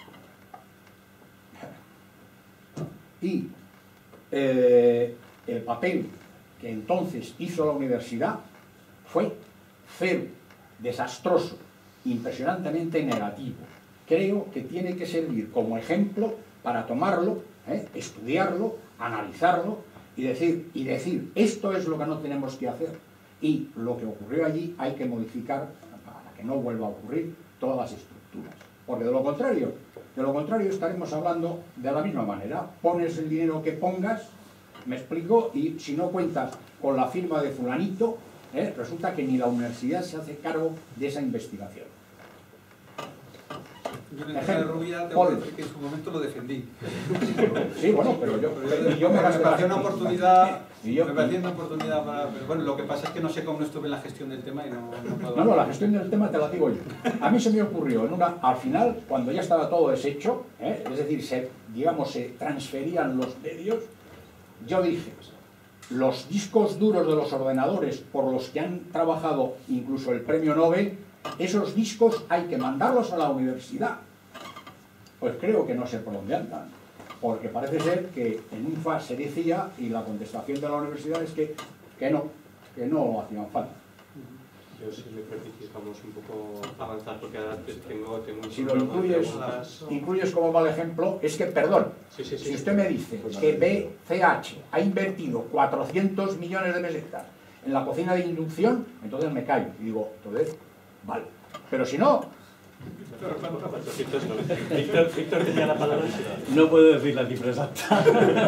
Y eh, el papel que entonces hizo la universidad fue cero, desastroso, impresionantemente negativo. Creo que tiene que servir como ejemplo para tomarlo, ¿eh? estudiarlo, analizarlo y decir, y decir, esto es lo que no tenemos que hacer. Y lo que ocurrió allí hay que modificar para que no vuelva a ocurrir todas las estructuras. Porque de lo contrario, de lo contrario estaremos hablando de la misma manera. Pones el dinero que pongas, me explico, y si no cuentas con la firma de fulanito, ¿eh? resulta que ni la universidad se hace cargo de esa investigación. Yo en el caso de Rubia tengo que decir que en su momento lo defendí. Sí, bueno, pero yo, pero yo, yo me, me pareció una oportunidad, y yo, me pareció una oportunidad para, pero bueno, lo que pasa es que no sé cómo no estuve en la gestión del tema y no, no puedo... No, no, la gestión del tema te la digo yo. A mí se me ocurrió, en una, al final, cuando ya estaba todo deshecho, ¿eh? es decir, se, digamos, se transferían los medios, yo dije, los discos duros de los ordenadores por los que han trabajado incluso el premio Nobel, esos discos hay que mandarlos a la universidad. Pues creo que no sé por dónde andan, porque parece ser que en U N F A se decía, y la contestación de la universidad es que, que no, que no hacían falta. Yo, si me permitís, vamos un poco a avanzar, porque ahora tengo... tengo si lo incluyes, incluyes como mal ejemplo, es que, perdón, sí, sí, sí, si usted me dice pues que B C H ha invertido cuatrocientos millones de pesetas en la cocina de inducción, entonces me callo y digo, entonces, vale. Pero si no... Víctor, Víctor tenía la palabra. No puedo decir la cifra exacta,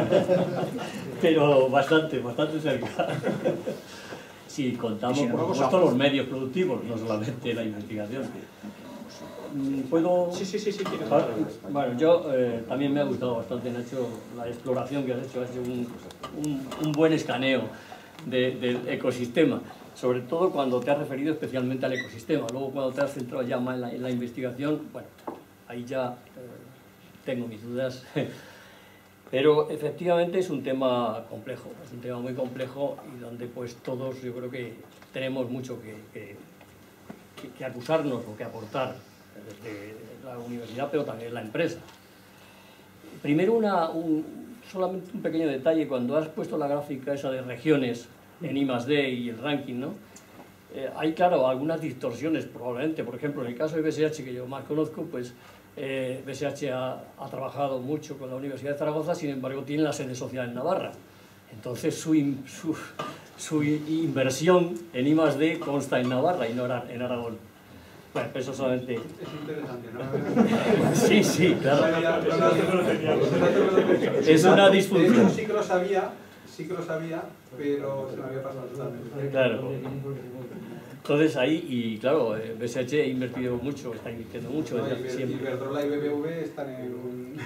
pero bastante, bastante cerca. Si contamos, por supuesto, los medios productivos, no solamente la investigación. ¿Puedo...? Sí, sí, sí, sí. Bueno, yo eh, también me ha gustado bastante, Nacho, la exploración que has hecho. Has hecho un, un, un buen escaneo de, del ecosistema, sobre todo cuando te has referido especialmente al ecosistema. Luego, cuando te has centrado ya más en la, en la investigación, bueno, ahí ya eh, tengo mis dudas. Pero efectivamente es un tema complejo, es un tema muy complejo y donde pues todos yo creo que tenemos mucho que, que, que, que acusarnos o que aportar desde la universidad, pero también la empresa. Primero, una, un, solamente un pequeño detalle, cuando has puesto la gráfica esa de regiones en I más D y el ranking, ¿no? Eh, hay, claro, algunas distorsiones probablemente. Por ejemplo, en el caso de B S H, que yo más conozco, pues eh, B S H ha, ha trabajado mucho con la Universidad de Zaragoza, sin embargo tiene la sede social en Navarra. Entonces su, su, su inversión en I más D consta en Navarra y no en Aragón. Bueno, eso solamente... Es interesante, ¿no? Sí, sí, claro. No, no, no, no, es una disfunción. Sí que lo sabía, sí que lo sabía, pero se me había pasado totalmente. Claro. Entonces ahí, y claro, B S H ha invertido mucho, está invirtiendo mucho desde no, y siempre. Iberdrola y B B V están en...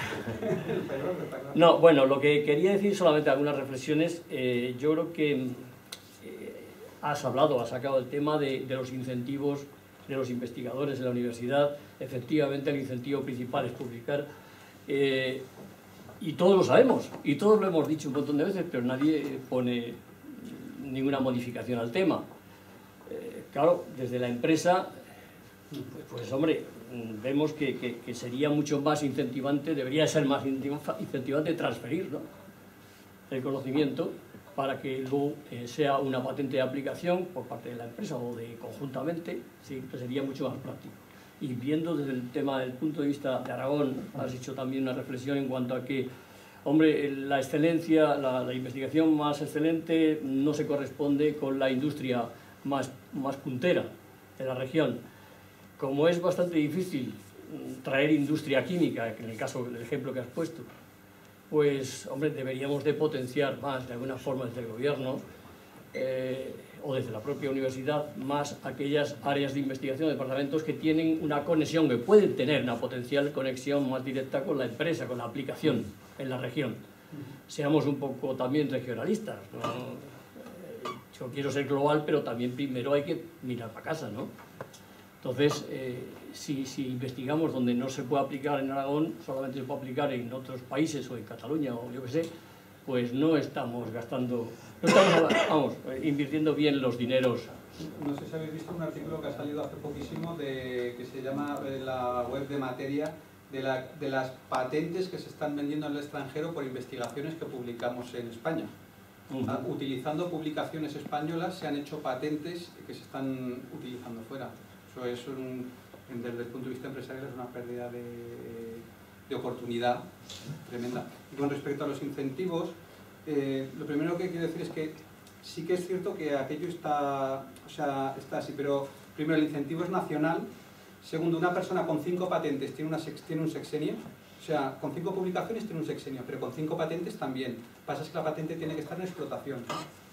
No, bueno, lo que quería decir solamente algunas reflexiones. Eh, yo creo que eh, has hablado, has sacado el tema de, de los incentivos de los investigadores de la universidad, efectivamente el incentivo principal es publicar. Eh, y todos lo sabemos, y todos lo hemos dicho un montón de veces, pero nadie pone ninguna modificación al tema. Eh, claro, desde la empresa, pues, pues hombre, vemos que, que, que sería mucho más incentivante, debería ser más incentivante transferir, ¿no?, el conocimiento para que luego eh, sea una patente de aplicación por parte de la empresa o de conjuntamente, sí, que sería mucho más práctico. Y viendo desde el tema del punto de vista de Aragón, has hecho también una reflexión en cuanto a que, hombre, la excelencia, la, la investigación más excelente no se corresponde con la industria más, más puntera de la región. Como es bastante difícil traer industria química, en el caso del ejemplo que has puesto, pues, hombre, deberíamos de potenciar más, de alguna forma, desde el gobierno eh, o desde la propia universidad, más aquellas áreas de investigación, departamentos que tienen una conexión, que pueden tener una potencial conexión más directa con la empresa, con la aplicación en la región. Seamos un poco también regionalistas, ¿no? Yo quiero ser global, pero también primero hay que mirar para casa, ¿no? Entonces, eh, si, si investigamos donde no se puede aplicar en Aragón, solamente se puede aplicar en otros países o en Cataluña o yo qué sé, pues no estamos gastando, no estamos, vamos, invirtiendo bien los dineros. No sé si habéis visto un artículo que ha salido hace poquísimo de, que se llama eh, la web de materia de, la, de las patentes que se están vendiendo en el extranjero por investigaciones que publicamos en España. Uh-huh. Ah, utilizando publicaciones españolas se han hecho patentes que se están utilizando fuera. Eso es un, desde el punto de vista empresarial es una pérdida de, de oportunidad tremenda. Y con respecto a los incentivos, eh, lo primero que quiero decir es que sí que es cierto que aquello está, o sea, está así, pero primero el incentivo es nacional, segundo, una persona con cinco patentes tiene, una sex, tiene un sexenio, o sea, con cinco publicaciones tiene un sexenio, pero con cinco patentes también. Pasa es que la patente tiene que estar en explotación.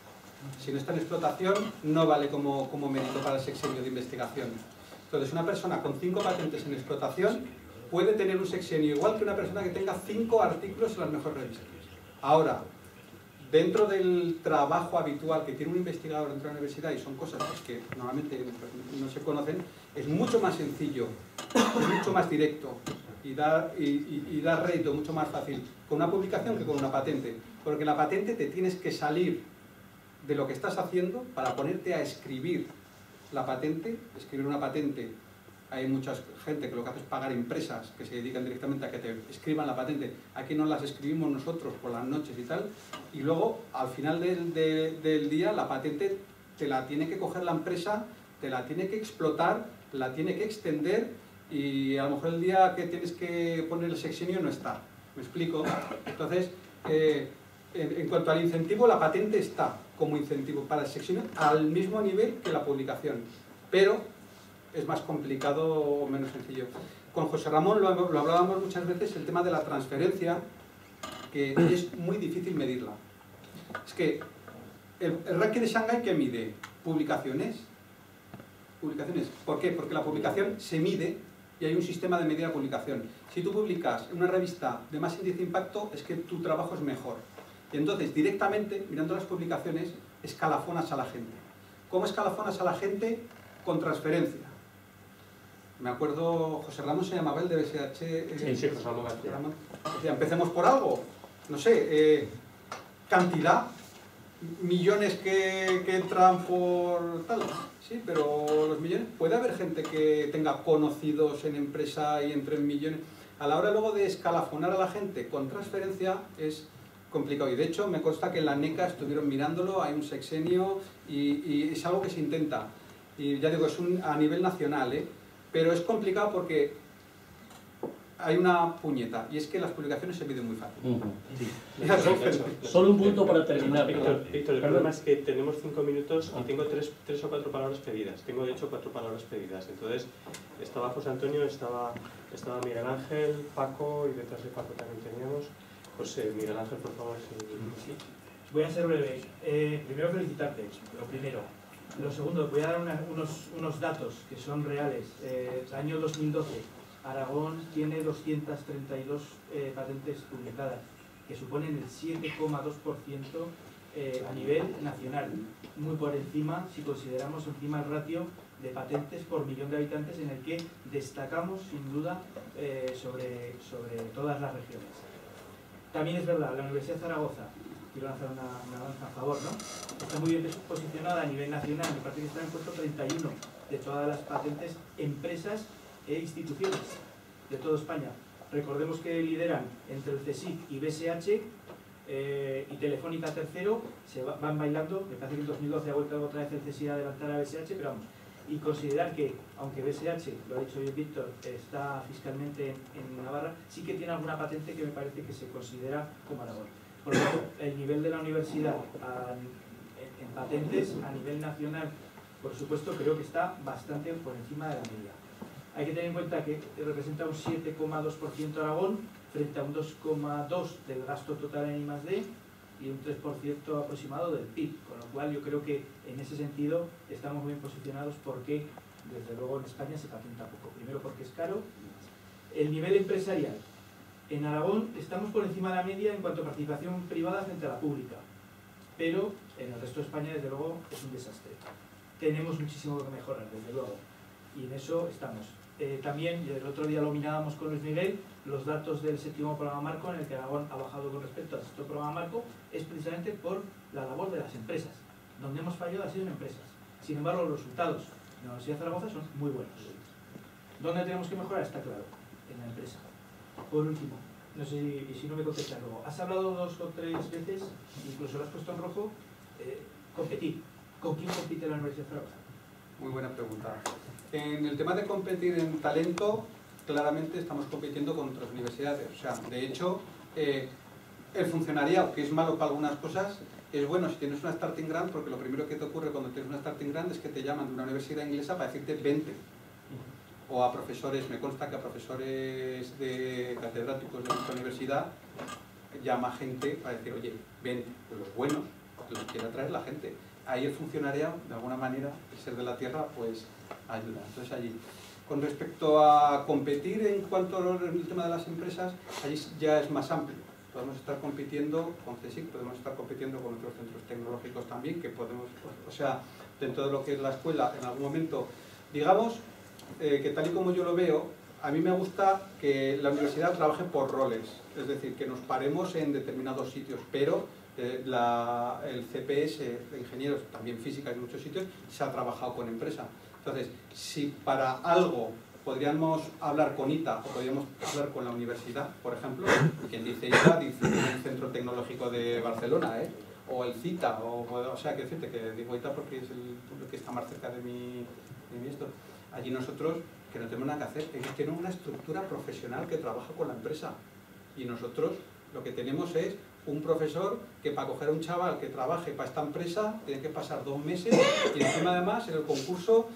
Si no está en explotación, no vale como, como mérito para el sexenio de investigación. Entonces, una persona con cinco patentes en explotación puede tener un sexenio igual que una persona que tenga cinco artículos en las mejores revistas. Ahora, dentro del trabajo habitual que tiene un investigador dentro de la universidad, y son cosas pues, que normalmente no se conocen, es mucho más sencillo, mucho más directo y dar, y, y, y dar rédito mucho más fácil con una publicación que con una patente. Porque la patente te tienes que salir de lo que estás haciendo para ponerte a escribir la patente, escribir una patente. Hay mucha gente que lo que hace es pagar empresas que se dedican directamente a que te escriban la patente. Aquí no las escribimos nosotros por las noches y tal, y luego al final del, de, del día la patente te la tiene que coger la empresa, te la tiene que explotar, la tiene que extender, y a lo mejor el día que tienes que poner el sexenio no está. ¿Me explico? Entonces, eh, en, en cuanto al incentivo, la patente está como incentivo para el sexenio al mismo nivel que la publicación, pero es más complicado o menos sencillo. Con José Ramón lo, lo hablábamos muchas veces, el tema de la transferencia, que es muy difícil medirla. Es que el, el ranking de Shanghái, ¿qué mide? Publicaciones. Publicaciones. ¿Por qué? Porque la publicación se mide y hay un sistema de medida de publicación. Si tú publicas en una revista de más índice de impacto, es que tu trabajo es mejor. Y entonces, directamente, mirando las publicaciones, escalafonas a la gente. ¿Cómo escalafonas a la gente? Con transferencia. Me acuerdo, José Ramón se llamaba el de B S H. Eh, sí, sí, José Ramón García. Decía, empecemos por algo. No sé, eh, cantidad, millones que, que entran por tal. Sí, pero los millones, puede haber gente que tenga conocidos en empresa y entre millones. A la hora luego de escalafonar a la gente con transferencia es complicado. Y de hecho me consta que en la NECA estuvieron mirándolo, hay un sexenio y, y es algo que se intenta. Y ya digo, es un, a nivel nacional, ¿eh? Pero es complicado porque hay una puñeta, y es que las publicaciones se miden muy fácil. Uh-huh. Sí. Solo un punto para terminar. Víctor, Víctor, el problema es que tenemos cinco minutos y tengo tres, tres o cuatro palabras pedidas. Tengo de hecho cuatro palabras pedidas. Entonces, estaba José Antonio, estaba, estaba Miguel Ángel, Paco, y detrás de Paco también teníamos. José, Miguel Ángel, por favor. Sí. Voy a ser breve. Eh, primero felicitarte, lo primero. Lo segundo, voy a dar una, unos, unos datos que son reales. Eh, año dos mil doce, Aragón tiene doscientas treinta y dos eh, patentes publicadas, que suponen el siete coma dos por ciento eh, a nivel nacional, muy por encima, si consideramos encima el ratio de patentes por millón de habitantes, en el que destacamos sin duda eh, sobre, sobre todas las regiones. También es verdad, la Universidad de Zaragoza, quiero lanzar una, una lanza a favor, ¿no? Está muy bien posicionada a nivel nacional, me parece que está en el puesto treinta y uno de todas las patentes, empresas e instituciones de toda España. Recordemos que lideran entre el CSIC y B S H, eh, y Telefónica tercero, se va, van bailando. Me parece que en dos mil doce ha vuelto otra vez el CSIC a adelantar a B S H, pero vamos, y considerar que, aunque B S H, lo ha dicho bien Víctor, está fiscalmente en, en Navarra, sí que tiene alguna patente que me parece que se considera como Aragón. Por lo tanto, el nivel de la universidad a, en, en patentes a nivel nacional, por supuesto, creo que está bastante por encima de la media. Hay que tener en cuenta que representa un siete coma dos por ciento Aragón frente a un dos coma dos por ciento del gasto total en I más D y un tres por ciento aproximado del P I B, con lo cual yo creo que en ese sentido estamos bien posicionados porque desde luego en España se patenta poco. Primero porque es caro. El nivel empresarial. En Aragón estamos por encima de la media en cuanto a participación privada frente a la pública, pero en el resto de España desde luego es un desastre. Tenemos muchísimo que mejorar, desde luego, y en eso estamos. Eh, también, y el otro día lo mirábamos con Luis Miguel, los datos del séptimo programa marco, en el que Aragón ha bajado con respecto al sexto programa marco, es precisamente por la labor de las empresas. Donde hemos fallado ha sido en empresas. Sin embargo, los resultados de la Universidad de Zaragoza son muy buenos. ¿Dónde tenemos que mejorar? Está claro, en la empresa. Por último, no sé si, si no me contestas luego, has hablado dos o tres veces, incluso lo has puesto en rojo, eh, competir. ¿Con quién compite la Universidad de Zaragoza? Muy buena pregunta. En el tema de competir en talento, claramente estamos compitiendo con otras universidades. O sea, de hecho, eh, el funcionariado, que es malo para algunas cosas, es bueno si tienes una starting grant, porque lo primero que te ocurre cuando tienes una starting grant es que te llaman de una universidad inglesa para decirte vente. O a profesores, me consta que a profesores de catedráticos de nuestra universidad llama gente para decir, oye, ven, los buenos, los quiere atraer la gente. Ahí el funcionariado, de alguna manera, el ser de la tierra, pues ayuda. Entonces allí. Con respecto a competir en cuanto al tema de las empresas, allí ya es más amplio. Podemos estar compitiendo con CSIC, podemos estar compitiendo con otros centros tecnológicos también, que podemos, o sea, dentro de lo que es la escuela, en algún momento, digamos, eh, que tal y como yo lo veo, a mí me gusta que la universidad trabaje por roles, es decir, que nos paremos en determinados sitios, pero eh, la, el C P S de ingenieros, también física en muchos sitios, se ha trabajado con empresa. Entonces, si para algo podríamos hablar con I T A o podríamos hablar con la universidad, por ejemplo, y quien dice I T A dice el Centro Tecnológico de Barcelona, ¿eh? O el CITA, o, o sea, que decirte que digo I T A porque es el que está más cerca de mi, de mi esto. Allí nosotros, que no tenemos nada que hacer, ellos tienen una estructura profesional que trabaja con la empresa. Y nosotros lo que tenemos es un profesor que para coger a un chaval que trabaje para esta empresa tiene que pasar dos meses y encima además en el concurso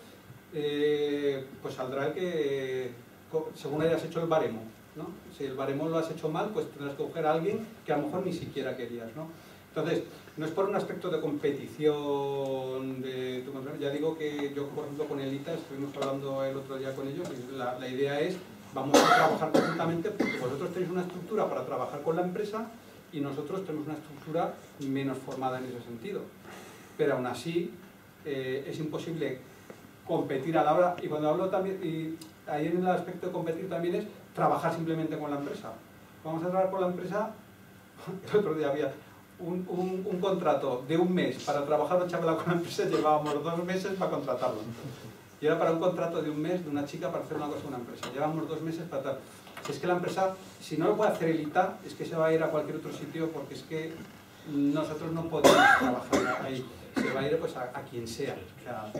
eh, pues saldrá el que, según hayas hecho el baremo, ¿no? Si el baremo lo has hecho mal, pues tendrás que coger a alguien que a lo mejor ni siquiera querías, ¿no? Entonces, no es por un aspecto de competición, de, ya digo que yo, por ejemplo, con el I T A estuvimos hablando el otro día con ellos y la, la idea es, vamos a trabajar conjuntamente porque vosotros tenéis una estructura para trabajar con la empresa y nosotros tenemos una estructura menos formada en ese sentido. Pero aún así, eh, es imposible competir a la hora, y cuando hablo también, y ahí en el aspecto de competir también es trabajar simplemente con la empresa. Vamos a trabajar con la empresa, el otro día había un, un, un contrato de un mes para trabajar un chaval con la empresa, llevábamos dos meses para contratarlo. Y era para un contrato de un mes de una chica para hacer una cosa en una empresa. Llevamos dos meses para tal. Si es que la empresa, si no lo puede hacer el I T A, es que se va a ir a cualquier otro sitio porque es que nosotros no podemos trabajar ahí. Se va a ir pues a, a quien sea. O sea,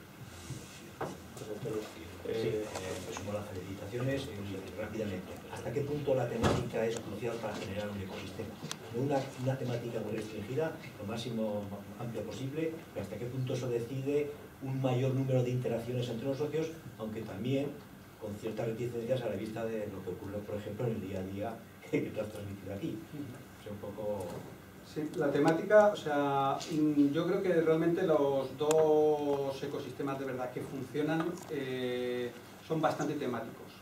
Eh, pues como las felicitaciones, eh, rápidamente. ¿Hasta qué punto la temática es crucial para generar un ecosistema? No una, una temática muy restringida, lo máximo amplio posible, pero hasta qué punto eso decide un mayor número de interacciones entre los socios, aunque también con ciertas reticencias a la vista de lo que ocurre, por ejemplo, en el día a día que te has transmitido aquí. O sea, un poco... Sí, la temática, o sea, yo creo que realmente los dos ecosistemas de verdad que funcionan eh, son bastante temáticos.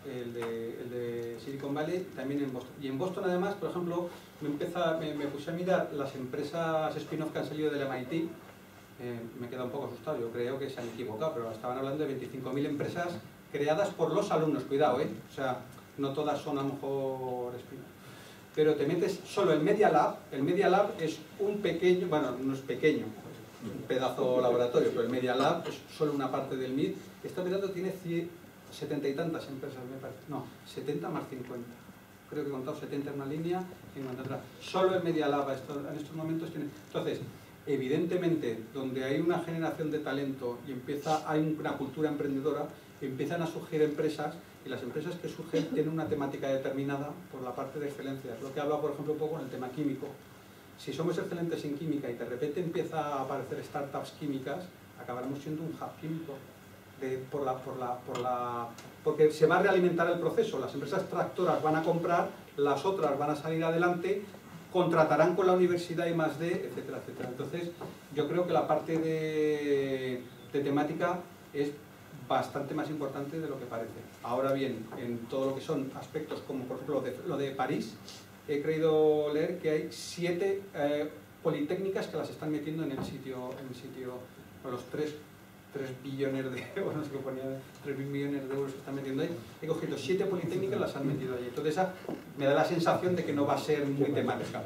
el de, el de Silicon Valley, también en Boston. Y en Boston además, por ejemplo, me, empeza, me, me puse a mirar las empresas spin-off que han salido del M I T, eh, me he quedado un poco asustado, yo creo que se han equivocado, pero estaban hablando de veinticinco mil empresas creadas por los alumnos, cuidado, ¿eh? O sea, no todas son a lo mejor spin-off. Pero te metes solo el Media Lab, el Media Lab es un pequeño, bueno, no es pequeño, un pedazo laboratorio, pero el Media Lab es solo una parte del M I T. Este pedazo tiene setenta y tantas empresas, me parece. No, setenta más cincuenta. Creo que he contado setenta en una línea, cincuenta atrás. Solo el Media Lab esto, en estos momentos tiene... Entonces, evidentemente, donde hay una generación de talento y empieza, hay una cultura emprendedora, empiezan a surgir empresas, y las empresas que surgen tienen una temática determinada por la parte de excelencia. Es lo que habla, por ejemplo, un poco con el tema químico. Si somos excelentes en química y de repente empieza a aparecer startups químicas, acabaremos siendo un hub químico. De, por la, por la, por la, porque se va a realimentar el proceso. Las empresas tractoras van a comprar, las otras van a salir adelante, contratarán con la universidad I más D, etcétera, etcétera. Entonces, yo creo que la parte de, de temática es bastante más importante de lo que parece. Ahora bien, en todo lo que son aspectos como, por ejemplo, lo de, lo de París, he creído leer que hay siete eh, politécnicas que las están metiendo en el sitio, en el sitio, con los tres, tres billones de euros, no sé qué ponía, tres mil millones de euros que están metiendo ahí. He cogido siete politécnicas y las han metido ahí. Entonces esa me da la sensación de que no va a ser muy temática.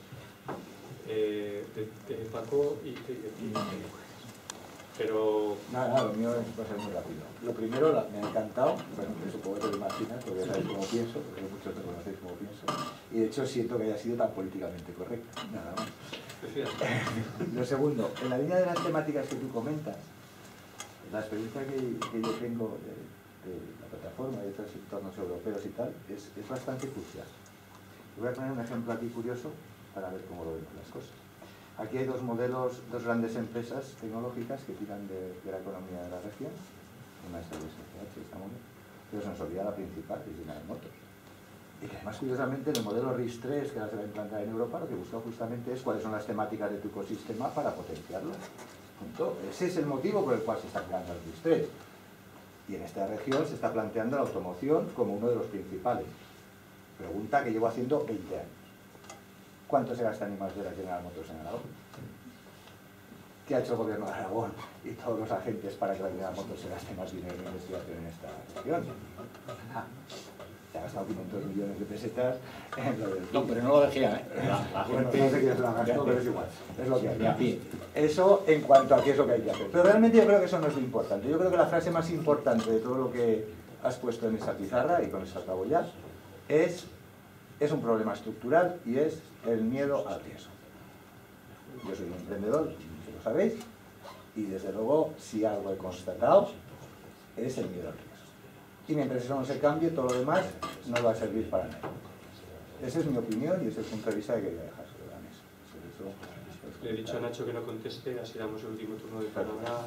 Eh, de, de Paco y... De, y pero... Nada, nada, lo mío va a ser muy rápido. Lo primero, la, me ha encantado, bueno, que supongo que te lo imaginas, porque ya sabes cómo pienso, porque muchos te conocéis cómo pienso, y de hecho siento que haya sido tan políticamente correcto, nada más. Lo segundo, en la línea de las temáticas que tú comentas, la experiencia que, que yo tengo de, de la plataforma y de otros entornos europeos y tal, es, es bastante crucial. Voy a poner un ejemplo aquí curioso para ver cómo lo vemos las cosas. Aquí hay dos modelos, dos grandes empresas tecnológicas que tiran de, de la economía de la región. Una es el S C H, esta moneda, pero se nos olvida la principal, que es General Motors. Y que además, curiosamente, en el modelo RIS tres, que ahora se va a implantar en Europa, lo que busca justamente es cuáles son las temáticas de tu ecosistema para potenciarlo. Punto. Ese es el motivo por el cual se está creando el RIS tres. Y en esta región se está planteando la automoción como uno de los principales. Pregunta que llevo haciendo veinte años. ¿Cuánto se gasta en I más D de la General Motors en Aragón? ¿Qué ha hecho el gobierno de Aragón y todos los agentes para que la General Motors se gaste más dinero en investigación en esta región? Ah, se ha gastado quinientos millones de pesetas en lo del... No, pero no lo decía, ¿eh? Bueno, no sé quién se lo ha gastado, pero es igual. Es lo que hay. Eso en cuanto a qué es lo que hay que hacer. Pero realmente yo creo que eso no es lo importante. Yo creo que la frase más importante de todo lo que has puesto en esa pizarra, y con eso acabo ya, es... es un problema estructural y es el miedo al riesgo. Yo soy un emprendedor, si lo sabéis, y desde luego, si algo he constatado, es el miedo al riesgo. Y mientras eso no se cambie, todo lo demás no va a servir para nada. Esa es mi opinión y ese es el punto de vista que quería dejar sobre la mesa. Sobre eso, le he dicho a Nacho que no conteste, así damos el último turno de palabra.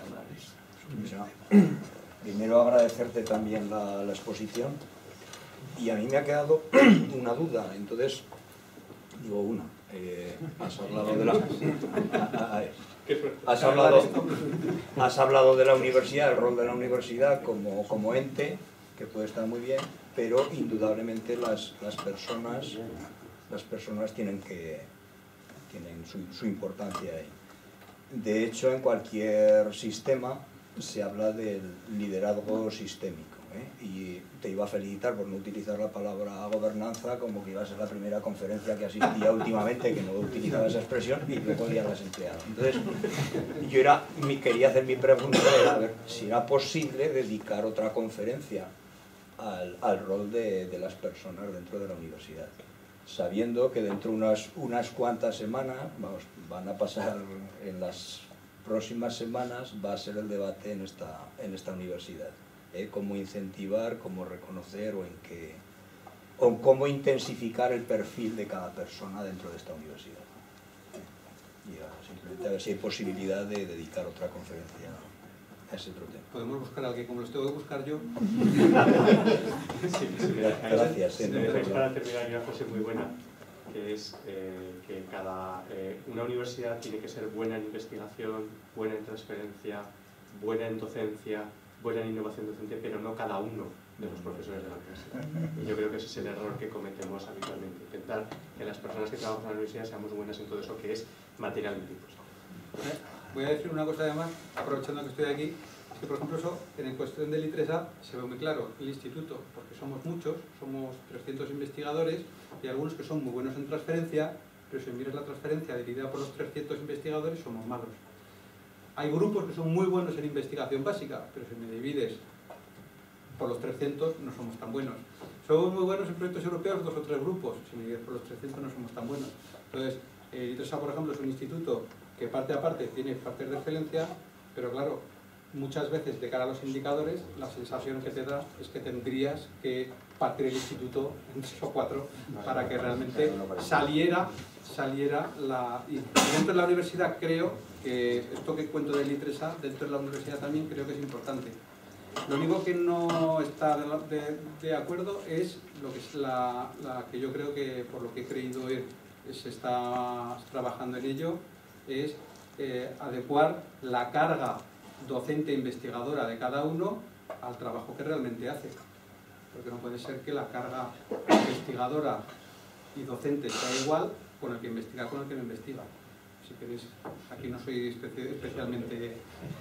Primero agradecerte también la, la exposición. Y a mí me ha quedado una duda, entonces, digo una, eh, has hablado de la... Has hablado, has hablado de la universidad, el rol de la universidad como, como ente, que puede estar muy bien, pero indudablemente las, las personas las personas tienen, que, tienen su, su importancia ahí. De hecho, en cualquier sistema se habla del liderazgo sistémico. ¿Eh? Y te iba a felicitar por no utilizar la palabra gobernanza, como que iba a ser la primera conferencia que asistía últimamente que no utilizaba esa expresión y luego ya la has empleado. Entonces, yo era, quería hacer mi pregunta, era a ver si era posible dedicar otra conferencia al, al rol de, de las personas dentro de la universidad, sabiendo que dentro de unas, unas cuantas semanas, vamos, van a pasar en las próximas semanas, va a ser el debate en esta, en esta universidad. Eh, cómo incentivar, cómo reconocer o en qué, o cómo intensificar el perfil de cada persona dentro de esta universidad. Eh, y a, simplemente a ver si hay posibilidad de dedicar otra conferencia a ese otro tema. ¿Podemos buscar a alguien como los tengo que buscar yo? Sí, sí, gracias. Sí, sí, para terminar, hay una frase muy buena, que es eh, que cada, eh, una universidad tiene que ser buena en investigación, buena en transferencia, buena en docencia, buena en innovación docente, pero no cada uno de los profesores de la universidad. Y yo creo que ese es el error que cometemos habitualmente, intentar que las personas que trabajamos en la universidad seamos buenas en todo eso que es materialmente imposible. Voy a decir una cosa además, aprovechando que estoy aquí, que por ejemplo eso, en cuestión del I tres A, se ve muy claro, el instituto, porque somos muchos, somos trescientos investigadores, y algunos que son muy buenos en transferencia, pero si miras la transferencia dividida por los trescientos investigadores, somos malos. Hay grupos que son muy buenos en investigación básica, pero si me divides por los trescientos, no somos tan buenos. Somos muy buenos en proyectos europeos, dos o tres grupos, si me divides por los trescientos no somos tan buenos. Entonces, el I tres A, por ejemplo, es un instituto que parte a parte tiene partes de excelencia, pero claro, muchas veces de cara a los indicadores, la sensación que te da es que tendrías que partir el instituto en tres o cuatro para que realmente saliera, saliera la... Y dentro de la universidad creo que esto que cuento del I tres A, dentro de la universidad también creo que es importante. Lo único que no está de, de, de acuerdo es lo que es la, la que yo creo que, por lo que he creído ver, se está trabajando en ello, es eh, adecuar la carga docente e investigadora de cada uno al trabajo que realmente hace. Porque no puede ser que la carga investigadora y docente sea igual con el que investiga con el que no investiga. Si queréis, aquí no soy espe especialmente...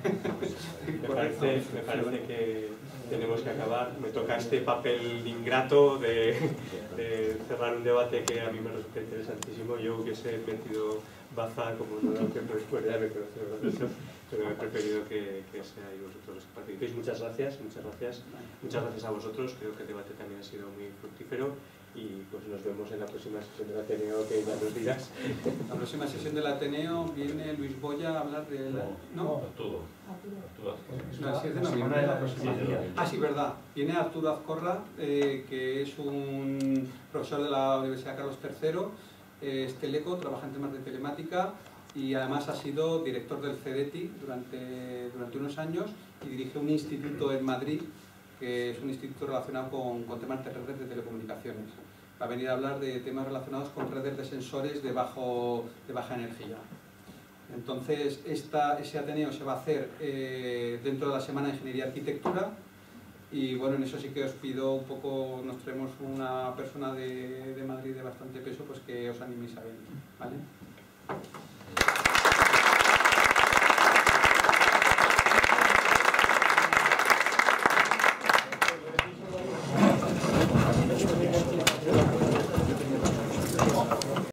me, parece, me parece que tenemos que acabar. Me toca este papel ingrato de, de cerrar un debate que a mí me resulta interesantísimo. Yo hubiese metido baza como no lo que después ya me conoce el proceso, pero he preferido que, que seáis vosotros los que participéis. Muchas gracias, muchas gracias. Muchas gracias a vosotros. Creo que el debate también ha sido muy fructífero. Y pues nos vemos en la próxima sesión del Ateneo, que ya nos dirás. La próxima sesión del Ateneo viene Luis Boya a hablar de... La... ¿No? Arturo. No, el siete de noviembre. Ah, sí, verdad. Viene Arturo Azcorra, eh, que es un profesor de la Universidad Carlos tercero, eh, es teleco, trabaja en temas de telemática y además ha sido director del CEDETI durante, durante unos años y dirige un instituto en Madrid, que es un instituto relacionado con, con temas de redes de telecomunicaciones. Va a venir a hablar de temas relacionados con redes de sensores de, bajo, de baja energía. Entonces, esta, ese Ateneo se va a hacer eh, dentro de la Semana de Ingeniería y Arquitectura y bueno, en eso sí que os pido un poco, nos traemos una persona de, de Madrid de bastante peso, pues que os animéis a venir, ¿vale?